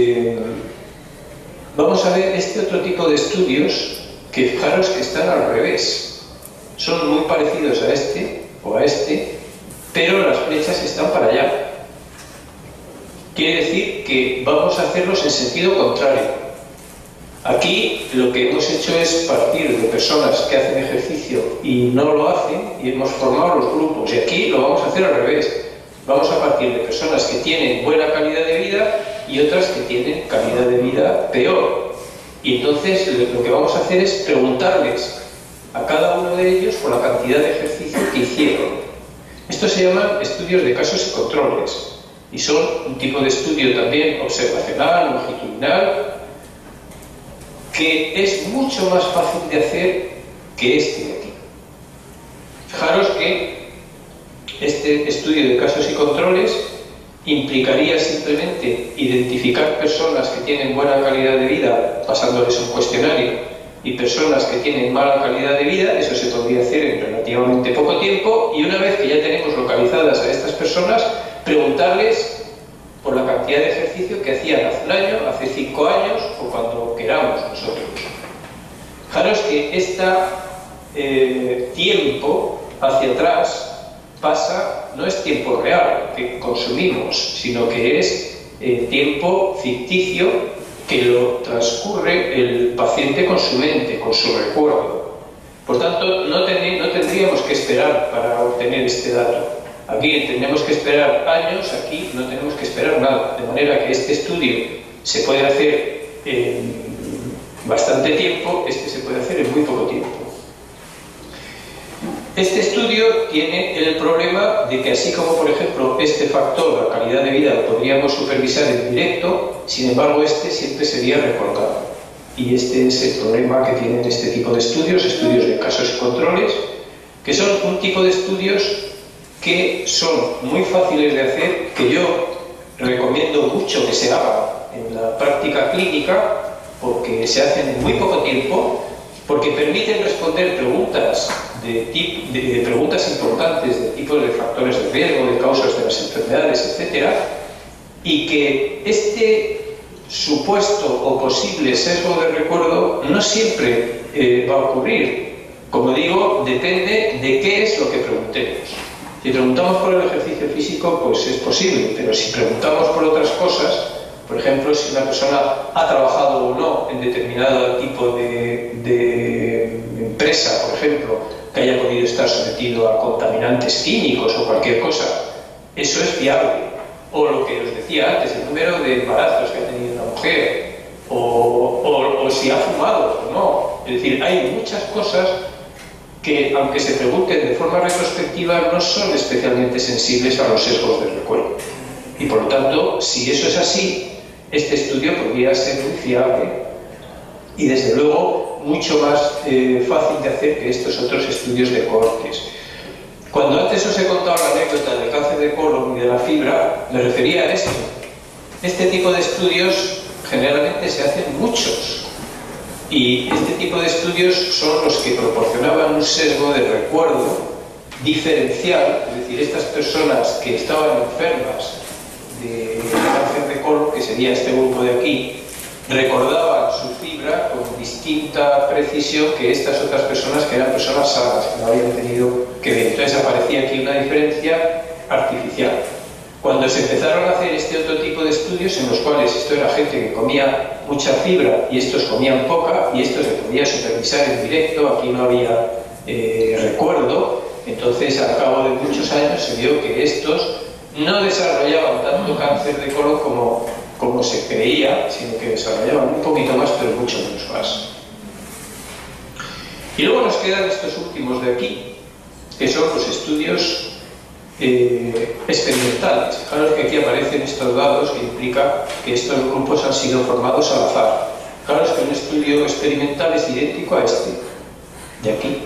vamos a ver este otro tipo de estudios que fijaros que están al revés. Son muy parecidos a este o a este, pero las flechas están para allá. Quiere decir que vamos a hacerlos en sentido contrario. Aquí lo que hemos hecho es partir de personas que hacen ejercicio y no lo hacen y hemos formado los grupos. Y aquí lo vamos a hacer al revés. Vamos a partir de personas que tienen buena calidad de vida y otras que tienen calidad de vida peor. Y entonces lo que vamos a hacer es preguntarles a cada uno de ellos por la cantidad de ejercicio que hicieron. Estos se llaman estudios de casos y controles y son un tipo de estudio también observacional, longitudinal, que es mucho más fácil de hacer que este de aquí. Fijaros que este estudio de casos y controles implicaría simplemente identificar personas que tienen buena calidad de vida pasándoles un cuestionario y personas que tienen mala calidad de vida. Eso se podría hacer en relativamente poco tiempo, y una vez que ya tenemos localizadas a estas personas, preguntarles por la cantidad de ejercicio que hacían hace un año, hace 5 años o cuando queramos nosotros. Fijaros que este tiempo hacia atrás pasa, no es tiempo real que consumimos, sino que es tiempo ficticio que lo transcurre el paciente con su mente, con su recuerdo. Por tanto, no tendríamos que esperar para obtener este dato. Aquí tenemos que esperar años, aquí no tenemos que esperar nada. De manera que este estudio se puede hacer en bastante tiempo, este se puede hacer en muy poco tiempo. Este estudio tiene el problema de que, así como por ejemplo este factor, la calidad de vida, lo podríamos supervisar en directo, sin embargo este siempre sería recordado. Y este es el problema que tienen este tipo de estudios, estudios de casos y controles, que son un tipo de estudios que son muy fáciles de hacer, que yo recomiendo mucho que se hagan en la práctica clínica, porque se hacen en muy poco tiempo, porque permiten responder preguntas preguntas importantes de tipos de factores de riesgo, de causas de las enfermedades, etc. Y que este supuesto o posible sesgo de recuerdo no siempre va a ocurrir. Como digo, depende de qué es lo que preguntemos. Si preguntamos por el ejercicio físico, pues es posible, pero si preguntamos por otras cosas, por ejemplo, si una persona ha trabajado o no en determinado tipo de empresa, por ejemplo, que haya podido estar sometido a contaminantes químicos o cualquier cosa, eso es fiable. O lo que os decía antes, el número de embarazos que ha tenido una mujer, o si ha fumado o no. Es decir, hay muchas cosas que, aunque se pregunten de forma retrospectiva, no son especialmente sensibles a los sesgos del recuerdo. Y por lo tanto, si eso es así, este estudio podría ser muy fiable y desde luego mucho más fácil de hacer que estos otros estudios de cohortes. Cuando antes os he contado la anécdota del cáncer de colon y de la fibra, me refería a esto. Este tipo de estudios generalmente se hacen muchos, y este tipo de estudios son los que proporcionaban un sesgo de recuerdo diferencial, es decir, estas personas que estaban enfermas de cáncer de colon, que sería este grupo de aquí, recordaban su fibra con distinta precisión que estas otras personas que eran personas sanas, que no habían tenido que ver. Entonces aparecía aquí una diferencia artificial. Cuando se empezaron a hacer este otro tipo de estudios, en los cuales esto era gente que comía mucha fibra y estos comían poca, y esto se podía supervisar en directo, aquí no había recuerdo, entonces al cabo de muchos años se vio que estos no desarrollaban tanto cáncer de colon como se creía, sino que desarrollaban un poquito más, pero mucho menos más. Y luego nos quedan estos últimos de aquí, que son los estudios experimentales. Fijaros que aquí aparecen estos datos que implica que estos grupos han sido formados al azar. Fijaros que un estudio experimental es idéntico a este, de aquí.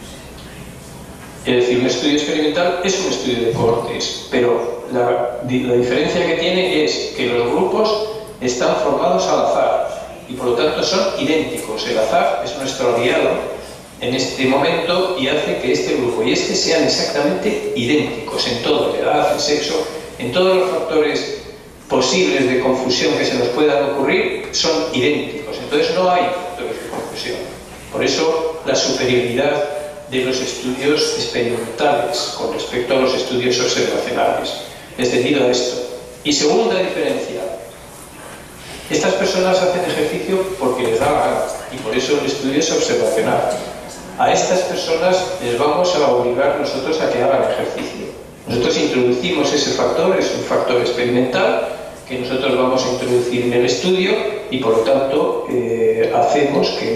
Es decir, un estudio experimental es un estudio de cohortes, pero la diferencia que tiene es que los grupos están formados al azar y por lo tanto son idénticos. El azar es nuestro aliado en este momento y hace que este grupo y este sean exactamente idénticos en todo, en edad, en sexo, en todos los factores posibles de confusión que se nos puedan ocurrir, son idénticos. Entonces no hay factores de confusión. Por eso la superioridad de los estudios experimentales con respecto a los estudios observacionales. Es debido a esto. Y segunda diferencia, estas personas hacen ejercicio porque les da la gana y por eso el estudio es observacional. A estas personas les vamos a obligar nosotros a que hagan ejercicio. Nosotros introducimos ese factor, es un factor experimental que nosotros vamos a introducir en el estudio y por lo tanto hacemos que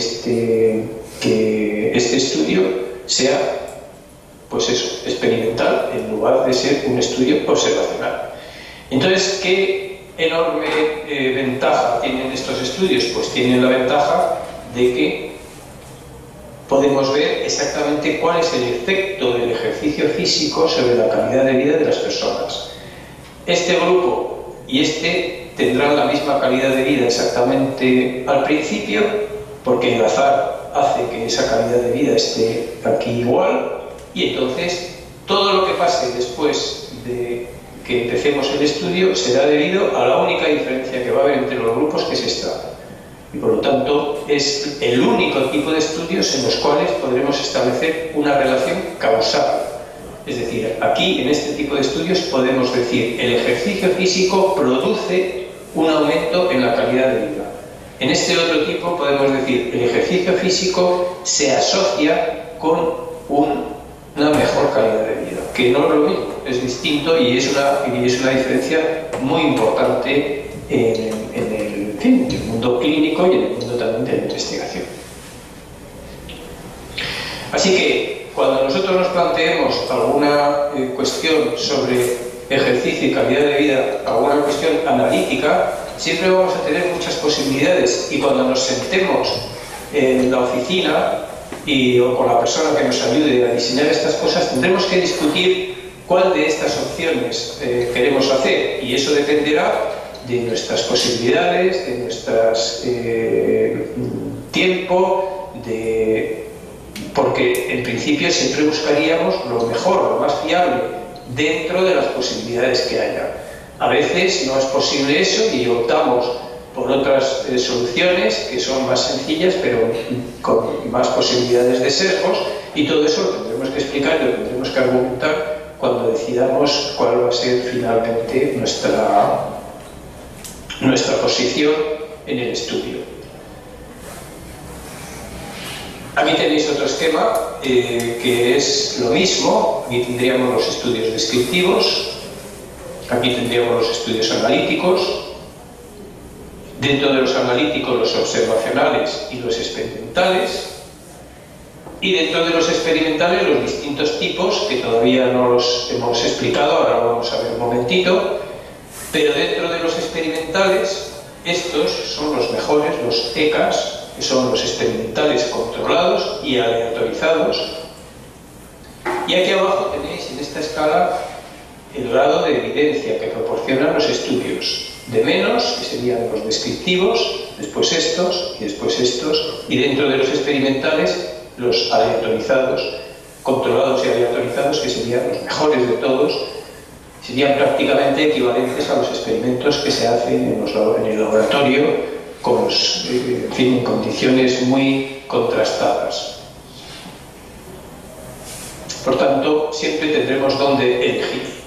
este estudio sea, pues eso, experimental en lugar de ser un estudio observacional. Entonces, ¿qué enorme ventaja tienen estos estudios? Pues tienen la ventaja de que podemos ver exactamente cuál es el efecto del ejercicio físico sobre la calidad de vida de las personas. Este grupo y este tendrán la misma calidad de vida exactamente al principio, porque el azar hace que esa calidad de vida esté aquí igual, y entonces todo lo que pase después de que empecemos el estudio será debido a la única diferencia que va a haber entre los grupos, que es esta. Y por lo tanto es el único tipo de estudios en los cuales podremos establecer una relación causal. Es decir, aquí en este tipo de estudios podemos decir el ejercicio físico produce un aumento en la calidad de vida. En este otro tipo podemos decir el ejercicio físico se asocia con una mejor calidad de vida, que no es lo mismo, es distinto y es una diferencia muy importante en el mundo clínico y en el mundo también de la investigación. Así que cuando nosotros nos planteemos alguna cuestión sobre ejercicio y calidad de vida, alguna cuestión analítica, siempre vamos a tener muchas posibilidades, y cuando nos sentemos en la oficina o con la persona que nos ayude a diseñar estas cosas, tendremos que discutir cuál de estas opciones queremos hacer, y eso dependerá de nuestras posibilidades, de nuestro tiempo, porque en principio siempre buscaríamos lo mejor, lo más fiable, dentro de las posibilidades que haya. A veces no es posible eso y optamos por otras soluciones que son más sencillas pero con más posibilidades de sesgos, y todo eso lo tendremos que explicar y lo tendremos que argumentar cuando decidamos cuál va a ser finalmente nuestra posición en el estudio. Aquí tenéis otro esquema que es lo mismo. Aquí tendríamos los estudios descriptivos, aquí tendríamos los estudios analíticos, dentro de los analíticos los observacionales y los experimentales, y dentro de los experimentales los distintos tipos que todavía no los hemos explicado, ahora lo vamos a ver un momentito. Pero dentro de los experimentales, estos son los mejores, los ECAs, que son los experimentales controlados y aleatorizados. Y aquí abajo tenéis en esta escala el grado de evidencia que proporcionan los estudios. De menos, que serían los descriptivos, después estos y después estos, y dentro de los experimentales los aleatorizados, controlados y aleatorizados, que serían los mejores de todos. Serían prácticamente equivalentes a los experimentos que se hacen en el laboratorio en condiciones muy contrastadas. Por tanto, siempre tendremos dónde elegir.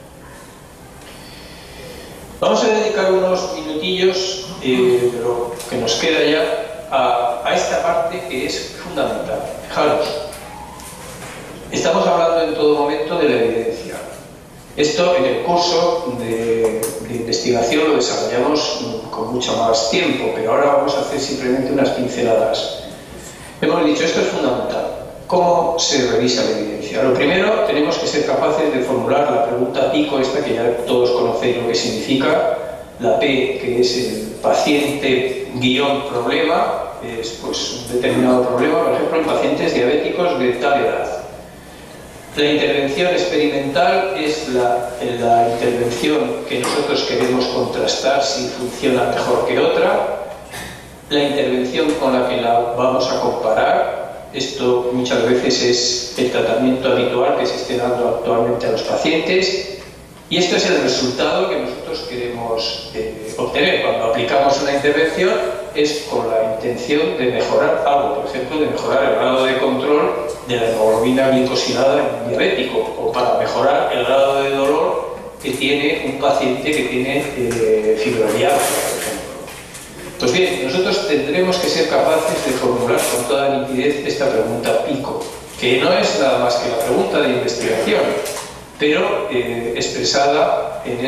Vamos a dedicar unos minutillos de lo que nos queda ya a esta parte que es fundamental. Fijaros, estamos hablando en todo momento de la evidencia. Esto en el curso de investigación lo desarrollamos con mucho más tiempo, pero ahora vamos a hacer simplemente unas pinceladas. Hemos dicho, esto es fundamental. ¿Cómo se revisa la evidencia? Lo primero, tenemos que ser capaces de formular la pregunta PICO, esta que ya todos conocéis lo que significa. La P, que es el paciente-problema, es pues un determinado problema, por ejemplo, en pacientes diabéticos de tal edad. La intervención experimental es la intervención que nosotros queremos contrastar si funciona mejor que otra. La intervención con la que la vamos a comparar, esto muchas veces es el tratamiento habitual que se esté dando actualmente a los pacientes, y esto es el resultado que nosotros queremos obtener. Cuando aplicamos una intervención es con la intención de mejorar algo, por ejemplo, de mejorar el grado de control de la hemoglobina glicosilada en un diabético, o para mejorar el grado de dolor que tiene un paciente que tiene fibromialgia, por ejemplo. Pues bien, nosotros tendremos que ser capaces de formular con toda nitidez esta pregunta PICO, que no es nada más que la pregunta de investigación, pero expresada de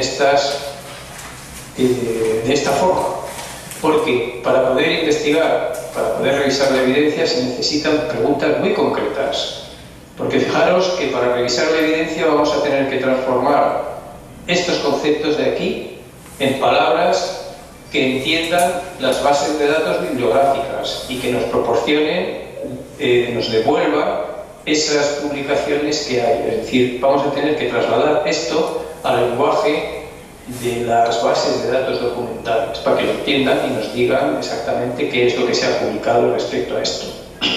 esta forma. Porque para poder investigar, para poder revisar la evidencia, se necesitan preguntas muy concretas. Porque fijaros que para revisar la evidencia vamos a tener que transformar estos conceptos de aquí en palabras que entiendan las bases de datos bibliográficas y que nos proporcionen, nos devuelvan esas publicaciones que hay. Es decir, vamos a tener que trasladar esto al lenguaje de las bases de datos documentales para que lo entiendan y nos digan exactamente qué es lo que se ha publicado respecto a esto.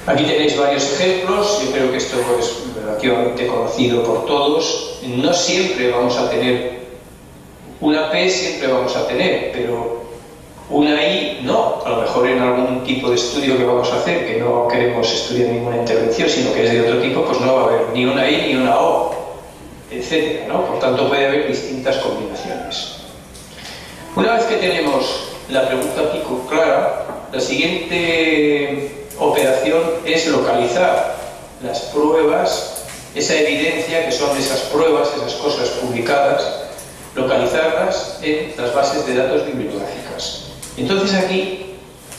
Aquí tenéis varios ejemplos. Yo creo que esto es relativamente conocido por todos. No siempre vamos a tener una P, siempre vamos a tener, pero una I no. A lo mejor en algún tipo de estudio que vamos a hacer, que no queremos estudiar ninguna intervención, sino que es de otro tipo, pues no va a haber ni una I ni una O, etcétera, ¿no? Por tanto, puede haber distintas combinaciones. Una vez que tenemos la pregunta pico clara, la siguiente operación es localizar las pruebas, esa evidencia que son esas pruebas, esas cosas publicadas, localizarlas en las bases de datos bibliográficas. Entonces aquí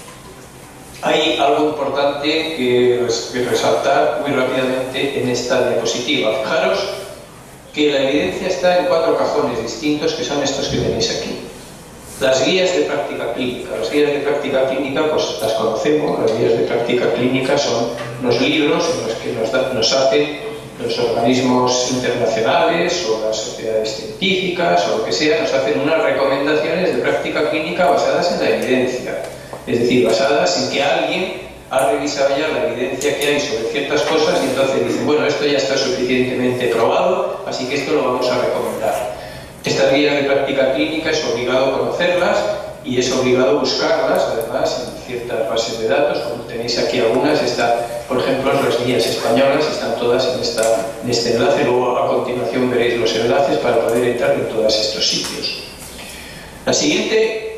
hay algo importante que resaltar muy rápidamente en esta diapositiva. Fijaros que la evidencia está en 4 cajones distintos, que son estos que tenéis aquí. Las guías de práctica clínica. Las guías de práctica clínica, pues las conocemos. Las guías de práctica clínica son los libros en los que nos hacen los organismos internacionales o las sociedades científicas o lo que sea, nos hacen unas recomendaciones de práctica clínica basadas en la evidencia. Es decir, basadas en que alguien ha revisado ya la evidencia que hay sobre ciertas cosas y entonces dice, bueno, esto ya está suficientemente probado, así que esto lo vamos a recomendar. Estas guías de práctica clínica es obligado conocerlas y es obligado buscarlas, además, en ciertas bases de datos, como tenéis aquí algunas, por ejemplo, las guías españolas están todas en este enlace, luego a continuación veréis los enlaces para poder entrar en todos estos sitios. La siguiente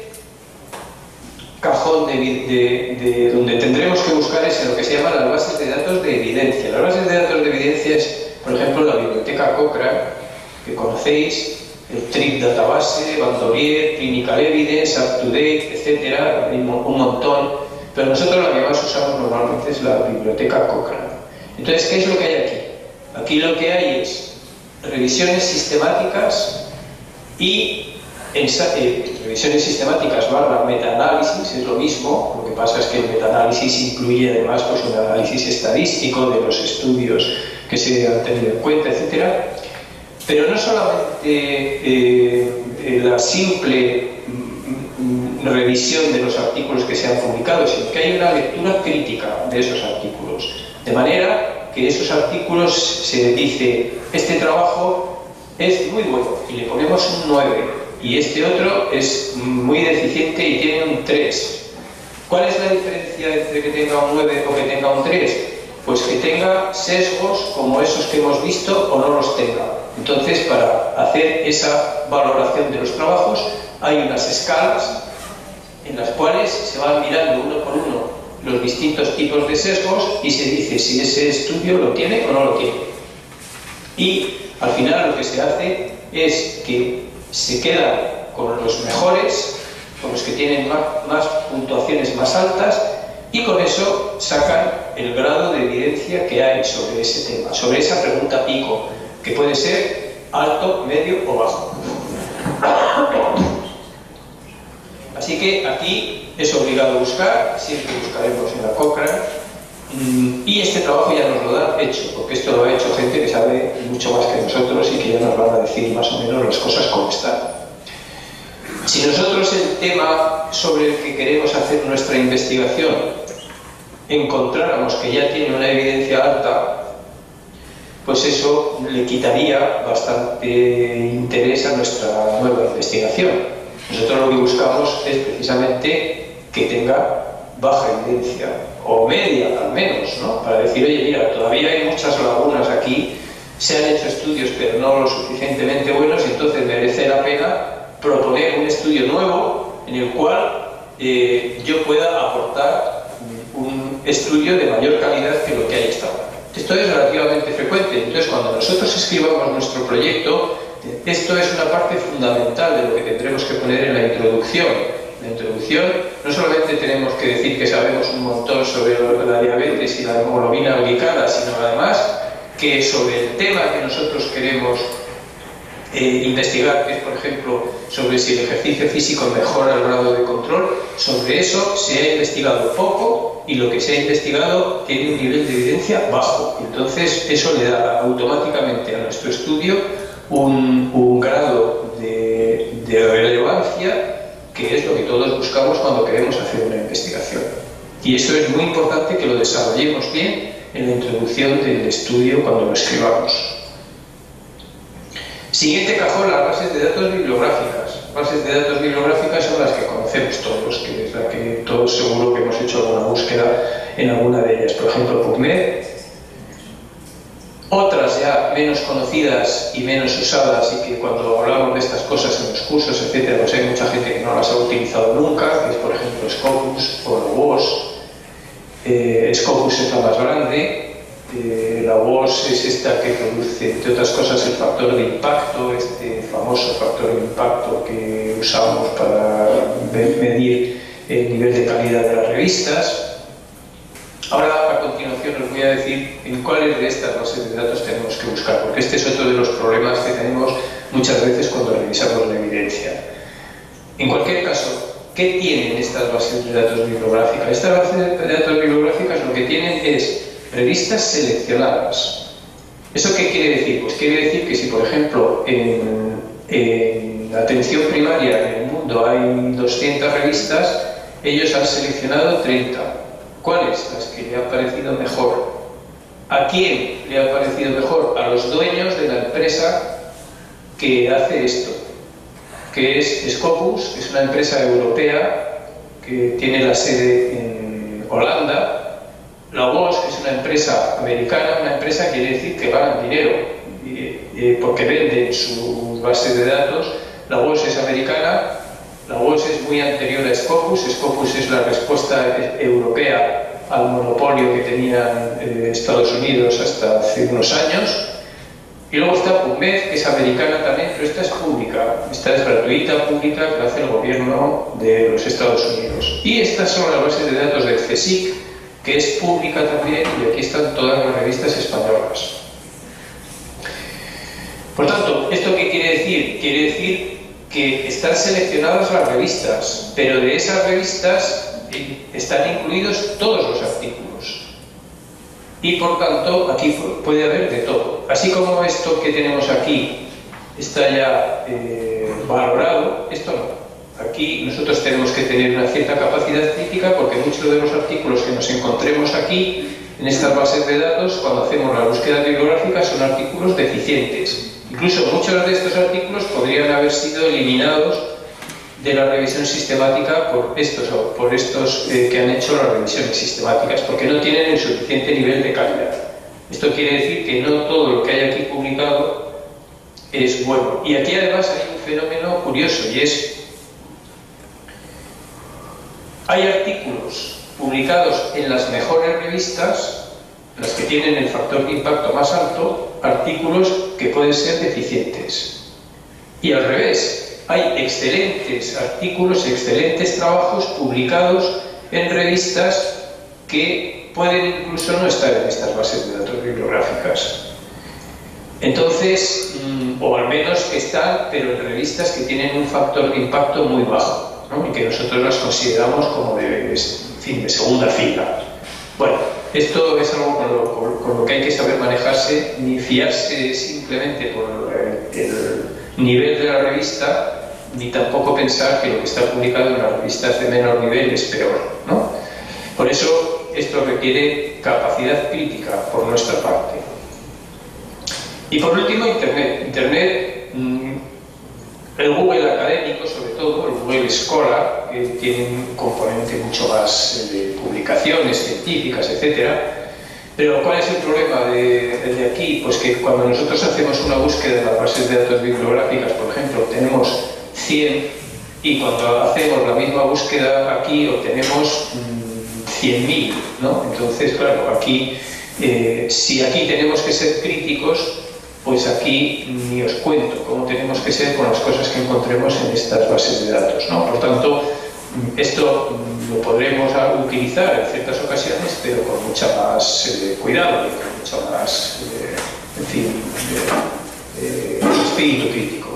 cajón donde tendremos que buscar es en lo que se llama las bases de datos de evidencia. Las bases de datos de evidencia es, por ejemplo, la biblioteca Cochrane, que conocéis, el TRIP Database, Bandolier, Clinical Evidence, UpToDate, etcétera, hay un montón, pero nosotros la que más usamos normalmente es la biblioteca Cochrane. Entonces, ¿qué es lo que hay aquí? Aquí lo que hay es revisiones sistemáticas y revisiones sistemáticas barra metaanálisis, es lo mismo, lo que pasa es que el metaanálisis incluye además pues, un análisis estadístico de los estudios que se han tenido en cuenta, etcétera. Pero no solamente la simple revisión de los artículos que se han publicado, sino que hay una lectura crítica de esos artículos. De manera que esos artículos se dice, este trabajo es muy bueno y le ponemos un 9, y este otro es muy deficiente y tiene un 3. ¿Cuál es la diferencia entre que tenga un 9 o que tenga un 3? Pues que tenga sesgos como esos que hemos visto o no los tenga. Entonces, para hacer esa valoración de los trabajos, hay unas escalas en las cuales se van mirando uno por uno los distintos tipos de sesgos y se dice si ese estudio lo tiene o no lo tiene. Y al final lo que se hace es que se queda con los mejores, con los que tienen más puntuaciones más altas, y con eso sacan el grado de evidencia que hay sobre ese tema, sobre esa pregunta pico, que puede ser alto, medio o bajo. Así que aquí es obligado buscar, siempre buscaremos en la Cochrane, y este trabajo ya nos lo da hecho, porque esto lo ha hecho gente que sabe mucho más que nosotros y que ya nos van a decir más o menos las cosas como están. Si nosotros el tema sobre el que queremos hacer nuestra investigación encontráramos que ya tiene una evidencia alta, pues eso le quitaría bastante interés a nuestra nueva investigación. Nosotros lo que buscamos es precisamente que tenga baja evidencia, o media al menos, ¿no? Para decir, oye, mira, todavía hay muchas lagunas aquí, se han hecho estudios pero no lo suficientemente buenos, y entonces merece la pena proponer un estudio nuevo en el cual yo pueda aportar un estudio de mayor calidad que lo que hay hasta ahora. Esto es relativamente frecuente, entonces cuando nosotros escribamos nuestro proyecto, esto es una parte fundamental de lo que tendremos que poner en la introducción. En la introducción no solamente tenemos que decir que sabemos un montón sobre la diabetes y la hemoglobina glicada, sino además que sobre el tema que nosotros queremos investigar, que es por ejemplo sobre si el ejercicio físico mejora el grado de control, sobre eso se ha investigado poco y lo que se ha investigado tiene un nivel de evidencia bajo. Entonces eso le da automáticamente a nuestro estudio un grado de relevancia, que es lo que todos buscamos cuando queremos hacer una investigación. Y esto es muy importante que lo desarrollemos bien en la introducción del estudio cuando lo escribamos. Siguiente cajón, las bases de datos bibliográficas. Bases de datos bibliográficas son las que conocemos todos, que es la que todos seguro que hemos hecho alguna búsqueda en alguna de ellas. Por ejemplo, PubMed. Otras ya menos conocidas y menos usadas, y que cuando hablamos de estas cosas en los cursos, etcétera, pues hay mucha gente que no las ha utilizado nunca, que es por ejemplo Scopus o la WOS. Scopus es la más grande, la WOS es esta que produce, entre otras cosas, el factor de impacto, este famoso factor de impacto que usamos para medir el nivel de calidad de las revistas. Ahora, a continuación, os voy a decir en cuáles de estas bases de datos tenemos que buscar, porque este es otro de los problemas que tenemos muchas veces cuando revisamos la evidencia. En cualquier caso, ¿qué tienen estas bases de datos bibliográficas? Estas bases de datos bibliográficas lo que tienen es revistas seleccionadas. ¿Eso qué quiere decir? Pues quiere decir que si, por ejemplo, en atención primaria en el mundo hay 200 revistas, ellos han seleccionado 30. ¿Cuáles? Las que le han parecido mejor. ¿A quién le ha parecido mejor? A los dueños de la empresa que hace esto, que es Scopus, que es una empresa europea que tiene la sede en Holanda. La WOS, que es una empresa americana, una empresa quiere decir que ganan dinero porque venden sus bases de datos. La WOS es americana. La WOS es muy anterior a Scopus. Scopus es la respuesta europea al monopolio que tenían Estados Unidos hasta hace unos años. Y luego está PubMed, que es americana también, pero esta es pública. Esta es gratuita, pública, que lo hace el gobierno de los Estados Unidos. Y estas son las bases de datos del CSIC, que es pública también, y aquí están todas las revistas españolas. Por tanto, ¿esto qué quiere decir? Quiere decir que están seleccionadas las revistas, pero de esas revistas están incluidos todos los artículos. Y por tanto, aquí puede haber de todo. Así como esto que tenemos aquí está ya valorado, esto no. Aquí nosotros tenemos que tener una cierta capacidad crítica, porque muchos de los artículos que nos encontremos aquí, en estas bases de datos, cuando hacemos la búsqueda bibliográfica, son artículos deficientes. Incluso muchos de estos artículos podrían haber sido eliminados de la revisión sistemática por estos que han hecho las revisiones sistemáticas, porque no tienen el suficiente nivel de calidad. Esto quiere decir que no todo lo que hay aquí publicado es bueno. Y aquí además hay un fenómeno curioso, y es: hay artículos publicados en las mejores revistas, las que tienen el factor de impacto más alto, artículos que pueden ser deficientes. Y al revés, hay excelentes artículos, excelentes trabajos publicados en revistas que pueden incluso no estar en estas bases de datos bibliográficas. Entonces, o al menos que están, pero en revistas que tienen un factor de impacto muy bajo, ¿no? Y que nosotros las consideramos como de segunda fila. Bueno, esto es algo con lo que hay que saber manejarse, ni fiarse simplemente por el nivel de la revista, ni tampoco pensar que lo que está publicado en las revistas de menor nivel es peor, ¿no? Por eso esto requiere capacidad crítica por nuestra parte. Y por último, Internet. Internet, el Google académico, sobre todo, el Google Scholar, que tiene un componente mucho más de publicaciones científicas, etcétera. Pero ¿cuál es el problema de aquí? Pues que cuando nosotros hacemos una búsqueda en las bases de datos bibliográficas, por ejemplo, tenemos 100, y cuando hacemos la misma búsqueda aquí obtenemos 100.000, ¿no? Entonces, claro, aquí, si aquí tenemos que ser críticos, pues aquí ni os cuento cómo tenemos que ser con las cosas que encontremos en estas bases de datos, ¿no? Por tanto, esto lo podremos utilizar en ciertas ocasiones, pero con mucha más cuidado y con mucho más, en fin, espíritu crítico.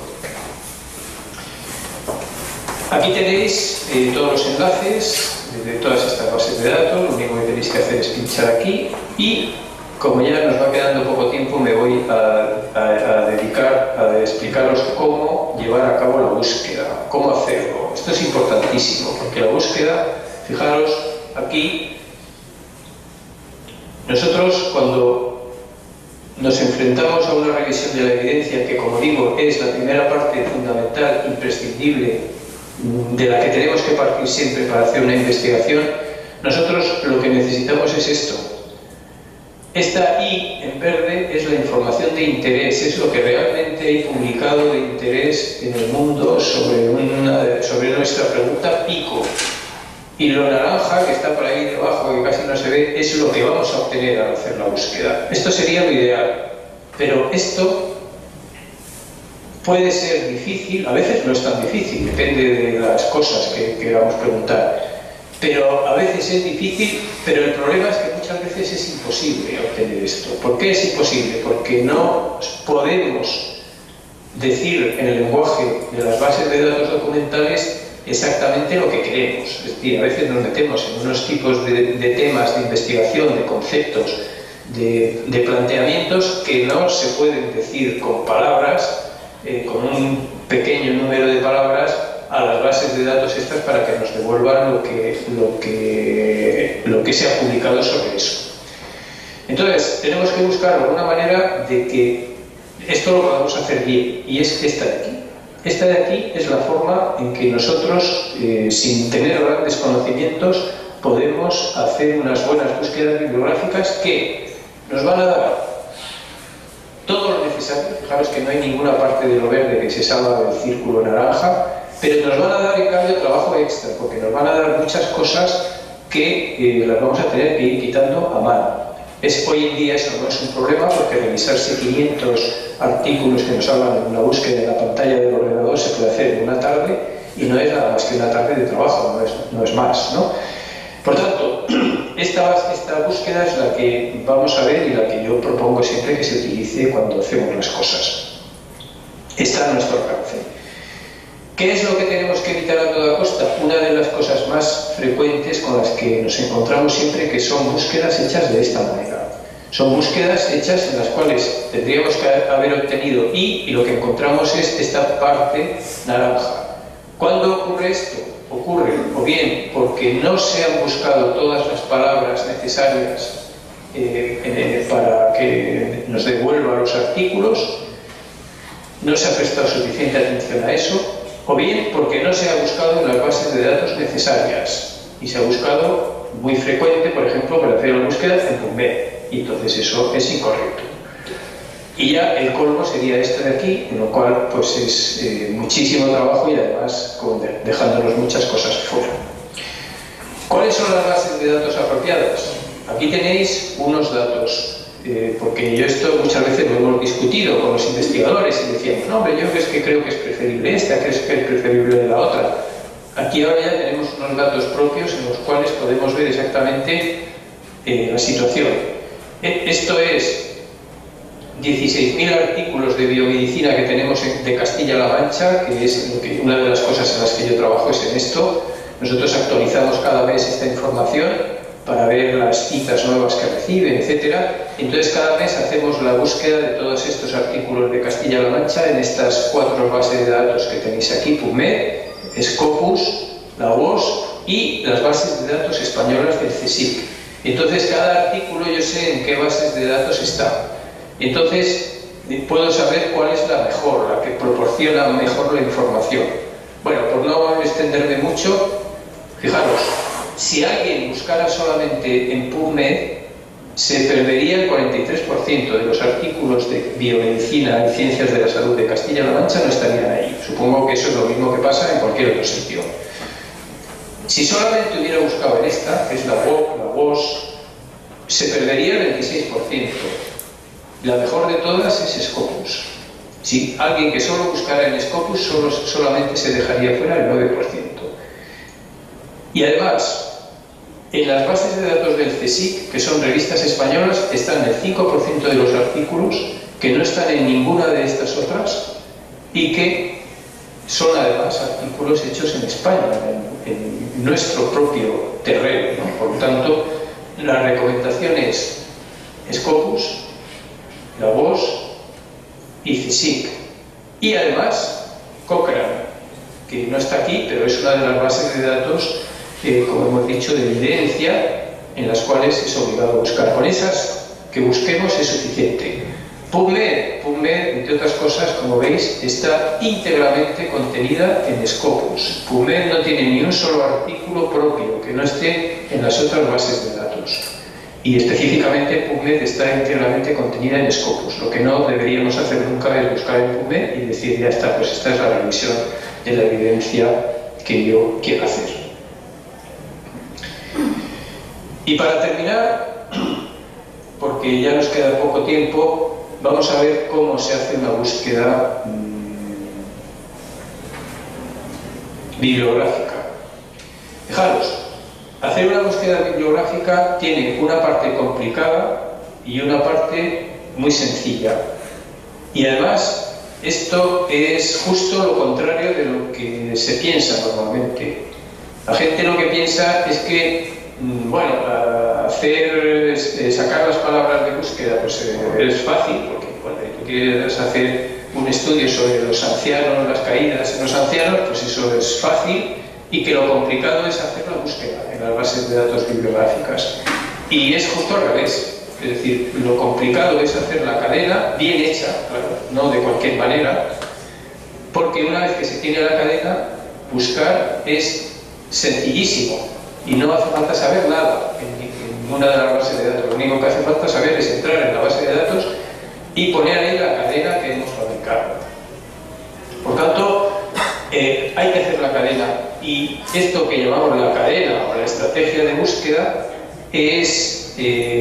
Aquí tenéis todos los enlaces de todas estas bases de datos. Lo único que tenéis que hacer es pinchar aquí, y como ya nos va quedando poco tiempo, me voy a dedicar a explicaros cómo llevar a cabo la búsqueda, cómo hacerlo. Esto es importantísimo, porque la búsqueda, fijaros, Aquí, nosotros cuando nos enfrentamos a una revisión de la evidencia, que como digo es la primera parte fundamental, imprescindible, de la que tenemos que partir siempre para hacer una investigación, nosotros lo que necesitamos es esto. Esta I en verde es la información de interés, es lo que realmente hay publicado de interés en el mundo sobre nuestra pregunta pico. Y lo naranja, que está por ahí debajo, que casi no se ve, es lo que vamos a obtener al hacer la búsqueda. Esto sería lo ideal, pero esto puede ser difícil, a veces no es tan difícil, depende de las cosas que queramos preguntar. Pero a veces es difícil, pero el problema es que muchas veces es imposible obtener esto. ¿Por qué es imposible? Porque no podemos decir en el lenguaje de las bases de datos documentales exactamente lo que queremos. Es decir, a veces nos metemos en unos tipos de temas de investigación, de conceptos, de planteamientos que no se pueden decir con palabras, con un pequeño número de palabras, a las bases de datos estas para que nos devuelvan lo que se ha publicado sobre eso. Entonces, tenemos que buscar alguna manera de que esto lo podamos hacer bien, y es esta de aquí. Esta de aquí es la forma en que nosotros, sin tener grandes conocimientos, podemos hacer unas buenas búsquedas bibliográficas que nos van a dar todo lo necesario. Fijaros que no hay ninguna parte de lo verde que se salga del círculo naranja, pero nos van a dar en cambio trabajo extra, porque nos van a dar muchas cosas que las vamos a tener que ir quitando a mano. Hoy en día eso no es un problema, porque revisarse 500 artículos que nos hablan en una búsqueda en la pantalla del ordenador se puede hacer en una tarde, y no es nada más que una tarde de trabajo, no es más, ¿no? Por tanto, esta búsqueda es la que vamos a ver y la que yo propongo siempre que se utilice cuando hacemos las cosas. Está a nuestro alcance. ¿Qué es lo que tenemos que evitar a toda costa? Una de las cosas más frecuentes con las que nos encontramos siempre, que son búsquedas hechas de esta manera. Son búsquedas hechas en las cuales tendríamos que haber obtenido I, y lo que encontramos es esta parte naranja. ¿Cuándo ocurre esto? Ocurre o bien porque no se han buscado todas las palabras necesarias para que nos devuelva los artículos, no se ha prestado suficiente atención a eso, o bien porque no se ha buscado en las bases de datos necesarias y se ha buscado muy frecuente, por ejemplo, para hacer la búsqueda en PubMed, y entonces eso es incorrecto. Y ya el colmo sería esto de aquí, en lo cual pues es muchísimo trabajo y además dejándonos muchas cosas fuera. ¿Cuáles son las bases de datos apropiadas? Aquí tenéis unos datos. Porque yo esto muchas veces lo hemos discutido con los investigadores y decíamos, no, hombre, yo es que creo que es preferible esta, que es preferible la otra. Aquí ahora ya tenemos unos datos propios en los cuales podemos ver exactamente la situación. Esto es 16.000 artículos de biomedicina que tenemos de Castilla-La Mancha, que es una de las cosas en las que yo trabajo es en esto. Nosotros actualizamos cada mes esta información para ver las citas nuevas que reciben, etc. Entonces cada mes hacemos la búsqueda de todos estos artículos de Castilla-La Mancha en estas 4 bases de datos que tenéis aquí: PubMed, Scopus, la WOS y las bases de datos españolas del CSIC. Entonces cada artículo yo sé en qué bases de datos está. Entonces puedo saber cuál es la mejor, la que proporciona mejor la información. Bueno, por no extenderme mucho, fijaros, si alguien buscara solamente en PubMed, se perdería el 43% de los artículos de biomedicina y ciencias de la salud de Castilla-La Mancha, no estarían ahí. Supongo que eso es lo mismo que pasa en cualquier otro sitio. Si solamente hubiera buscado en esta, que es la WOS, se perdería el 26%. La mejor de todas es Scopus. Si alguien que solo buscara en Scopus, solamente se dejaría fuera el 9%. Y además, en las bases de datos del CSIC, que son revistas españolas, están el 5% de los artículos que no están en ninguna de estas otras y que son además artículos hechos en España, en nuestro propio terreno, ¿no? Por lo tanto, la recomendación es Scopus, la WOS y CSIC. Y además, Cochrane, que no está aquí, pero es una de las bases de datos como hemos dicho, de evidencia en las cuales es obligado buscar. Con esas que busquemos es suficiente. PubMed, entre otras cosas, como veis, está íntegramente contenida en Scopus. PubMed no tiene ni un solo artículo propio que no esté en las otras bases de datos. Y específicamente PubMed está íntegramente contenida en Scopus. Lo que no deberíamos hacer nunca es buscar en PubMed y decir, ya está, pues esta es la revisión de la evidencia que yo quiero hacer. Y para terminar, porque ya nos queda poco tiempo, vamos a ver cómo se hace una búsqueda bibliográfica. Fijaros, hacer una búsqueda bibliográfica tiene una parte complicada y una parte muy sencilla. Y además, esto es justo lo contrario de lo que se piensa normalmente. La gente lo que piensa es que, bueno, sacar las palabras de búsqueda pues es fácil, porque cuando tú quieres hacer un estudio sobre los ancianos, las caídas en los ancianos, pues eso es fácil, y que lo complicado es hacer la búsqueda en las bases de datos bibliográficas. Y es justo al revés, es decir, lo complicado es hacer la cadena bien hecha, claro, no de cualquier manera, porque una vez que se tiene la cadena, buscar es sencillísimo y no hace falta saber nada en ninguna de las bases de datos. Lo único que hace falta saber es entrar en la base de datos y poner ahí la cadena que hemos fabricado. Por tanto, hay que hacer la cadena, y esto que llamamos la cadena o la estrategia de búsqueda es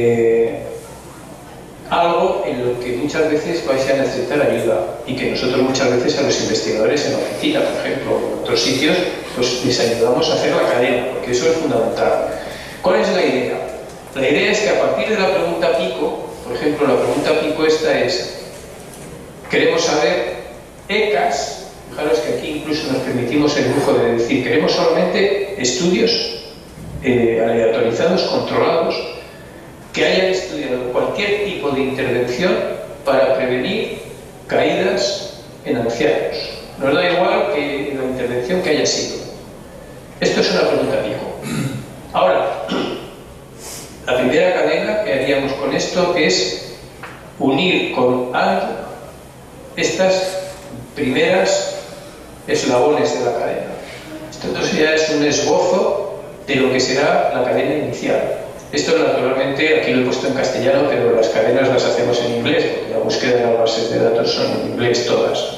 algo en lo que muchas veces vais a necesitar ayuda, y que nosotros muchas veces a los investigadores en la oficina, por ejemplo, o en otros sitios, pues les ayudamos a hacer la cadena, porque eso es fundamental. ¿Cuál es la idea? La idea es que a partir de la pregunta pico, por ejemplo, la pregunta pico esta es, queremos saber ECAs. Fijaros que aquí incluso nos permitimos el lujo de decir, queremos solamente estudios aleatorizados, controlados, que hayan estudiado cualquier tipo de intervención para prevenir caídas en ancianos. Nos da igual que la intervención que haya sido. Esto es una pregunta pico. Ahora, la primera cadena que haríamos con esto es unir con AND estas primeras eslabones de la cadena. Esto entonces ya es un esbozo de lo que será la cadena inicial. Esto naturalmente, aquí lo he puesto en castellano, pero las cadenas las hacemos en inglés, porque la búsqueda de las bases de datos son en inglés todas.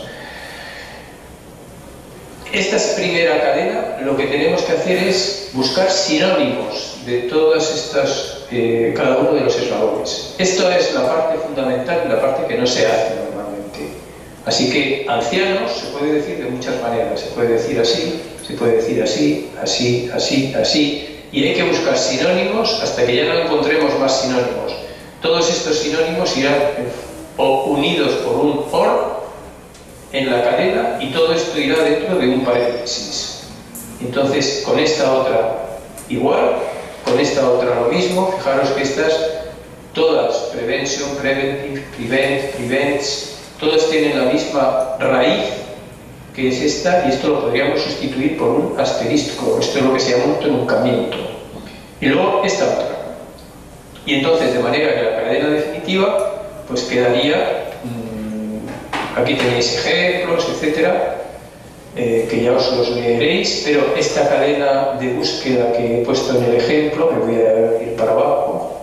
Esta primera cadena, lo que tenemos que hacer es buscar sinónimos de todas estas, cada uno de los eslabones. Esto es la parte fundamental y la parte que no se hace normalmente. Así que ancianos se puede decir de muchas maneras. Se puede decir así, se puede decir así, así, así, así. Y hay que buscar sinónimos hasta que ya no encontremos más sinónimos. Todos estos sinónimos irán unidos por un OR en la cadena, y todo esto irá dentro de un paréntesis. Entonces, con esta otra igual, con esta otra lo mismo. Fijaros que estas, todas, prevention, preventive, prevent, prevents, todas tienen la misma raíz, que es esta, y esto lo podríamos sustituir por un asterisco. Esto es lo que se llama un truncamiento. Y luego esta otra. Y entonces, de manera que la cadena definitiva, pues quedaría, aquí tenéis ejemplos, etcétera, que ya os los leeréis, pero esta cadena de búsqueda que he puesto en el ejemplo, me voy a ir para abajo.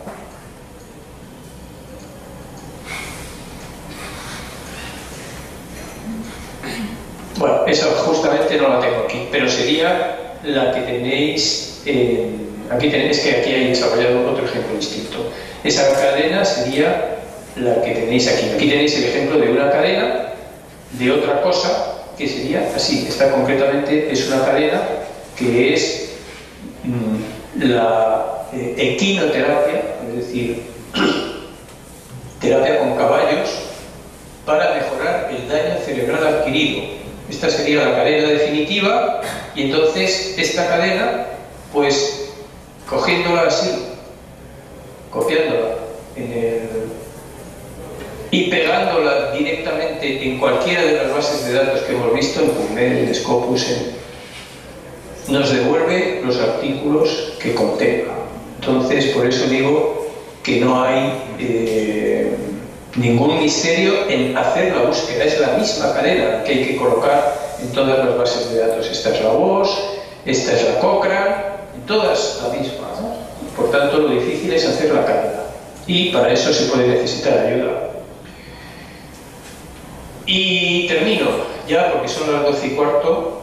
Bueno, esa justamente no la tengo aquí, pero sería la que tenéis es que aquí hay desarrollado otro ejemplo distinto. Esa cadena sería la que tenéis aquí. Aquí tenéis el ejemplo de una cadena de otra cosa que sería así. Esta concretamente es una cadena que es la equinoterapia, es decir, terapia con caballos para mejorar el daño cerebral adquirido. Esta sería la cadena definitiva, y entonces esta cadena, pues cogiéndola así, copiándola y pegándola directamente en cualquiera de las bases de datos que hemos visto, en PubMed, en Scopus, nos devuelve los artículos que contenga. Entonces, por eso digo que no hay ningún misterio en hacer la búsqueda. Es la misma cadena que hay que colocar en todas las bases de datos. Esta es la WOS, esta es la Cochrane, en todas la misma, ¿no? Por tanto, lo difícil es hacer la cadena. Y para eso se puede necesitar ayuda. Y termino ya, porque son las 12:15.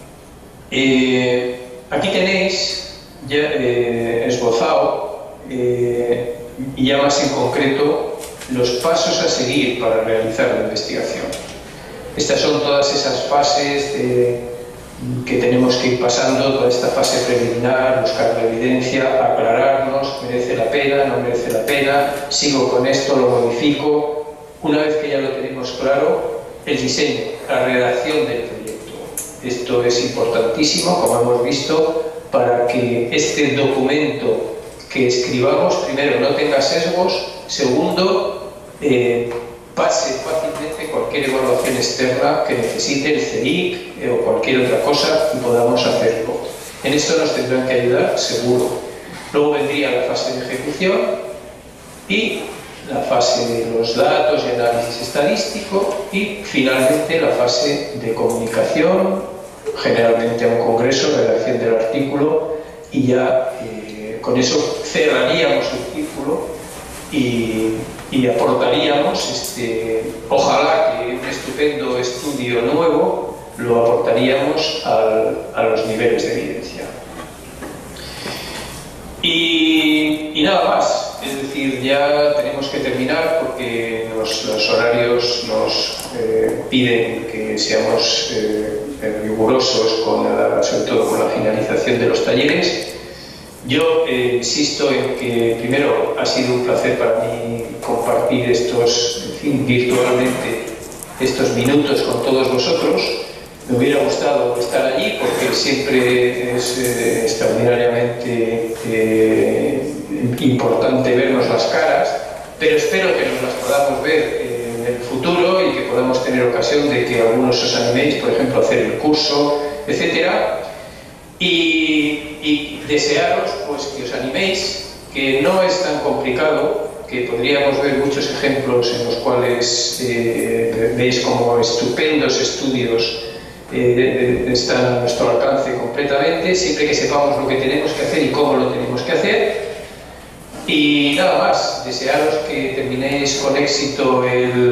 Aquí tenéis ya esbozado, y ya más en concreto, los pasos a seguir para realizar la investigación. Estas son todas esas fases que tenemos que ir pasando, toda esta fase preliminar, buscar la evidencia, aclararnos, merece la pena, no merece la pena, sigo con esto, lo modifico. Una vez que ya lo tenemos claro, el diseño, la redacción del proyecto. Esto es importantísimo, como hemos visto, para que este documento que escribamos, primero, no tenga sesgos, segundo, pase fácilmente cualquier evaluación externa que necesite el CEIC o cualquier otra cosa y podamos hacerlo. En esto nos tendrán que ayudar, seguro. Luego vendría la fase de ejecución y la fase de los datos y análisis estadístico y finalmente la fase de comunicación, generalmente a un congreso, redacción del artículo, y ya con eso cerraríamos el círculo y aportaríamos, ojalá que un estupendo estudio nuevo lo aportaríamos a los niveles de evidencia. Y nada más, es decir, ya tenemos que terminar porque los horarios nos piden que seamos rigurosos, sobre todo con la finalización de los talleres. Yo insisto en que, primero, ha sido un placer para mí compartir virtualmente estos minutos con todos vosotros. Me hubiera gustado estar allí porque siempre es extraordinariamente importante vernos las caras, pero espero que nos las podamos ver en el futuro y que podamos tener ocasión de que algunos os animéis, por ejemplo, a hacer el curso, etcétera. Y desearos pues que os animéis, que no es tan complicado, que podríamos ver muchos ejemplos en los cuales veis como estupendos estudios están a nuestro alcance completamente, siempre que sepamos lo que tenemos que hacer y cómo lo tenemos que hacer. Y nada más, desearos que terminéis con éxito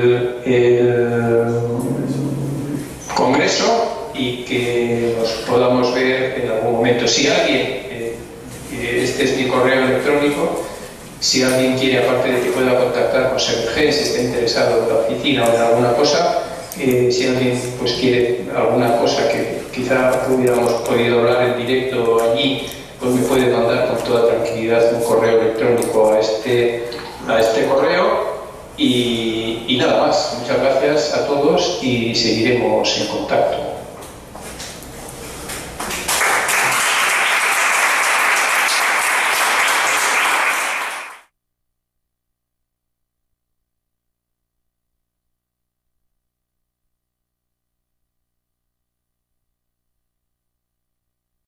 el congreso y que nos podamos ver en algún momento. Si alguien, este es mi correo electrónico, si alguien quiere, aparte de que pueda contactar con Severgen, si está interesado en la oficina o en alguna cosa, si alguien pues quiere alguna cosa que quizá hubiéramos podido hablar en directo allí, pues me puede mandar con toda tranquilidad un correo electrónico a este correo. Y nada más, muchas gracias a todos y seguiremos en contacto.